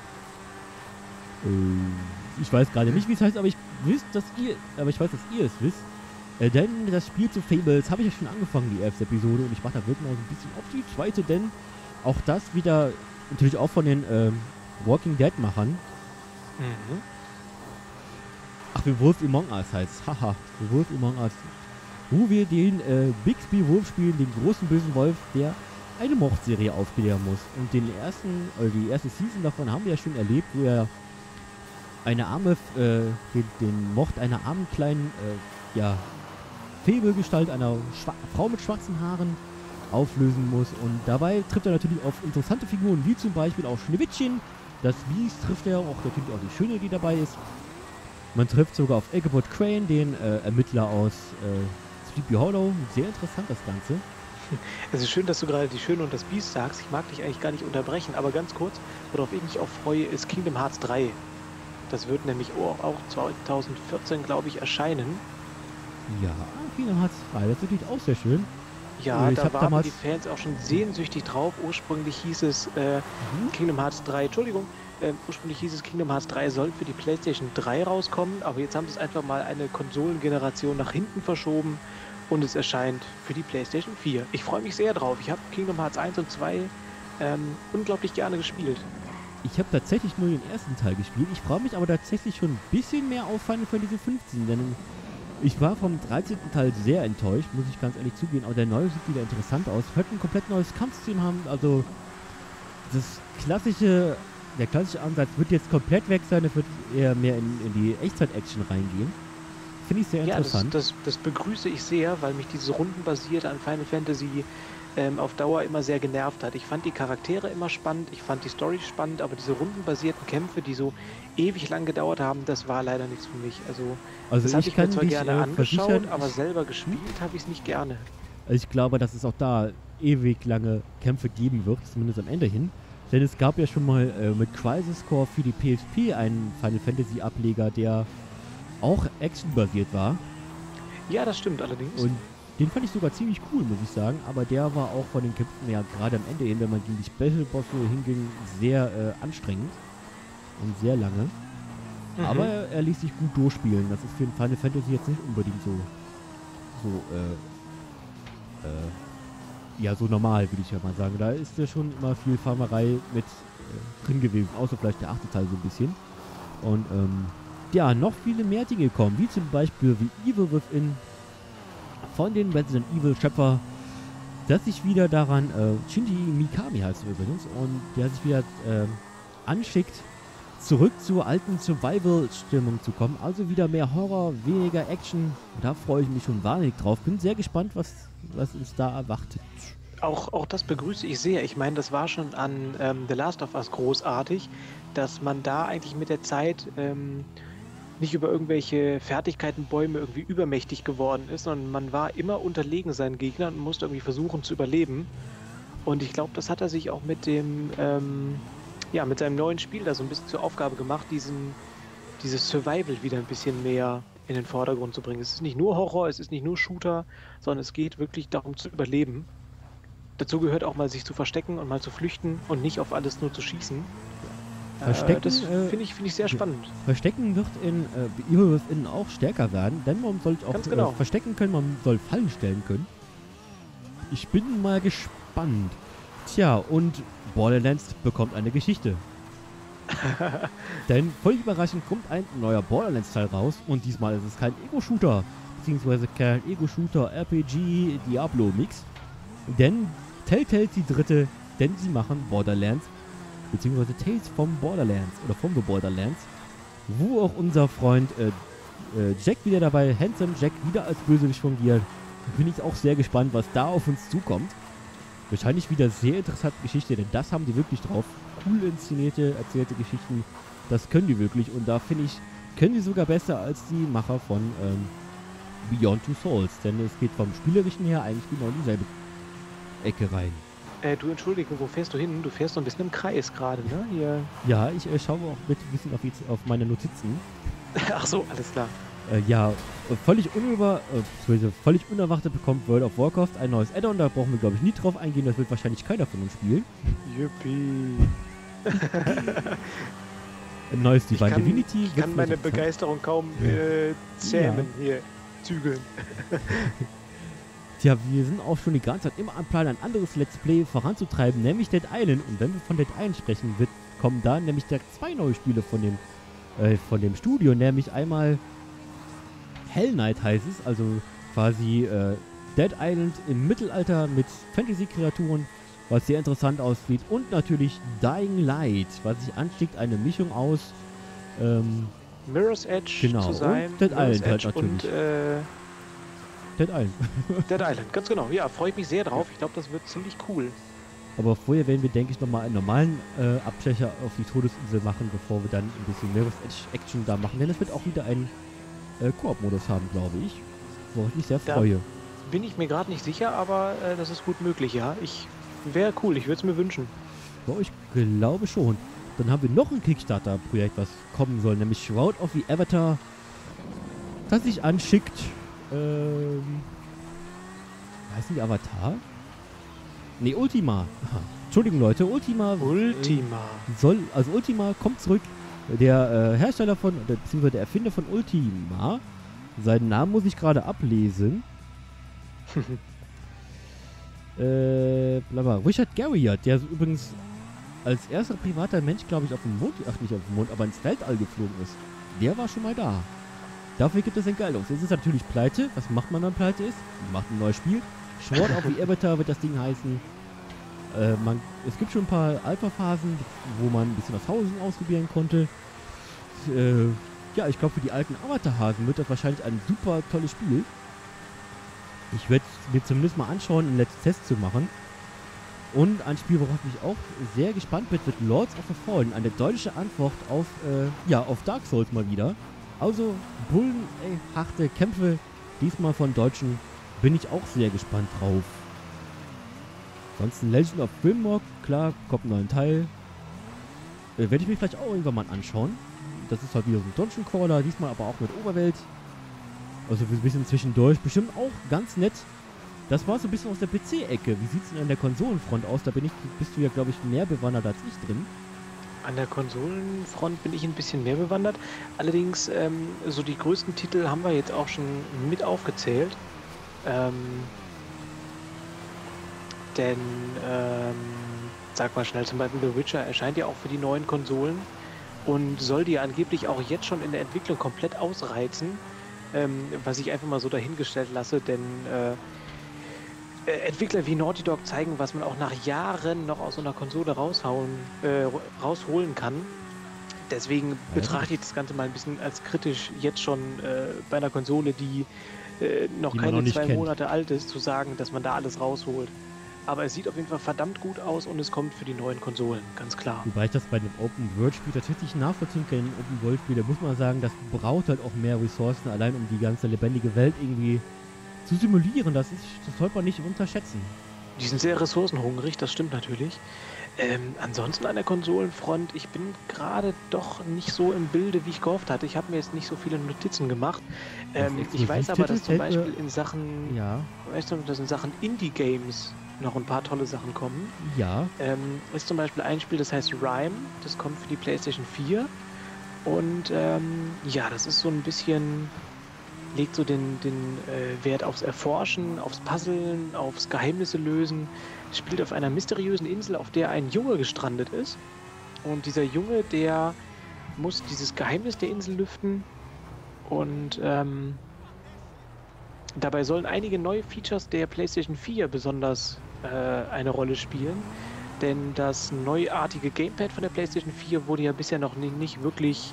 Ich weiß gerade nicht, wie es heißt, aber ich weiß, dass ihr es wisst. Denn das Spiel zu Fables habe ich ja schon angefangen, die erste Episode, und ich warte da wirklich noch ein bisschen auf die zweite, denn auch das wieder, natürlich auch von den Walking Dead Machern. Mhm. Ach, The Wolf Among Us heißt. Haha, The Wolf Among Us. Wo wir den Bixby Wolf spielen, den großen bösen Wolf, der eine Mordserie aufklären muss. Und die erste Season davon haben wir ja schon erlebt, wo er den Mord einer armen kleinen, Fabelgestalt, einer Frau mit schwarzen Haaren auflösen muss. Und dabei trifft er natürlich auf interessante Figuren, wie zum Beispiel auch Schneewittchen. Das Biest trifft er, auch natürlich auch die Schöne, die dabei ist. Man trifft sogar auf Ichabod Crane, den Ermittler aus Sleepy Hollow. Sehr interessant das Ganze. Es ist schön, dass du gerade die Schöne und das Biest sagst. Ich mag dich eigentlich gar nicht unterbrechen, aber ganz kurz, worauf ich mich auch freue, ist Kingdom Hearts 3. Das wird nämlich auch 2014, glaube ich, erscheinen. Ja, Kingdom Hearts 3, das ist natürlich auch sehr schön. Ja, Ich da hab waren damals- die Fans auch schon sehnsüchtig drauf. Ursprünglich hieß es Kingdom Hearts 3, ursprünglich hieß es Kingdom Hearts 3 soll für die PlayStation 3 rauskommen, aber jetzt haben sie es einfach mal eine Konsolengeneration nach hinten verschoben und es erscheint für die PlayStation 4. Ich freue mich sehr drauf. Ich habe Kingdom Hearts 1 und 2 unglaublich gerne gespielt. Ich habe tatsächlich nur den ersten Teil gespielt. Ich freue mich aber tatsächlich schon ein bisschen mehr auf Final Fantasy 15, denn ich war vom 13. Teil sehr enttäuscht, muss ich ganz ehrlich zugeben, aber der neue sieht wieder interessant aus. Wird ein komplett neues Kampfsystem haben, also der klassische Ansatz wird jetzt komplett weg sein, es wird eher mehr in die Echtzeit-Action reingehen. Finde ich sehr Ja, interessant. das begrüße ich sehr, weil mich dieses Rundenbasierte an Final Fantasy auf Dauer immer sehr genervt hat. Ich fand die Charaktere immer spannend, ich fand die Story spannend, aber diese rundenbasierten Kämpfe, die so ewig lang gedauert haben, das war leider nichts für mich. Also das habe ich ich mir kann zwar dich gerne angeschaut, versichern, aber selber gespielt habe ich es nicht gerne. ich glaube, dass es auch da ewig lange Kämpfe geben wird, zumindest am Ende hin. Denn es gab ja schon mal mit Crisis Core für die PSP einen Final Fantasy Ableger, der auch actionbasiert war. Ja, das stimmt allerdings. Und Den fand ich sogar ziemlich cool, muss ich sagen. Aber der war auch von den Kämpfen ja gerade am Ende hin, wenn man gegen die Special-Bosse hinging, sehr anstrengend. Und sehr lange. Aber er ließ sich gut durchspielen. Das ist für ein Final Fantasy jetzt nicht unbedingt so normal, würde ich ja mal sagen. Da ist ja schon immer viel Farmerei mit drin gewesen. Außer vielleicht der 8. Teil so ein bisschen. Und ja, noch viele mehr Dinge kommen. Wie zum Beispiel wie Evil Within von den Resident Evil Schöpfer, dass sich wieder daran, Shinji Mikami heißt er übrigens, und der sich wieder anschickt, zurück zur alten Survival-Stimmung zu kommen. Also wieder mehr Horror, weniger Action. Da freue ich mich schon wahnsinnig drauf. Bin sehr gespannt, was uns da erwartet. Auch das begrüße ich sehr. Ich meine, das war schon an The Last of Us großartig, dass man da eigentlich mit der Zeit nicht über irgendwelche Fertigkeitenbäume irgendwie übermächtig geworden ist, sondern man war immer unterlegen seinen Gegnern und musste irgendwie versuchen zu überleben. Und ich glaube, das hat er sich auch mit dem mit seinem neuen Spiel da so ein bisschen zur Aufgabe gemacht, dieses Survival wieder ein bisschen mehr in den Vordergrund zu bringen. Es ist nicht nur Horror, es ist nicht nur Shooter, sondern es geht wirklich darum zu überleben. Dazu gehört auch mal sich zu verstecken und mal zu flüchten und nicht auf alles nur zu schießen. Verstecken, das finde ich sehr spannend. Verstecken wird in Evil Within auch stärker werden, denn man soll auch Ganz genau. verstecken können, man soll Fallen stellen können. Ich bin mal gespannt. Tja, und Borderlands bekommt eine Geschichte. Denn völlig überraschend kommt ein neuer Borderlands-Teil raus und diesmal ist es kein Ego-Shooter, beziehungsweise kein Ego-Shooter-RPG-Diablo-Mix. Denn Telltale ist die dritte, denn sie machen Borderlands, beziehungsweise Tales from Borderlands oder from the Borderlands, wo auch unser Freund Jack wieder dabei, Handsome Jack, wieder als Bösewicht fungiert. Bin ich auch sehr gespannt, was da auf uns zukommt. Wahrscheinlich wieder sehr interessante Geschichte, denn das haben die wirklich drauf. Cool inszenierte, erzählte Geschichten, das können die wirklich. Und da finde ich, können die sogar besser als die Macher von Beyond Two Souls. Denn es geht vom Spielerischen her eigentlich genau in dieselbe Ecke rein. Du, Entschuldigung, wo fährst du hin? Du fährst so ein bisschen im Kreis gerade, ne? Hier. Ja, ich schaue auch mit ein bisschen auf meine Notizen. Ach so, alles klar. Völlig unerwartet bekommt World of Warcraft ein neues Add-on. Da brauchen wir, glaube ich, nie drauf eingehen. Das wird wahrscheinlich keiner von uns spielen. Yuppie. Ein neues Divine Divinity. Ich kann meine Begeisterung kaum zähmen hier, zügeln. Tja, wir sind auch schon die ganze Zeit immer am Plan, ein anderes Let's Play voranzutreiben, nämlich Dead Island. Und wenn wir von Dead Island sprechen, kommen da nämlich direkt 2 neue Spiele von dem Studio, nämlich einmal Hell Knight heißt es, also quasi Dead Island im Mittelalter mit Fantasy-Kreaturen, was sehr interessant aussieht. Und natürlich Dying Light, was sich anstickt, eine Mischung aus Mirror's Edge genau, zu sein. Und Dead Island halt natürlich. Und Dead Island. Dead Island, ganz genau. Ja, freue ich mich sehr drauf. Ich glaube, das wird ziemlich cool. Aber vorher werden wir, denke ich, nochmal einen normalen Abstecher auf die Todesinsel machen, bevor wir dann ein bisschen Mirror's Edge Action da machen. Denn es wird auch wieder einen Koop-Modus haben, glaube ich. Worauf ich mich sehr freue. Bin ich mir gerade nicht sicher, aber das ist gut möglich, ja. Wäre cool, ich würde es mir wünschen. Ja, ich glaube schon. Dann haben wir noch ein Kickstarter-Projekt, was kommen soll, nämlich Shroud of the Avatar, das sich anschickt. Heißt nicht Avatar? Ne, Ultima. Aha. Entschuldigung, Leute, Ultima. Ultima kommt zurück. Der Hersteller beziehungsweise der Erfinder von Ultima, seinen Namen muss ich gerade ablesen. Richard Garriott, der übrigens als erster privater Mensch, glaube ich, auf dem Mond, nicht auf dem Mond, aber ins Weltall geflogen ist. Der war schon mal da. Dafür gibt es Entgeilung. Jetzt ist es natürlich pleite. Was macht man, wenn man pleite ist? Man macht ein neues Spiel. Shroud of the Avatar wird das Ding heißen. Es gibt schon ein paar Alpha-Phasen, wo man ein bisschen das Hausen ausprobieren konnte. Ich glaube, für die alten Avatar-Hasen wird das wahrscheinlich ein super tolles Spiel. Ich werde mir zumindest mal anschauen, einen Let's Test zu machen. Und ein Spiel, worauf ich auch sehr gespannt bin, wird Lords of the Fallen. Eine deutsche Antwort auf Dark Souls mal wieder. Also bullenharte Kämpfe, diesmal von Deutschen, bin ich auch sehr gespannt drauf. Ansonsten Legend of Grimrock, klar, kommt ein neuer Teil. Werde ich mir vielleicht auch irgendwann mal anschauen. Das ist halt wieder so ein Dungeon Crawler, diesmal aber auch mit Oberwelt. Also ein bisschen zwischendurch. Bestimmt auch ganz nett. Das war so ein bisschen aus der PC-Ecke. Wie sieht es denn an der Konsolenfront aus? Da bist du ja, glaube ich, mehr bewandert als ich drin. An der Konsolenfront bin ich ein bisschen mehr bewandert. Allerdings, so die größten Titel haben wir jetzt auch schon mit aufgezählt. Denn, sag mal schnell, zum Beispiel The Witcher erscheint ja auch für die neuen Konsolen und soll die angeblich auch jetzt schon in der Entwicklung komplett ausreizen, was ich einfach mal so dahingestellt lasse, denn Entwickler wie Naughty Dog zeigen, was man auch nach Jahren noch aus so einer Konsole rausholen kann. Deswegen betrachte ich das Ganze mal ein bisschen als kritisch, jetzt schon bei einer Konsole, die noch Die man keine noch nicht 2 kennt. Monate alt ist, zu sagen, dass man da alles rausholt. Aber es sieht auf jeden Fall verdammt gut aus und es kommt für die neuen Konsolen, ganz klar. Wobei ich das bei einem Open-World-Spiel tatsächlich nachvollziehen kann. Ein Open-World-Spiel, da muss man sagen, das braucht halt auch mehr Ressourcen, allein um die ganze lebendige Welt irgendwie zu simulieren. Das sollte man nicht unterschätzen. Die sind sehr ressourcenhungrig, das stimmt natürlich. Ansonsten an der Konsolenfront, ich bin gerade doch nicht so im Bilde, wie ich gehofft hatte. Ich habe mir jetzt nicht so viele Notizen gemacht. Ich weiß aber, dass zum Beispiel in Sachen, Ja, weißt du, dass in Sachen Indie-Games noch ein paar tolle Sachen kommen. ja. Ist zum Beispiel ein Spiel, das heißt Rime, das kommt für die PlayStation 4. Und ja, das ist so ein bisschen, legt so den Wert aufs Erforschen, aufs Puzzeln, aufs Geheimnisse lösen. Spielt auf einer mysteriösen Insel, auf der ein Junge gestrandet ist. Und dieser Junge, der muss dieses Geheimnis der Insel lüften. Und dabei sollen einige neue Features der PlayStation 4 besonders eine Rolle spielen. Denn das neuartige Gamepad von der PlayStation 4 wurde ja bisher noch nicht wirklich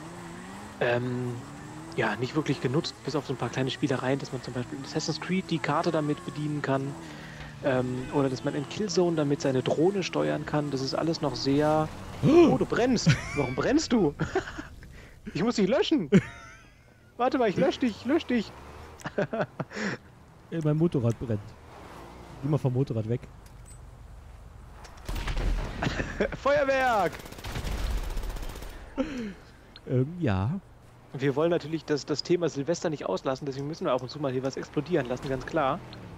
nicht wirklich genutzt, bis auf so ein paar kleine Spielereien, dass man zum Beispiel in Assassin's Creed die Karte damit bedienen kann. Oder dass man in Killzone damit seine Drohne steuern kann. Das ist alles noch sehr... Oh, du brennst! Warum brennst du? Ich muss dich löschen! Warte mal, ich lösche dich! Mein Motorrad brennt. Geh mal vom Motorrad weg. Feuerwerk! Ja. Wir wollen natürlich das Thema Silvester nicht auslassen, deswegen müssen wir ab und zu mal hier was explodieren lassen, ganz klar.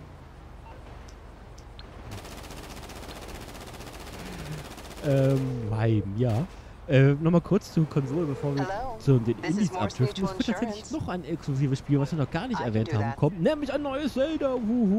Rime, ja. Nochmal kurz zur Konsole, bevor wir zu den Indies abdriften. Es wird tatsächlich noch ein exklusives Spiel, was wir noch gar nicht erwähnt haben, kommt. Nämlich ein neues Zelda.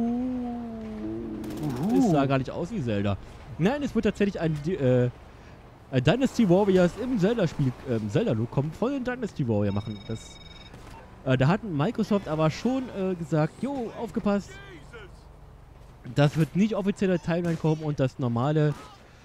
Es sah gar nicht aus wie Zelda. Nein, es wird tatsächlich ein Dynasty Warriors im Zelda-Spiel, Zelda-Look kommen, voll in Dynasty Warrior machen. Da hat Microsoft aber schon gesagt, jo, aufgepasst. Das wird nicht offizieller Timeline kommen und das normale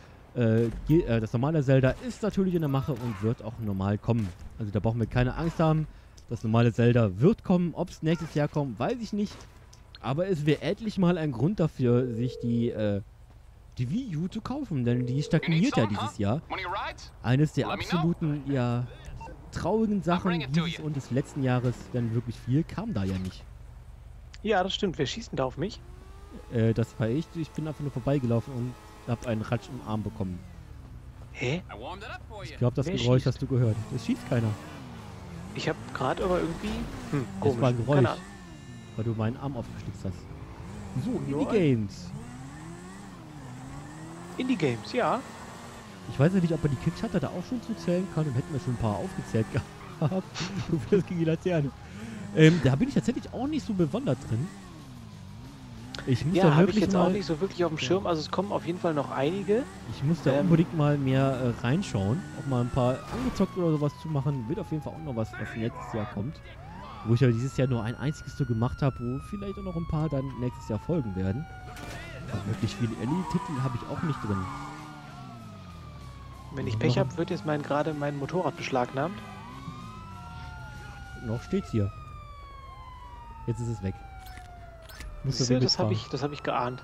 Zelda ist natürlich in der Mache und wird auch normal kommen. Also da brauchen wir keine Angst haben. Das normale Zelda wird kommen. Ob es nächstes Jahr kommt, weiß ich nicht. Aber es wäre endlich mal ein Grund dafür, sich die Wii U zu kaufen. Denn die stagniert ja dieses Jahr. Eines der absoluten, traurigen Sachen dieses und des letzten Jahres, denn wirklich viel kam da ja nicht. Ja, das stimmt. Wer schießt denn da auf mich? Das war ich. Ich bin einfach nur vorbeigelaufen und habe einen Ratsch im Arm bekommen. Hä? Ich glaube, das Wer Geräusch schießt? hast du gehört. Es schießt keiner. Ich habe gerade aber irgendwie... Das komisch. war ein Geräusch, Keine Ahnung. weil du meinen Arm aufgestützt hast. So, Ja. Indie-Games. Indie-Games, ja. Ich weiß ja nicht, ob man die Kickstarter da auch schon zu zählen kann. Dann hätten wir schon ein paar aufgezählt gehabt. Du fährst gegen die Laterne. Da bin ich tatsächlich auch nicht so bewandert drin. Ich muss Ja, da habe ich wirklich jetzt auch mal, nicht so wirklich auf dem Schirm. Also es kommen auf jeden Fall noch einige. ich muss da unbedingt mal mehr reinschauen. Auch mal ein paar angezockt oder sowas zu machen. Wird auf jeden Fall auch noch was nächstes Jahr kommt. Wo ich ja dieses Jahr nur ein einziges so gemacht habe, wo vielleicht auch noch ein paar dann nächstes Jahr folgen werden. Aber wirklich viele Indie-Titel habe ich auch nicht drin. Wenn ich Pech habe, wird jetzt gerade mein Motorrad beschlagnahmt. Noch steht's hier. Jetzt ist es weg. Musst du Siehst du, das mitfahren. hab ich geahnt.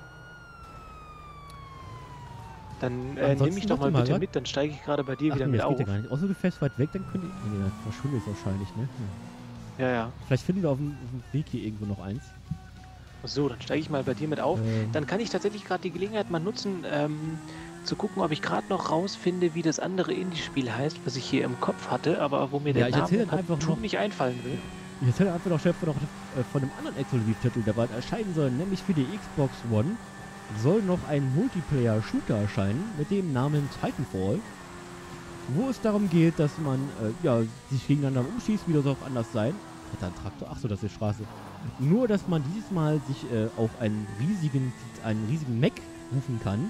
Dann Ansonsten nimm mich doch mal warte mal bitte grad. mit, dann steige ich gerade bei dir Ach wieder nee, mit das auf. geht ja gar nicht. Außer du fährst weit weg, dann könnte ich... Nee, dann verschwinde ich wahrscheinlich, ne? Ja. Ja. Vielleicht finden wir auf dem Weg hier irgendwo noch eins. So, dann steige ich mal bei dir mit auf. Ähm. Dann kann ich tatsächlich gerade die Gelegenheit mal nutzen, zu gucken, ob ich gerade noch rausfinde, wie das andere Indie-Spiel heißt, was ich hier im Kopf hatte, aber wo mir Ja, der ich Name erzähl dann einfach partout noch- nicht einfallen will. Jetzt hätte einfach noch Chef noch von einem anderen Exklusivtitel, der bald erscheinen soll, nämlich für die Xbox One, soll noch ein Multiplayer-Shooter erscheinen mit dem Namen Titanfall, wo es darum geht, dass man sich gegeneinander umschießt, wie das auch anders sein. Hat da ein Traktor? Achso, das ist Straße. Nur, dass man dieses Mal sich auf einen riesigen Mech rufen kann.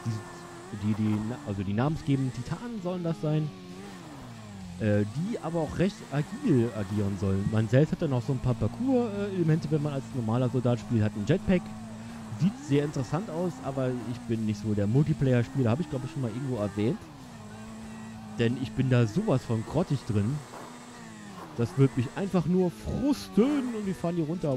Die namensgebenden Titanen sollen das sein. Die aber auch recht agil agieren sollen. Man selbst hat dann noch so ein paar Parcours-Elemente, wenn man als normaler Soldat spielt, hat einen Jetpack. Sieht sehr interessant aus, aber ich bin nicht so der Multiplayer-Spieler, habe ich glaube ich schon mal irgendwo erwähnt. Denn ich bin da sowas von grottig drin. Das wird mich einfach nur frusten und wir fahren hier runter.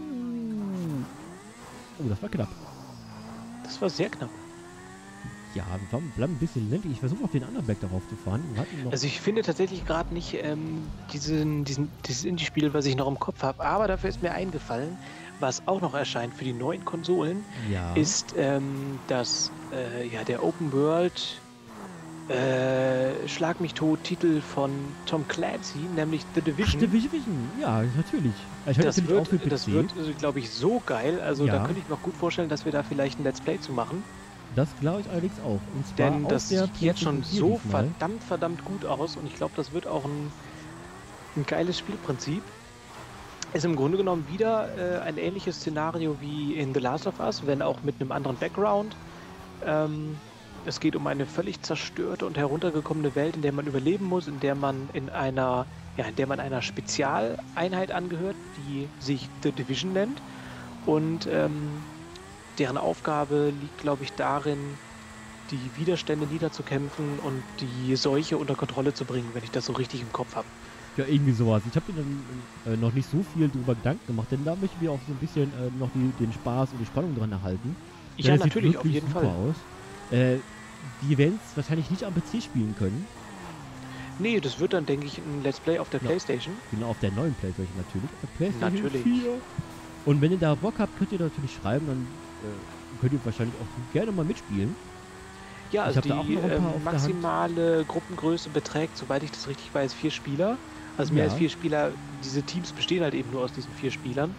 Oh, das war knapp. Das war sehr knapp. Ja, wir bleiben ein bisschen ländlich. Ich versuche auf den anderen Berg darauf zu fahren. Wir hatten noch Also ich finde tatsächlich gerade nicht dieses Indie-Spiel, was ich noch im Kopf habe, aber dafür ist mir eingefallen, was auch noch erscheint für die neuen Konsolen, ja. ist der Open World Schlag mich tot Titel von Tom Clancy, nämlich The Division. The Division, ja, natürlich. Ich hatte Das auch für PC. das wird glaube ich, so geil. Also Ja. da könnte ich mir auch gut vorstellen, dass wir da vielleicht ein Let's Play zu machen. Das glaube ich allerdings auch. Und zwar Denn auf das der sieht jetzt schon PlayStation 4 so diesmal. verdammt gut aus und ich glaube, das wird auch ein geiles Spielprinzip. Ist im Grunde genommen wieder ein ähnliches Szenario wie in The Last of Us, wenn auch mit einem anderen Background. Es geht um eine völlig zerstörte und heruntergekommene Welt, in der man überleben muss, in der man einer Spezialeinheit angehört, die sich The Division nennt. Und deren Aufgabe liegt, glaube ich, darin, die Widerstände niederzukämpfen und die Seuche unter Kontrolle zu bringen, wenn ich das so richtig im Kopf habe. Ja, irgendwie sowas. Ich habe mir dann noch nicht so viel drüber Gedanken gemacht, denn da möchten wir auch so ein bisschen noch den Spaß und die Spannung dran erhalten. Ja, Denn es sieht natürlich, auf wirklich jeden super Fall. aus. Die werden es wahrscheinlich nicht am PC spielen können. Nee, das wird dann, denke ich, ein Let's Play auf der Ja. PlayStation. Genau, auf der neuen PlayStation natürlich. Auf der PlayStation Natürlich. 4. Und wenn ihr da Bock habt, könnt ihr natürlich schreiben, dann könnt ihr wahrscheinlich auch gerne mal mitspielen. Ja, Ich also hab da auch die noch ein paar auf der Hand. maximale Gruppengröße beträgt, soweit ich das richtig weiß, 4 Spieler. Also mehr Ja. als 4 Spieler. Diese Teams bestehen halt eben nur aus diesen 4 Spielern.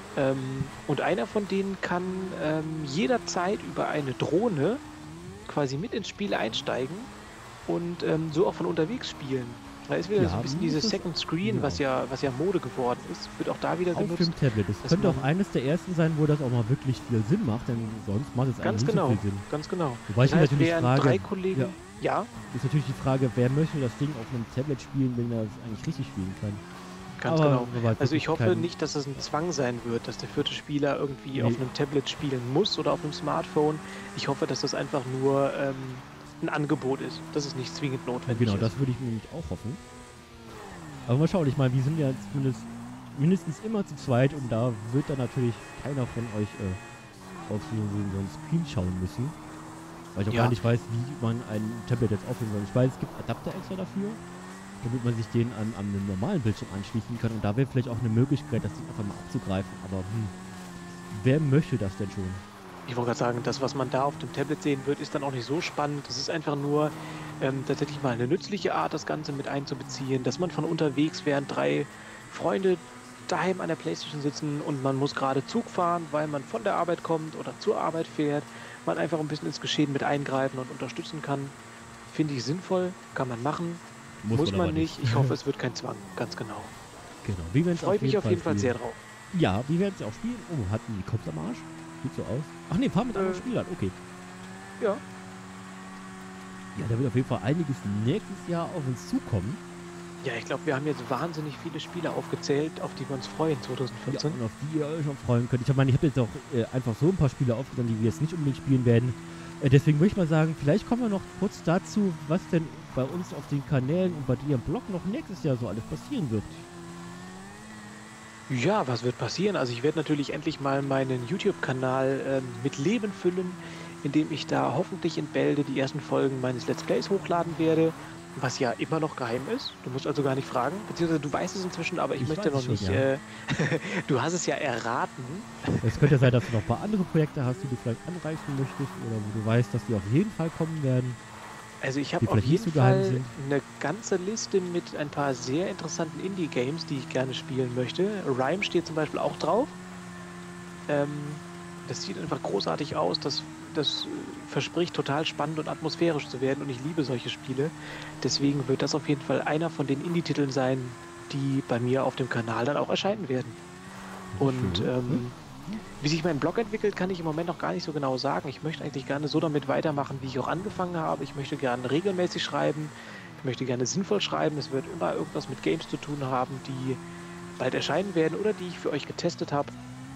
Und einer von denen kann jederzeit über eine Drohne quasi mit ins Spiel einsteigen und so auch von unterwegs spielen. Da ist wieder Ja, so ein bisschen das dieses ist- Second Screen, genau. was ja Mode geworden ist, wird auch da wieder Auf genutzt. dem Tablet. Das dass könnte auch man- eines der ersten sein, wo das auch mal wirklich viel Sinn macht, denn sonst macht es Ganz eigentlich nicht genau, so viel Sinn. ganz genau. Wobei ich Das mir heißt, natürlich wären frage, 3 Kollegen. Ja, ist natürlich die Frage, wer möchte das Ding auf einem Tablet spielen, wenn er es eigentlich richtig spielen kann. ganz Aber genau. soweit Also ich wirklich hoffe kein- nicht, dass es ein Zwang sein wird, dass der 4. Spieler irgendwie Nee. auf einem Tablet spielen muss oder auf einem Smartphone. Ich hoffe, dass das einfach nur ein Angebot ist, dass es nicht zwingend Ja, notwendig genau, ist. das würde ich mir nämlich auch hoffen. Aber mal schauen, ich meine, wir sind ja zumindest mindestens immer zu zweit und da wird dann natürlich keiner von euch auf so einen Screen schauen müssen. Weil ich auch Ja. gar nicht weiß, wie man ein Tablet jetzt aufnehmen soll. Ich weiß, es gibt Adapter extra dafür, damit man sich den an einem normalen Bildschirm anschließen kann. Und da wäre vielleicht auch eine Möglichkeit, das Ding einfach mal abzugreifen. Aber wer möchte das denn schon? Ich wollte gerade sagen, das, was man da auf dem Tablet sehen wird, ist dann auch nicht so spannend. Das ist einfach nur tatsächlich mal eine nützliche Art, das Ganze mit einzubeziehen, dass man von unterwegs, während 3 Freunde daheim an der Playstation sitzen und man muss gerade Zug fahren, weil man von der Arbeit kommt oder zur Arbeit fährt, man einfach ein bisschen ins Geschehen mit eingreifen und unterstützen kann. Finde ich sinnvoll, kann man machen, muss man aber nicht. Ich hoffe, es wird kein Zwang, ganz genau. Genau, wir werden es Freue mich auf jeden Fall sehr spielen. drauf. Ja, wir werden es auch spielen. Oh, hatten die Kopf am Arsch? Sieht so aus. Ach nee, fahren mit anderen Spielern. Okay. Ja. Ja, da wird auf jeden Fall einiges nächstes Jahr auf uns zukommen. Ja, ich glaube, wir haben jetzt wahnsinnig viele Spiele aufgezählt, auf die wir uns freuen Ja, 2014. und auf die ihr euch auch freuen könnt. Ich meine, ich habe jetzt auch einfach so ein paar Spiele aufgenommen, die wir jetzt nicht unbedingt spielen werden. Deswegen würde ich mal sagen, vielleicht kommen wir noch kurz dazu, was denn bei uns auf den Kanälen und bei dir im Blog noch nächstes Jahr so alles passieren wird. Ja, was wird passieren? Also ich werde natürlich endlich mal meinen YouTube-Kanal mit Leben füllen, indem ich da hoffentlich in Bälde die ersten Folgen meines Let's Plays hochladen werde, was ja immer noch geheim ist. Du musst also gar nicht fragen, beziehungsweise du weißt es inzwischen, aber ich Ich möchte weiß noch es nicht... schon, ja. Du hast es ja erraten. Es könnte ja sein, dass du noch ein paar andere Projekte hast, die du vielleicht anreißen möchtest oder wo du weißt, dass die auf jeden Fall kommen werden. Also ich die habe auf vielleicht nicht so jeden geheim Fall sind. eine ganze Liste mit ein paar sehr interessanten Indie-Games, die ich gerne spielen möchte. Rime steht zum Beispiel auch drauf. Das sieht einfach großartig aus. Das verspricht total spannend und atmosphärisch zu werden und ich liebe solche Spiele. Deswegen wird das auf jeden Fall einer von den Indie-Titeln sein, die bei mir auf dem Kanal dann auch erscheinen werden. Und Schön. wie sich mein Blog entwickelt, kann ich im Moment noch gar nicht so genau sagen. Ich möchte eigentlich gerne so damit weitermachen, wie ich auch angefangen habe. Ich möchte gerne regelmäßig schreiben. Ich möchte gerne sinnvoll schreiben. Es wird immer irgendwas mit Games zu tun haben, die bald erscheinen werden oder die ich für euch getestet habe.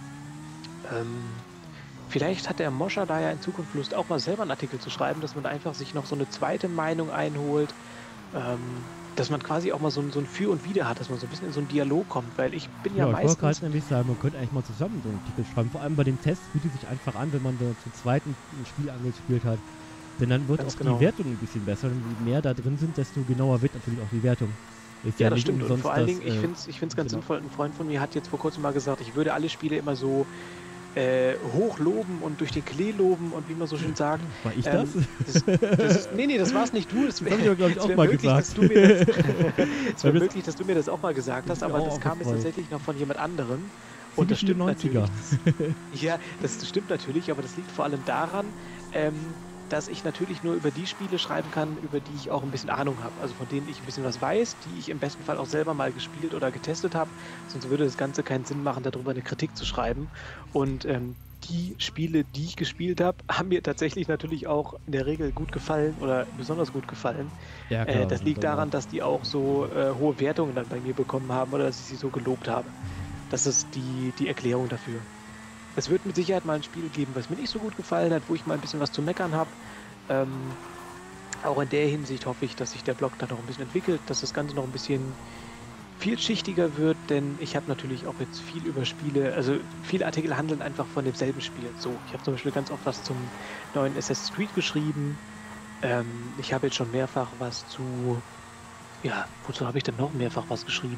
Vielleicht hat der Moscha da ja in Zukunft Lust, auch mal selber einen Artikel zu schreiben, dass man einfach sich noch so eine zweite Meinung einholt, dass man quasi auch mal so ein Für und Wider hat, dass man so ein bisschen in so einen Dialog kommt, weil ich bin ja Ja, ich wollte meistens... gerade nämlich sagen, man könnte eigentlich mal zusammen so einen Artikel schreiben. Vor allem bei den Tests bietet sich einfach an, wenn man da zu zweit ein Spiel angespielt hat. Denn dann wird Ganz auch genau. die Wertung ein bisschen besser. Und je mehr da drin sind, desto genauer wird natürlich auch die Wertung. Ist Ja, das nicht stimmt. Und umsonst vor allen das, Dingen, ich find's ganz genau. sinnvoll. Ein Freund von mir hat jetzt vor kurzem mal gesagt, ich würde alle Spiele immer so hochloben und durch den Klee loben und wie man so schön sagt. War ich das? Nee, das war's nicht du. Das hab ich ja, glaub ich, auch wär mal möglich, gesagt. dass du mir das, es wäre das- möglich, dass du mir das auch mal gesagt hast, Hab ich aber auch das kam jetzt gefreut. tatsächlich noch von jemand anderem. Sind Und die das stimmt 90er. natürlich. Ja, das stimmt natürlich, aber das liegt vor allem daran, dass ich natürlich nur über die Spiele schreiben kann, über die ich auch ein bisschen Ahnung habe. Also von denen ich ein bisschen was weiß, die ich im besten Fall auch selber mal gespielt oder getestet habe. Sonst würde das Ganze keinen Sinn machen, darüber eine Kritik zu schreiben. Und die Spiele, die ich gespielt habe, haben mir tatsächlich natürlich auch in der Regel gut gefallen oder besonders gut gefallen. Ja, klar. Das liegt daran, dass die auch so hohe Wertungen dann bei mir bekommen haben oder dass ich sie so gelobt habe. Das ist die Erklärung dafür. Es wird mit Sicherheit mal ein Spiel geben, was mir nicht so gut gefallen hat, wo ich mal ein bisschen was zu meckern habe. Auch in der Hinsicht hoffe ich, dass sich der Blog dann noch ein bisschen entwickelt, dass das Ganze noch ein bisschen vielschichtiger wird, denn ich habe natürlich auch jetzt viel über Spiele, also viele Artikel handeln einfach von demselben Spiel. So, ich habe zum Beispiel ganz oft was zum neuen Assassin's Creed geschrieben. Ich habe jetzt schon mehrfach was zu, ja, wozu habe ich denn noch mehrfach was geschrieben?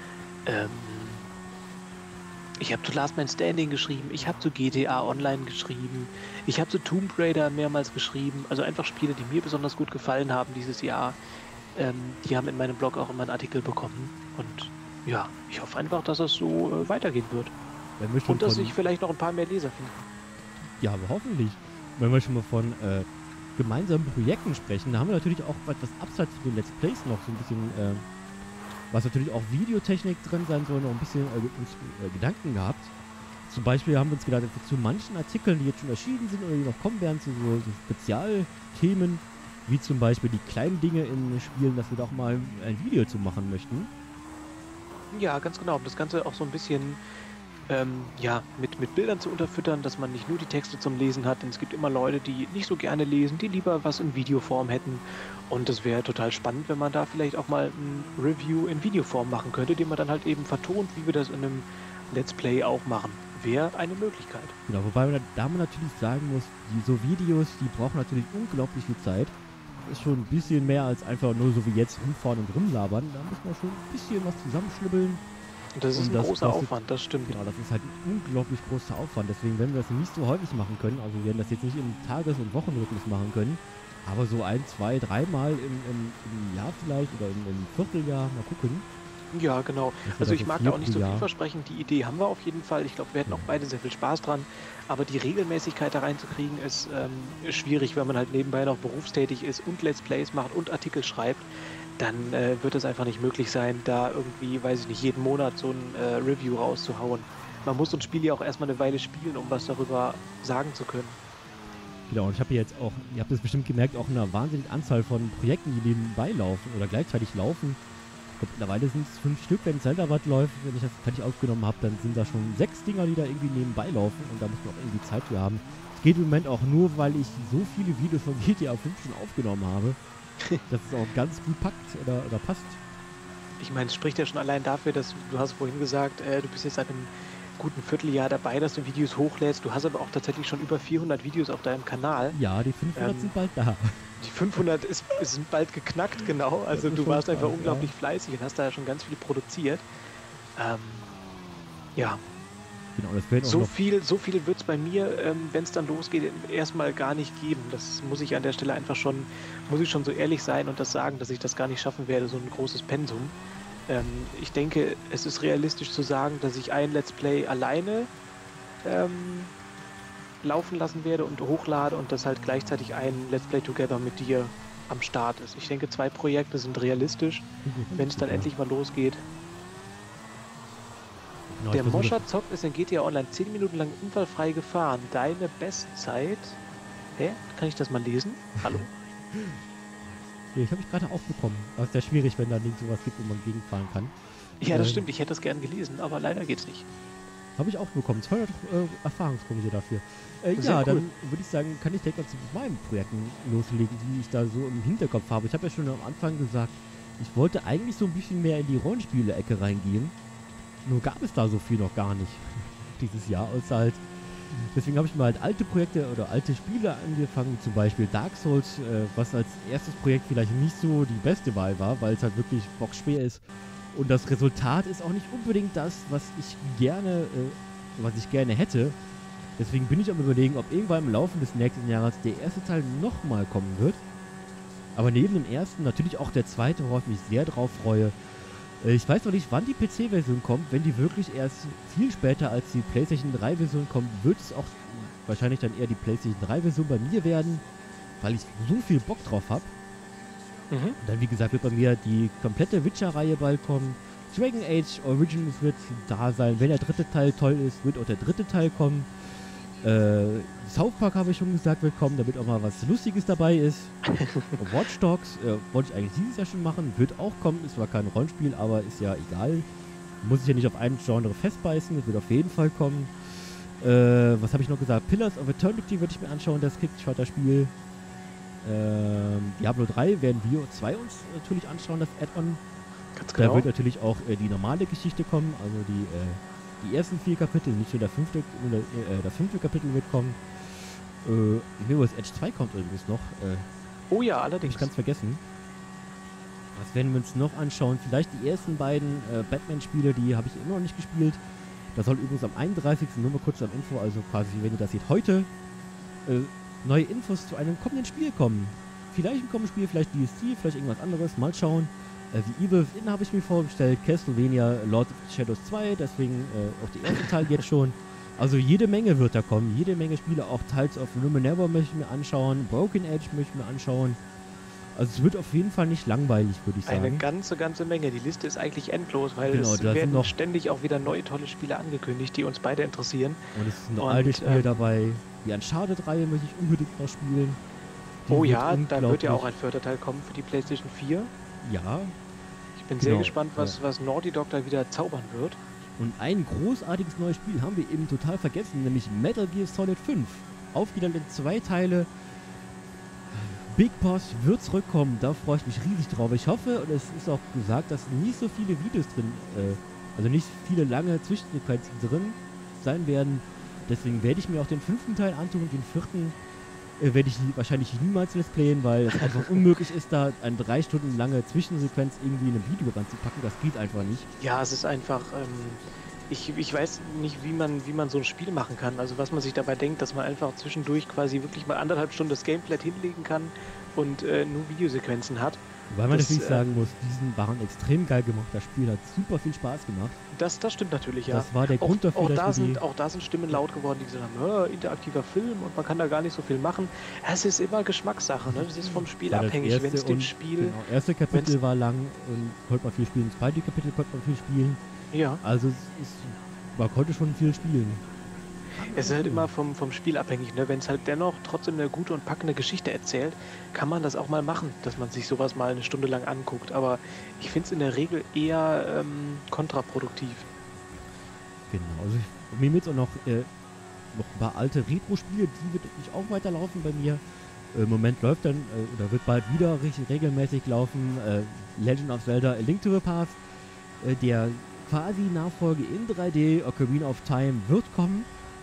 Ich habe zu Last Man Standing geschrieben, ich habe zu GTA Online geschrieben, ich habe zu Tomb Raider mehrmals geschrieben, also einfach Spiele, die mir besonders gut gefallen haben dieses Jahr. Die haben in meinem Blog auch immer einen Artikel bekommen und ja, ich hoffe einfach, dass es so weitergehen wird Wenn wir schon und dass von- sich vielleicht noch ein paar mehr Leser finden. Ja, aber hoffentlich. Wenn wir schon mal von gemeinsamen Projekten sprechen, da haben wir natürlich auch etwas abseits von den Let's Plays noch so ein bisschen, was natürlich auch Videotechnik drin sein soll, noch ein bisschen uns Gedanken gehabt. Zum Beispiel haben wir uns gedacht, zu manchen Artikeln, die jetzt schon erschienen sind oder die noch kommen werden, zu so Spezialthemen, wie zum Beispiel die kleinen Dinge in Spielen, dass wir da auch mal ein Video zu machen möchten. Ja, ganz genau, um das Ganze auch so ein bisschen ja, mit Bildern zu unterfüttern, dass man nicht nur die Texte zum Lesen hat, denn es gibt immer Leute, die nicht so gerne lesen, die lieber was in Videoform hätten. Und das wäre total spannend, wenn man da vielleicht auch mal ein Review in Videoform machen könnte, den man dann halt eben vertont, wie wir das in einem Let's Play auch machen. Wäre eine Möglichkeit. Genau, wobei man da natürlich sagen muss, so Videos, die brauchen natürlich unglaublich viel Zeit. Ist schon ein bisschen mehr als einfach nur so wie jetzt rumfahren und rumlabern. Da muss man schon ein bisschen was zusammenschnibbeln. Und das ist Und ein das großer kostet- Aufwand, das stimmt. Genau, das ist halt ein unglaublich großer Aufwand. Deswegen werden wir das nicht so häufig machen können. Also wir werden das jetzt nicht im Tages- und Wochenrhythmus machen können. Aber so 1, 2, 3 Mal im Jahr vielleicht oder im Vierteljahr. Mal gucken. Ja, genau. Das wird Also ich also mag da auch nicht so viel Vierteljahr. versprechen. Die Idee haben wir auf jeden Fall. Ich glaube, wir hätten auch beide sehr viel Spaß dran. Aber die Regelmäßigkeit da reinzukriegen, ist schwierig, wenn man halt nebenbei noch berufstätig ist und Let's Plays macht und Artikel schreibt. Dann wird es einfach nicht möglich sein, da irgendwie, weiß ich nicht, jeden Monat so ein Review rauszuhauen. Man muss so ein Spiel ja auch erstmal eine Weile spielen, um was darüber sagen zu können. Genau, und ich habe hier jetzt auch, ihr habt es bestimmt gemerkt, auch eine wahnsinnige Anzahl von Projekten, die nebenbei laufen oder gleichzeitig laufen. Ich glaube, mittlerweile sind es 5 Stück, wenn Zelda-Bad läuft. Wenn ich das fertig aufgenommen habe, dann sind da schon 6 Dinger, die da irgendwie nebenbei laufen und da muss man auch irgendwie Zeit für haben. Es geht im Moment auch nur, weil ich so viele Videos von GTA 5 schon aufgenommen habe, dass es auch ganz gut packt oder passt. Ich meine, es spricht ja schon allein dafür, dass du hast vorhin gesagt, du bist jetzt seit einem guten Vierteljahr dabei, dass du Videos hochlädst. Du hast aber auch tatsächlich schon über 400 Videos auf deinem Kanal. Ja, die 500 sind bald da. Die 500 sind bald geknackt, genau. Also ist du schon warst einfach krass, unglaublich fleißig und hast da ja schon ganz viel produziert. Ja, Genau, das werden auch So noch. viel wird es bei mir, wenn es dann losgeht, erstmal gar nicht geben. Das muss ich an der Stelle einfach schon, muss ich schon so ehrlich sein und das sagen, dass ich das gar nicht schaffen werde, so ein großes Pensum. Ich denke, es ist realistisch zu sagen, dass ich ein Let's Play alleine ähm, laufen lassen werde und hochlade und dass halt gleichzeitig ein Let's Play Together mit dir am Start ist. Ich denke, 2 Projekte sind realistisch, wenn es dann endlich mal losgeht. Genau, Der ich versuche- Moscher zockt ist in GTA Online 10 Minuten lang unfallfrei gefahren. Deine Bestzeit. Hä? Kann ich das mal lesen? Hallo? Ja, ich habe mich gerade aufbekommen. Das ist ja schwierig, wenn da nicht sowas gibt, wo man gegenfahren kann. Ja, das stimmt. Ich hätte das gern gelesen, aber leider geht's nicht. Habe ich auch bekommen. 200 Erfahrungspunkte dafür. Sehr Ja, cool. dann würde ich sagen, kann ich direkt mal zu meinen Projekten loslegen, die ich da so im Hinterkopf habe. Ich habe ja schon am Anfang gesagt, ich wollte eigentlich so ein bisschen mehr in die Rollenspiele-Ecke reingehen. Nur gab es da so viel noch gar nicht dieses Jahr, außer halt. Deswegen habe ich mal halt alte Projekte oder alte Spiele angefangen, zum Beispiel Dark Souls, was als erstes Projekt vielleicht nicht so die beste Wahl war, weil es halt wirklich bockschwer ist. Und das Resultat ist auch nicht unbedingt das, was ich gerne hätte. Deswegen bin ich am Überlegen, ob irgendwann im Laufe des nächsten Jahres der erste Teil nochmal kommen wird. Aber neben dem ersten natürlich auch der zweite, worauf ich mich sehr drauf freue. Ich weiß noch nicht, wann die PC-Version kommt. Wenn die wirklich erst viel später als die PlayStation 3-Version kommt, wird es auch wahrscheinlich dann eher die PlayStation 3-Version bei mir werden, weil ich so viel Bock drauf habe. Mhm. Und dann, wie gesagt, wird bei mir die komplette Witcher-Reihe bald kommen. Dragon Age Origins wird da sein. Wenn der dritte Teil toll ist, wird auch der dritte Teil kommen. South Park habe ich schon gesagt, wird kommen, damit auch mal was Lustiges dabei ist. Watch Dogs wollte ich eigentlich dieses Jahr schon machen, wird auch kommen. Ist zwar kein Rollenspiel, aber ist ja egal. Muss ich ja nicht auf ein Genre festbeißen, das wird auf jeden Fall kommen. Was habe ich noch gesagt? Pillars of Eternity würde ich mir anschauen, das Kickstarter-Spiel. Diablo 3 werden wir 2 uns natürlich anschauen, das Add-on. Ganz Da genau. wird natürlich auch die normale Geschichte kommen, also die ersten 4 Kapitel, nicht nur das fünfte Kapitel wird kommen. Mirror's Edge 2 kommt übrigens noch, Oh ja, hab allerdings. ich ganz vergessen. Was werden wir uns noch anschauen? Vielleicht die ersten beiden Batman-Spiele, die habe ich immer noch nicht gespielt. Da soll übrigens am 31. nur mal kurz am Info, also quasi, wenn ihr das seht, heute neue Infos zu einem kommenden Spiel kommen. Vielleicht ein kommendes Spiel, vielleicht DSC, vielleicht irgendwas anderes, mal schauen. The Evil Within habe ich mir vorgestellt, Castlevania Lord of the Shadows 2, deswegen auch der erste Teil jetzt schon. Also jede Menge wird da kommen, jede Menge Spiele, auch Tales of Numenera möchte ich mir anschauen, Broken Age möchte ich mir anschauen. Also es wird auf jeden Fall nicht langweilig, würde ich sagen. Eine ganze Menge. Die Liste ist eigentlich endlos, weil Genau, es da sind werden noch- ständig auch wieder neue tolle Spiele angekündigt, die uns beide interessieren. Und es sind noch Und, alte Spiele dabei. Die Uncharted-Reihe möchte ich unbedingt noch spielen. Die Oh wird ja, da wird ja unglaublich- auch ein 4. Teil kommen für die PlayStation 4. Ja, Ich bin Genau, sehr gespannt, was Naughty Dog da wieder zaubern wird. und ein großartiges neues Spiel haben wir eben total vergessen, nämlich Metal Gear Solid 5. Aufgeteilt in 2 Teile. Big Boss wird zurückkommen, da freue ich mich riesig drauf. Ich hoffe, und es ist auch gesagt, dass nicht so viele Videos drin, also nicht viele lange Zwischensequenzen drin sein werden. Deswegen werde ich mir auch den 5. Teil antun und den 4. Werde ich wahrscheinlich niemals let's playen, weil es einfach unmöglich ist, da eine 3 Stunden lange Zwischensequenz irgendwie in einem Video ranzupacken. Das geht einfach nicht. Ja, es ist einfach, ich weiß nicht, wie man so ein Spiel machen kann. Also was man sich dabei denkt, dass man einfach zwischendurch quasi wirklich mal 1,5 Stunden das Gameplay hinlegen kann und nur Videosequenzen hat. Weil man Das, natürlich sagen muss, diesen waren extrem geil gemacht. Das Spiel hat super viel Spaß gemacht. Das stimmt natürlich, ja. Das war der Grund dafür, dass wir die... Auch da sind Stimmen laut geworden, die gesagt haben, interaktiver Film und man kann da gar nicht so viel machen. Es ist immer Geschmackssache, ne? Das ist vom Spiel war das abhängig. Wenn es erste dem und- Spiel, Genau, erste Kapitel wenn's- war lang und konnte man viel spielen. Das zweite Kapitel konnte man viel spielen. ja, Also man konnte schon viel spielen. es ist halt immer vom Spiel abhängig, ne? Wenn es halt dennoch trotzdem eine gute und packende Geschichte erzählt, kann man das auch mal machen, dass man sich sowas mal eine Stunde lang anguckt. Aber ich finde es in der Regel eher kontraproduktiv. Genau. Also mir jetzt auch noch ein paar alte Retro-Spiele, die wird natürlich auch weiterlaufen bei mir. Im Moment läuft dann, oder wird bald wieder richtig regelmäßig laufen, Legend of Zelda A Link to the Past. Der quasi Nachfolge in 3D, Ocarina of Time, wird kommen.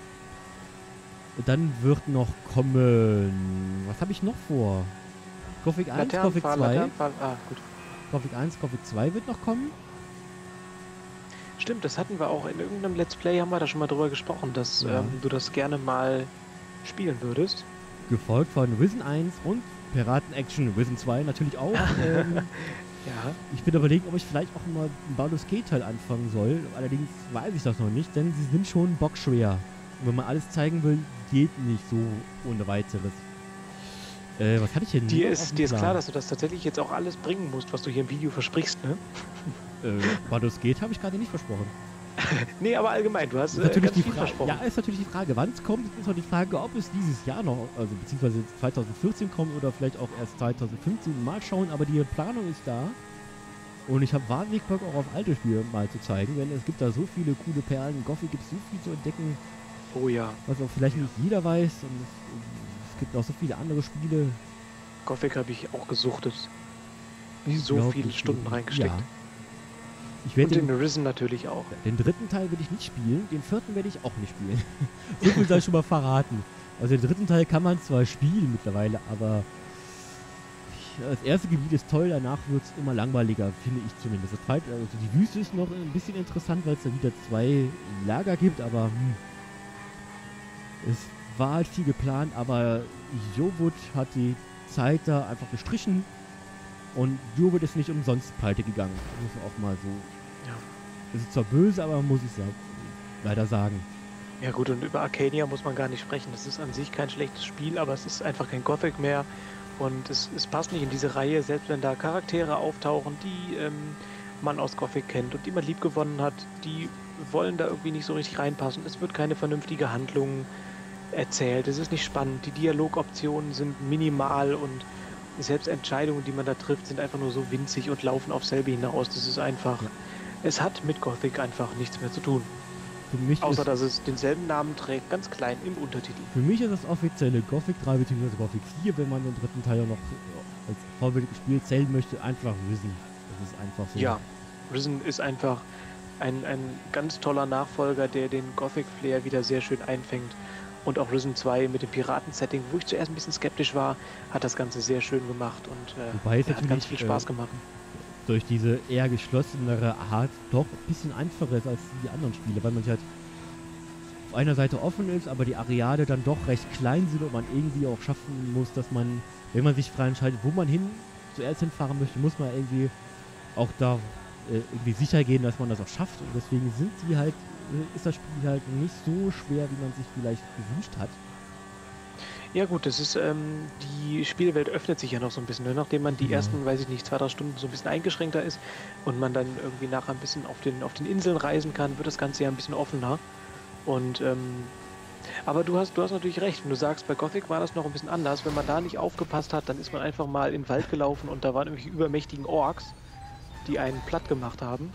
Dann wird noch kommen... Was habe ich noch vor? Gothic 1, Gothic 2. Laternenpfahl, gut. Gothic 1, Gothic 2 wird noch kommen. Stimmt, das hatten wir auch in irgendeinem Let's Play, haben wir da schon mal drüber gesprochen, dass Ja. du das gerne mal spielen würdest. Gefolgt von Risen 1 und Piraten Action Risen 2 natürlich auch. Ja. Ich bin überlegen, ob ich vielleicht auch mal einen Baldur's Gate Teil anfangen soll. Allerdings weiß ich das noch nicht, denn sie sind schon bockschwer. Und wenn man alles zeigen will, geht nicht so ohne weiteres. Was hatte ich denn Dir noch auf ist, dem dir ist Plan? klar, dass du das tatsächlich jetzt auch alles bringen musst, was du hier im Video versprichst, ne? Baldur's Gate habe ich gerade nicht versprochen. Nee, aber allgemein, du hast Ist natürlich ganz die viel Frage, versprochen. ja, ist natürlich die Frage, wann es kommt. Ist auch die Frage, ob es dieses Jahr noch, also beziehungsweise 2014 kommt oder vielleicht auch erst 2015. Mal schauen, aber die Planung ist da. Und ich habe wahnsinnig Bock auch auf alte Spiele mal zu zeigen, denn es gibt da so viele coole Perlen. In Gothic gibt es so viel zu entdecken, Oh ja, was auch vielleicht nicht jeder weiß. Und es gibt auch so viele andere Spiele. Gothic habe ich auch gesuchtet. So Unglaublich viele Stunden reingesteckt. Ja. Ich werde Und den Risen natürlich auch. den dritten Teil will ich nicht spielen, den vierten werde ich auch nicht spielen. So viel sei schon mal verraten. Also den dritten Teil kann man zwar spielen mittlerweile, aber das erste Gebiet ist toll, danach wird es immer langweiliger, finde ich zumindest. Das zweite, also die Wüste ist noch ein bisschen interessant, weil es da wieder 2 Lager gibt, aber es war halt viel geplant, aber Jovut hat die Zeit da einfach gestrichen und Jovut ist nicht umsonst pleite gegangen. Das muss man auch mal so. Ja. Es ist zwar böse, aber muss ich leider sagen. Ja gut, und über Arcadia muss man gar nicht sprechen. Das ist an sich kein schlechtes Spiel, aber es ist einfach kein Gothic mehr. Und es passt nicht in diese Reihe, selbst wenn da Charaktere auftauchen, die man aus Gothic kennt und die man lieb gewonnen hat, die wollen da irgendwie nicht so richtig reinpassen. Es wird keine vernünftige Handlung erzählt, es ist nicht spannend, die Dialogoptionen sind minimal und selbst Entscheidungen, die man da trifft, sind einfach nur so winzig und laufen auf selbe hinaus. Das ist einfach, Ja. es hat mit Gothic einfach nichts mehr zu tun. Für mich, Außer ist, dass es denselben Namen trägt, ganz klein im Untertitel. für mich ist das offizielle Gothic 3 bzw. Gothic 4, wenn man den dritten Teil ja noch als vollwertiges Spiel zählen möchte, einfach Risen. Das ist einfach so. Ja, Risen ist einfach ein ganz toller Nachfolger, der den Gothic-Flair wieder sehr schön einfängt. Und auch Risen 2 mit dem Piraten-Setting, wo ich zuerst ein bisschen skeptisch war, hat das Ganze sehr schön gemacht und Wobei es hat ganz natürlich, viel Spaß gemacht. durch diese eher geschlossenere Art doch ein bisschen einfacher ist als die anderen Spiele, weil man halt auf einer Seite offen ist, aber die Areale dann doch recht klein sind und man irgendwie auch schaffen muss, dass man, wenn man sich frei entscheidet, wo man zuerst hinfahren möchte, muss man irgendwie auch da irgendwie sicher gehen, dass man das auch schafft. Und deswegen ist das Spiel halt nicht so schwer, wie man sich vielleicht gewünscht hat. Ja gut, das ist, die Spielwelt öffnet sich ja noch so ein bisschen, ne? Nachdem man die Ja. ersten, weiß ich nicht, 2, 3 Stunden so ein bisschen eingeschränkter ist und man dann irgendwie nachher ein bisschen auf den Inseln reisen kann, wird das Ganze ja ein bisschen offener. Und, aber du hast natürlich recht, wenn du sagst, bei Gothic war das noch ein bisschen anders. Wenn man da nicht aufgepasst hat, dann ist man einfach mal in den Wald gelaufen und da waren irgendwelche übermächtigen Orks, die einen platt gemacht haben.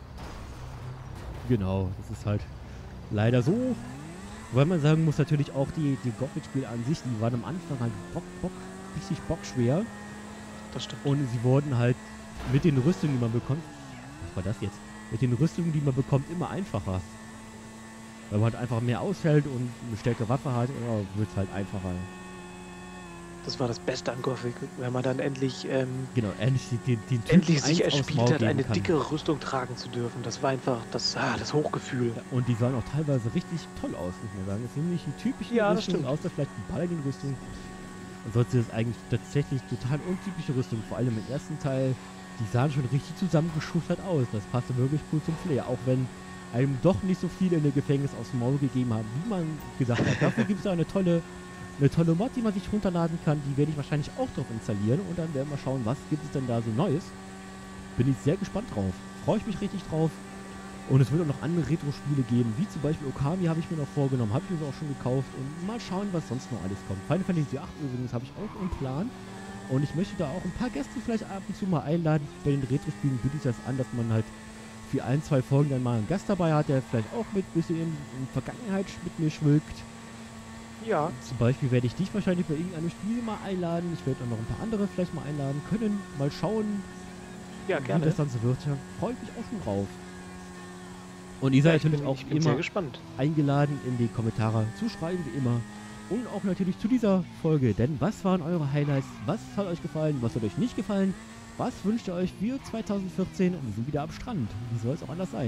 Genau, das ist halt leider so. Weil man sagen muss, natürlich auch die Gothic-Spiele an sich, die waren am Anfang halt richtig bockschwer. Das stimmt. Und sie wurden halt mit den Rüstungen, die man bekommt, was war das jetzt? Mit den Rüstungen, die man bekommt, immer einfacher. Weil man halt einfach mehr aushält und eine stärkere Waffe hat, wird es halt einfacher. Das war das Beste an Gothic, wenn man dann endlich, Genau, endlich den Typen endlich sich eins aufs erspielt Maul hat, geben eine kann. dickere Rüstung tragen zu dürfen. Das war einfach das Hochgefühl. Ja, und die sahen auch teilweise richtig toll aus, muss man sagen. Es sind nicht die typischen Ja, das Rüstungen, stimmt. außer vielleicht die Paladin-Rüstung. Ansonsten ist es eigentlich tatsächlich total untypische Rüstung. Vor allem im ersten Teil, die sahen schon richtig zusammengeschustert aus. Das passte wirklich cool zum Flair. Auch wenn einem doch nicht so viel in der Gefängnis aufs Maul gegeben haben, wie man gesagt hat. Dafür gibt es da eine tolle Mod, die man sich runterladen kann. Die werde ich wahrscheinlich auch drauf installieren. Und dann werden wir schauen, was gibt es denn da so Neues. Bin ich sehr gespannt drauf. Freue ich mich richtig drauf. Und es wird auch noch andere Retro-Spiele geben, wie zum Beispiel Okami habe ich mir noch vorgenommen, habe ich mir auch schon gekauft und mal schauen, was sonst noch alles kommt. Final Fantasy 8 übrigens habe ich auch im Plan und ich möchte da auch ein paar Gäste vielleicht ab und zu mal einladen. Bei den Retro-Spielen biete ich das an, dass man halt für 1, 2 Folgen dann mal einen Gast dabei hat, der vielleicht auch mit ein bisschen in Vergangenheit mit mir schwelgt. Ja, Zum Beispiel werde ich dich wahrscheinlich bei irgendeinem Spiel mal einladen. Ich werde auch noch ein paar andere vielleicht mal einladen können. Mal schauen, ja, wie gerne. das dann so wird. Ja, freue ich mich auch schon drauf. Und ihr seid natürlich auch ich bin sehr immer gespannt. eingeladen, in die Kommentare zu schreiben, wie immer. Und auch natürlich zu dieser Folge. Denn was waren eure Highlights? Was hat euch gefallen? Was hat euch nicht gefallen? Was wünscht ihr euch für 2014? Und wir sind wieder am Strand. Wie soll es auch anders sein?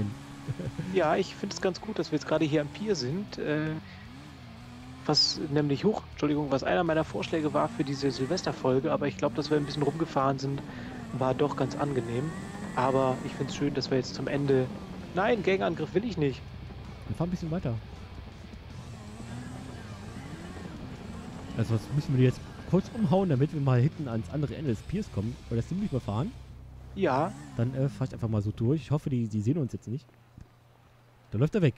Ja, ich finde es ganz gut, dass wir jetzt gerade hier am Pier sind. Was nämlich Entschuldigung, was einer meiner Vorschläge war für diese Silvesterfolge, aber ich glaube, dass wir ein bisschen rumgefahren sind, war doch ganz angenehm. Aber ich finde es schön, dass wir jetzt zum Ende... Nein, Gangangriff will ich nicht. Wir fahren ein bisschen weiter. Also was müssen wir jetzt kurz umhauen, damit wir mal hinten ans andere Ende des Piers kommen. Weil das ziemlich überfahren. Ja, Dann fahr ich einfach mal so durch. Ich hoffe, die sehen uns jetzt nicht. Da läuft er weg.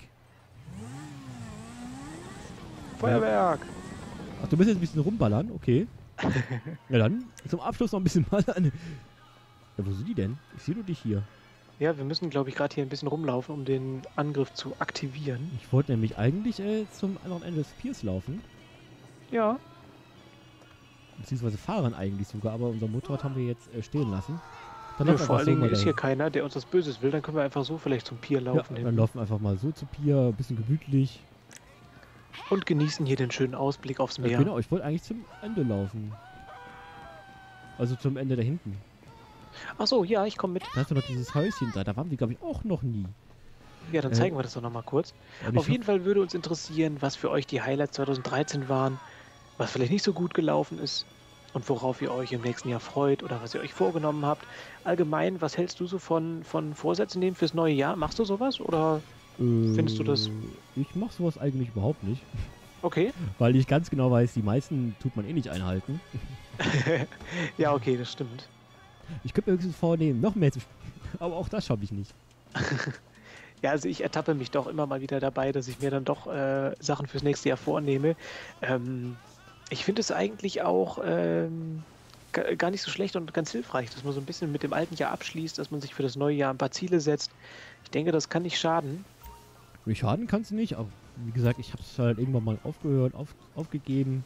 Feuerwerk. Ach, du willst jetzt ein bisschen rumballern? Okay. Ja dann, zum Abschluss noch ein bisschen ballern. Ja, wo sind die denn? Ich sehe nur dich hier. Ja, wir müssen, glaube ich, gerade hier ein bisschen rumlaufen, um den Angriff zu aktivieren. Ich wollte nämlich eigentlich zum anderen Ende des Piers laufen. Ja, Beziehungsweise fahren eigentlich sogar, aber unser Motorrad haben wir jetzt stehen lassen. Dann ja laufen wir vor einfach allen so Dingen mal ist hier dahin. keiner, der uns was Böses will. Dann können wir einfach so vielleicht zum Pier Ja, laufen. dann laufen wir einfach mal so zu Pier, ein bisschen gemütlich. Und genießen hier den schönen Ausblick aufs Meer. Genau, ich wollte eigentlich zum Ende laufen. Also zum Ende da hinten. Ach so, ja, ich komme mit. Da hast du noch dieses Häuschen da, da waren wir glaube ich auch noch nie. Ja, dann zeigen wir das doch nochmal kurz. Und Auf jeden Fall würde uns interessieren, was für euch die Highlights 2013 waren, was vielleicht nicht so gut gelaufen ist und worauf ihr euch im nächsten Jahr freut oder was ihr euch vorgenommen habt. Allgemein, was hältst du so von Vorsätzen nehmen fürs neue Jahr? Machst du sowas oder findest du das? Ich mache sowas eigentlich überhaupt nicht. Okay? Weil ich ganz genau weiß, die meisten tut man eh nicht einhalten. Ja, okay, das stimmt. Ich könnte mir höchstens vornehmen, noch mehr zu spielen. Aber auch das schaffe ich nicht. Ja, also ich ertappe mich doch immer mal wieder dabei, dass ich mir dann doch Sachen fürs nächste Jahr vornehme. Ich finde es eigentlich auch gar nicht so schlecht und ganz hilfreich, dass man so ein bisschen mit dem alten Jahr abschließt, dass man sich für das neue Jahr ein paar Ziele setzt. Ich denke, das kann nicht schaden. Nicht schaden kannst du nicht, aber wie gesagt, ich habe es halt irgendwann mal aufgehört, aufgegeben.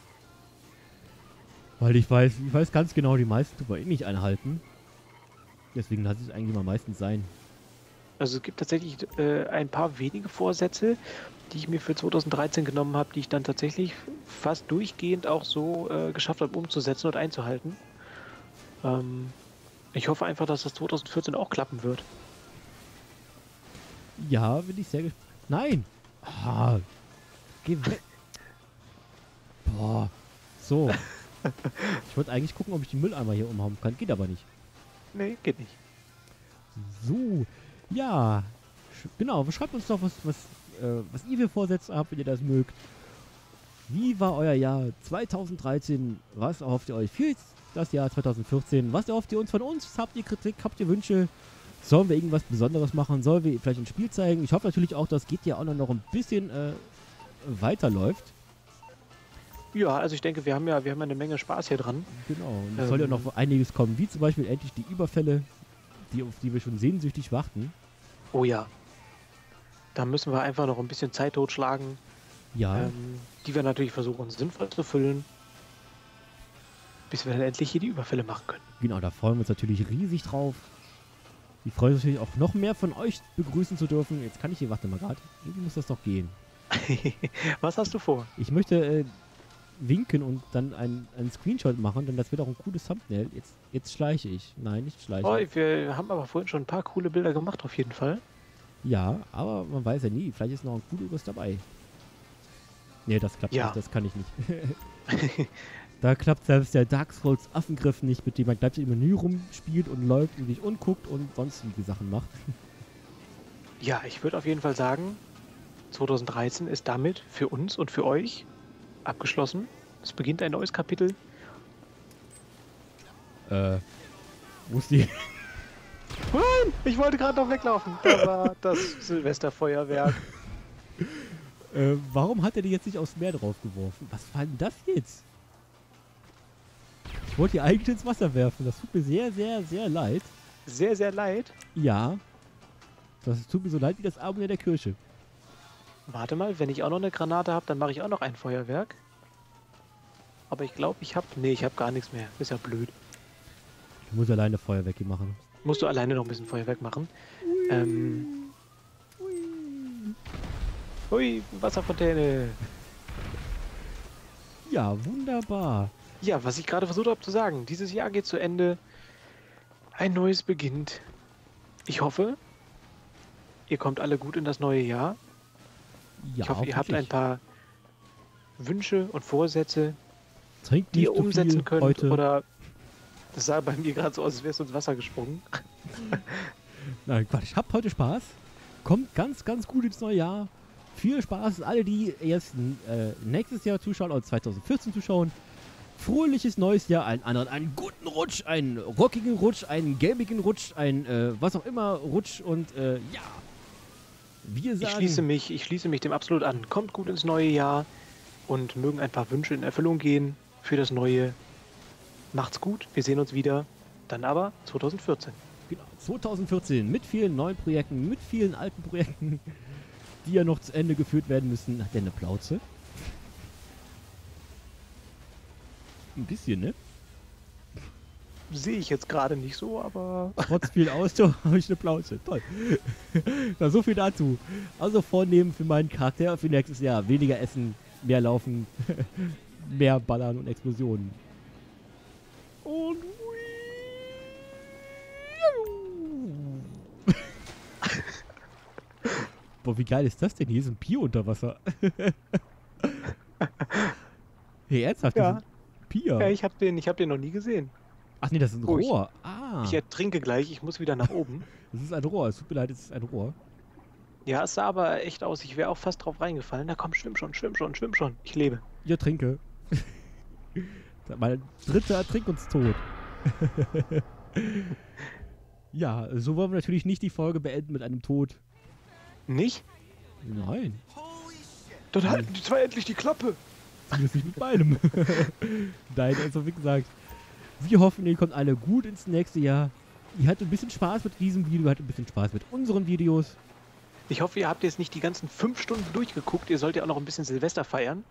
Weil ich weiß ganz genau, die meisten tut man eh nicht einhalten. Deswegen lasse ich es eigentlich mal meistens sein. Also es gibt tatsächlich ein paar wenige Vorsätze, die ich mir für 2013 genommen habe, die ich dann tatsächlich fast durchgehend auch so geschafft habe umzusetzen und einzuhalten. Ich hoffe einfach, dass das 2014 auch klappen wird. Ja, bin ich sehr gespannt. Nein! Ah, geh weg! Boah, so. Ich wollte eigentlich gucken, ob ich die Mülleimer hier umhauen kann. Geht aber nicht. Nee, geht nicht. So, ja. Genau, schreibt uns doch, was ihr für Vorsätze habt, wenn ihr das mögt. Wie war euer Jahr 2013? Was erhofft ihr euch für das Jahr 2014? Was erhofft ihr uns von uns? Habt ihr Kritik? Habt ihr Wünsche? Sollen wir irgendwas Besonderes machen? Sollen wir vielleicht ein Spiel zeigen? Ich hoffe natürlich auch, dass GTA Online noch ein bisschen weiterläuft. Ja, also ich denke, wir haben ja eine Menge Spaß hier dran. Genau, und es soll ja noch einiges kommen, wie zum Beispiel endlich die Überfälle, auf die wir schon sehnsüchtig warten. Oh ja. Da müssen wir einfach noch ein bisschen Zeit totschlagen, Ja, die wir natürlich versuchen sinnvoll zu füllen, bis wir dann endlich hier die Überfälle machen können. genau, da freuen wir uns natürlich riesig drauf. Wir freuen uns natürlich auch noch mehr von euch begrüßen zu dürfen. Jetzt kann ich hier, warte mal gerade, irgendwie muss das doch gehen. Was hast du vor? Ich möchte winken und dann einen Screenshot machen, denn das wird auch ein cooles Thumbnail. Jetzt schleiche ich. Nein, nicht schleiche. Oh, wir haben aber vorhin schon ein paar coole Bilder gemacht, auf jeden Fall. Ja, aber man weiß ja nie. Vielleicht ist noch ein cooleres dabei. Nee, das klappt Ja. nicht. Das kann ich nicht. Da klappt selbst der Dark Souls Affengriff nicht, mit dem man gleich im Menü rumspielt und läuft und sich umguckt und sonstige Sachen macht. Ja, ich würde auf jeden Fall sagen, 2013 ist damit für uns und für euch abgeschlossen. Es beginnt ein neues Kapitel. Wo ist die? Nein, ich wollte gerade noch weglaufen. Da war das Silvesterfeuerwerk. Warum hat er die jetzt nicht aufs Meer draufgeworfen? Was war denn das jetzt? Ich wollte die eigentlich ins Wasser werfen. Das tut mir sehr, sehr, sehr leid. Sehr, sehr leid. Ja. Das tut mir so leid wie das Abend in der Kirche. Warte mal, wenn ich auch noch eine Granate habe, dann mache ich auch noch ein Feuerwerk. Aber ich glaube, ich habe... Nee, ich habe gar nichts mehr. Ist ja blöd. Ich muss alleine Feuerwerk hier machen. Musst du alleine noch ein bisschen Feuerwerk machen. Hui, Wasserfontäne. Ja, wunderbar. Ja, was ich gerade versucht habe zu sagen. Dieses Jahr geht zu Ende. Ein neues beginnt. Ich hoffe, ihr kommt alle gut in das neue Jahr. Ja, Ich hoffe, ihr habt ein hoffentlich. paar Wünsche und Vorsätze, Trinkt die nicht ihr zu umsetzen viel könnt. heute. Oder das sah bei mir gerade so aus, als wärst du ins Wasser gesprungen. Nein, Quatsch. Habt heute Spaß. Kommt ganz, ganz gut ins neue Jahr. Viel Spaß. Alle, die erst nächstes Jahr zuschauen oder 2014 zuschauen. Fröhliches neues Jahr. Allen anderen einen guten Rutsch, einen rockigen Rutsch, einen gelbigen Rutsch, einen was auch immer Rutsch. Und ja, wir sagen... Ich schließe mich dem absolut an. Kommt gut ins neue Jahr und mögen ein paar Wünsche in Erfüllung gehen für das neue. Macht's gut, wir sehen uns wieder. Dann aber 2014. Genau, 2014 mit vielen neuen Projekten, mit vielen alten Projekten, die ja noch zu Ende geführt werden müssen. Hat der eine Plauze? Ein bisschen, ne? Sehe ich jetzt gerade nicht so, aber Trotz viel Ausdauer habe ich eine Plauze. Toll. Na, so viel dazu. Also vornehmen für meinen Charakter für nächstes Jahr. Weniger essen, mehr laufen, mehr ballern und Explosionen. Und... Boah, wie geil ist das denn? Hier ist ein Pier unter Wasser. Hey, ernsthaft? Ja. Das ist ein Pier? ja, ich hab den noch nie gesehen. Ach nee, das ist ein Oh, Rohr. Ah, Ich ertrinke gleich, ich muss wieder nach oben. das ist ein Rohr. Es tut mir leid, es ist ein Rohr. Ja, es sah aber echt aus, ich wäre auch fast drauf reingefallen. Na komm, schwimm schon, schwimm schon, schwimm schon. Ich lebe. Ja, trinke. Mein dritter Ertrinkungstod. Ja, so wollen wir natürlich nicht die Folge beenden mit einem Tod. Nicht? Nein, Dann halten die zwei endlich die Klappe. das ist nicht mit meinem. Nein, also wie gesagt, wir hoffen, ihr kommt alle gut ins nächste Jahr. Ihr hattet ein bisschen Spaß mit diesem Video, ihr hattet ein bisschen Spaß mit unseren Videos. Ich hoffe, ihr habt jetzt nicht die ganzen 5 Stunden durchgeguckt. Ihr sollt ja auch noch ein bisschen Silvester feiern.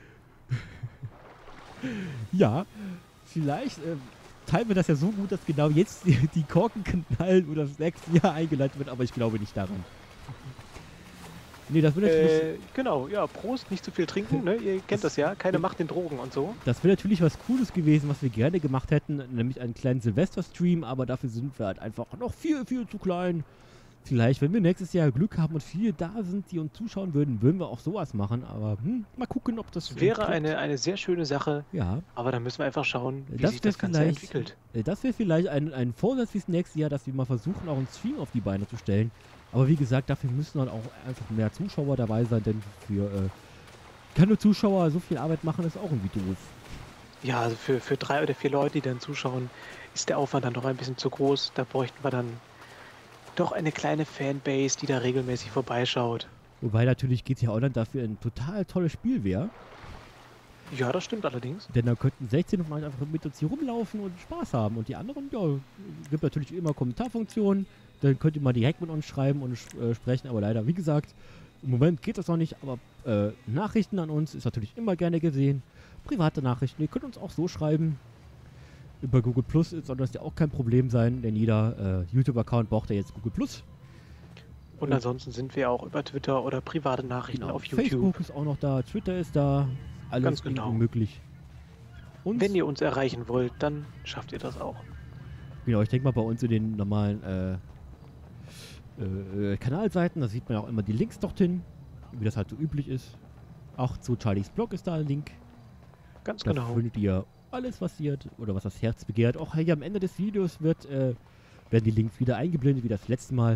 Ja, vielleicht teilen wir das ja so gut, dass genau jetzt die Korken knallen oder das nächste Jahr eingeleitet wird, aber ich glaube nicht daran. Nee, das wird natürlich, Genau, ja, Prost, nicht zu viel trinken, ne? Ihr kennt das ja, keine Macht den Drogen und so. das wäre natürlich was Cooles gewesen, was wir gerne gemacht hätten, nämlich einen kleinen Silvester-Stream, aber dafür sind wir halt einfach noch viel, viel zu klein. Vielleicht, wenn wir nächstes Jahr Glück haben und viele da sind, die uns zuschauen würden, würden wir auch sowas machen, aber mal gucken, ob das Wäre klappt. eine sehr schöne Sache, Ja, aber da müssen wir einfach schauen, wie Das sich wär das Ganze vielleicht- entwickelt. das wäre vielleicht ein Vorsatz fürs nächste Jahr, dass wir mal versuchen, auch einen Stream auf die Beine zu stellen. Aber wie gesagt, dafür müssen dann auch einfach mehr Zuschauer dabei sein, denn für keine Zuschauer so viel Arbeit machen, ist auch irgendwie doof. Ja, also für 3 oder 4 Leute, die dann zuschauen, ist der Aufwand dann doch ein bisschen zu groß. Da bräuchten wir dann doch eine kleine Fanbase, die da regelmäßig vorbeischaut. Wobei natürlich GTA Online dafür ein total tolles Spiel wäre, Ja, das stimmt allerdings. denn da könnten 16 von euch einfach mit uns hier rumlaufen und Spaß haben. Und die anderen, ja, gibt natürlich immer Kommentarfunktionen, dann könnt ihr mal direkt mit uns schreiben und sprechen, aber leider, wie gesagt, im Moment geht das noch nicht, aber Nachrichten an uns ist natürlich immer gerne gesehen. Private Nachrichten, ihr könnt uns auch so schreiben. Über Google Plus soll das ja auch kein Problem sein, denn jeder YouTube-Account braucht ja jetzt Google Plus. Und ansonsten sind wir auch über Twitter oder private Nachrichten Genau. auf YouTube. Facebook ist auch noch da, Twitter ist da, alles Ganz genau. irgendwie möglich. Und Wenn ihr uns erreichen wollt, dann schafft ihr das auch. genau, ich denke mal bei uns in den normalen Kanalseiten, da sieht man auch immer die Links dorthin, wie das halt so üblich ist. Auch zu Charlies Blog ist da ein Link. Ganz Da genau. findet ihr alles, was ihr oder was das Herz begehrt. Auch hier am Ende des Videos werden die Links wieder eingeblendet, wie das letzte Mal.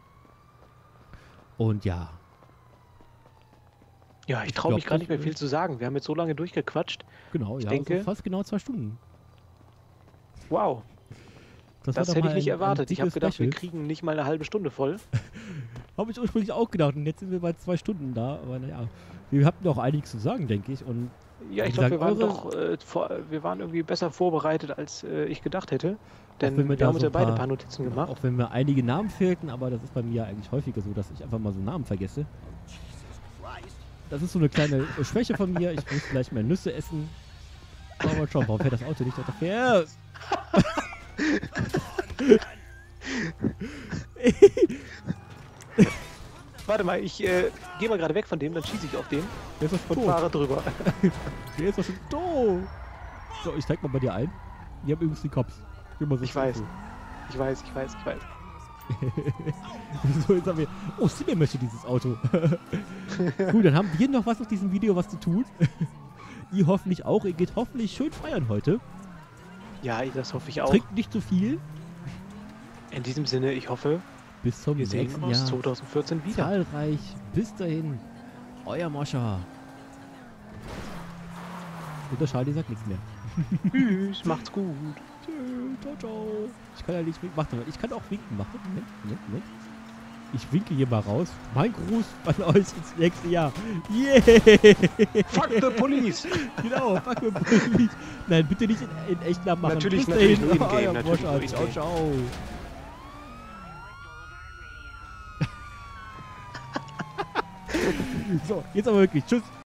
Und ja, Ja, ich Ich traue glaub, mich gar das nicht mehr viel zu sagen. Wir haben jetzt so lange durchgequatscht. genau, Ich ja, denke- so fast genau 2 Stunden. Wow, das war doch hätte mal ich nicht ein erwartet. Ich habe dickes gedacht, wir Special. kriegen nicht mal eine halbe Stunde voll. Habe ich ursprünglich auch gedacht und jetzt sind wir bei 2 Stunden da. Aber naja, wir hatten auch einiges zu sagen, denke ich. Und Ja, Wie ich glaube, wir gesagt, waren doch, wir waren irgendwie besser vorbereitet, als ich gedacht hätte. Denn wenn wir wir da haben uns so ja beide ein ein paar- paar Notizen gemacht. auch wenn mir einige Namen fehlten, aber das ist bei mir eigentlich häufiger so, dass ich einfach mal so Namen vergesse. Das ist so eine kleine Schwäche von mir. Ich muss vielleicht mehr Nüsse essen. Aber schon, warum fährt das Auto nicht? Da fährt. Warte mal, ich gehe mal gerade weg von dem, dann schieße ich auf den Der ist doch schon und tot. fahre drüber. Der ist doch schon tot. So, ich steig mal bei dir ein. Die haben übrigens die Cops. Wie man so Ich schön weiß. tut. Ich weiß. So, jetzt haben wir... Oh, Simon möchte dieses Auto. Gut, dann haben wir noch was auf diesem Video, was zu tun. Ihr hoffentlich auch. Ihr geht hoffentlich schön feiern heute. Ja, das hoffe ich auch. Trinkt nicht zu viel. In diesem Sinne, ich hoffe, Bis zum wir sehen nächsten uns Jahr. 2014 wieder. Zahlreich. Bis dahin. Euer Moscha. Und der Charlie sagt nichts mehr. Tschüss, macht's gut. Tschüss, ciao, ciao. Ich kann ja nicht winken. Warte mal, ich kann auch winken machen. Moment. Ich winke hier mal raus. Mein Gruß an euch ins nächste Jahr. Yeah! Fuck the police! Genau, fuck the police. Nein, bitte nicht in echt nachmachen. Natürlich, Bis natürlich dahin. nur in-game, Euer natürlich Moscha. nur in-game. Ciao, ciao. So, jetzt aber wirklich. Tschüss.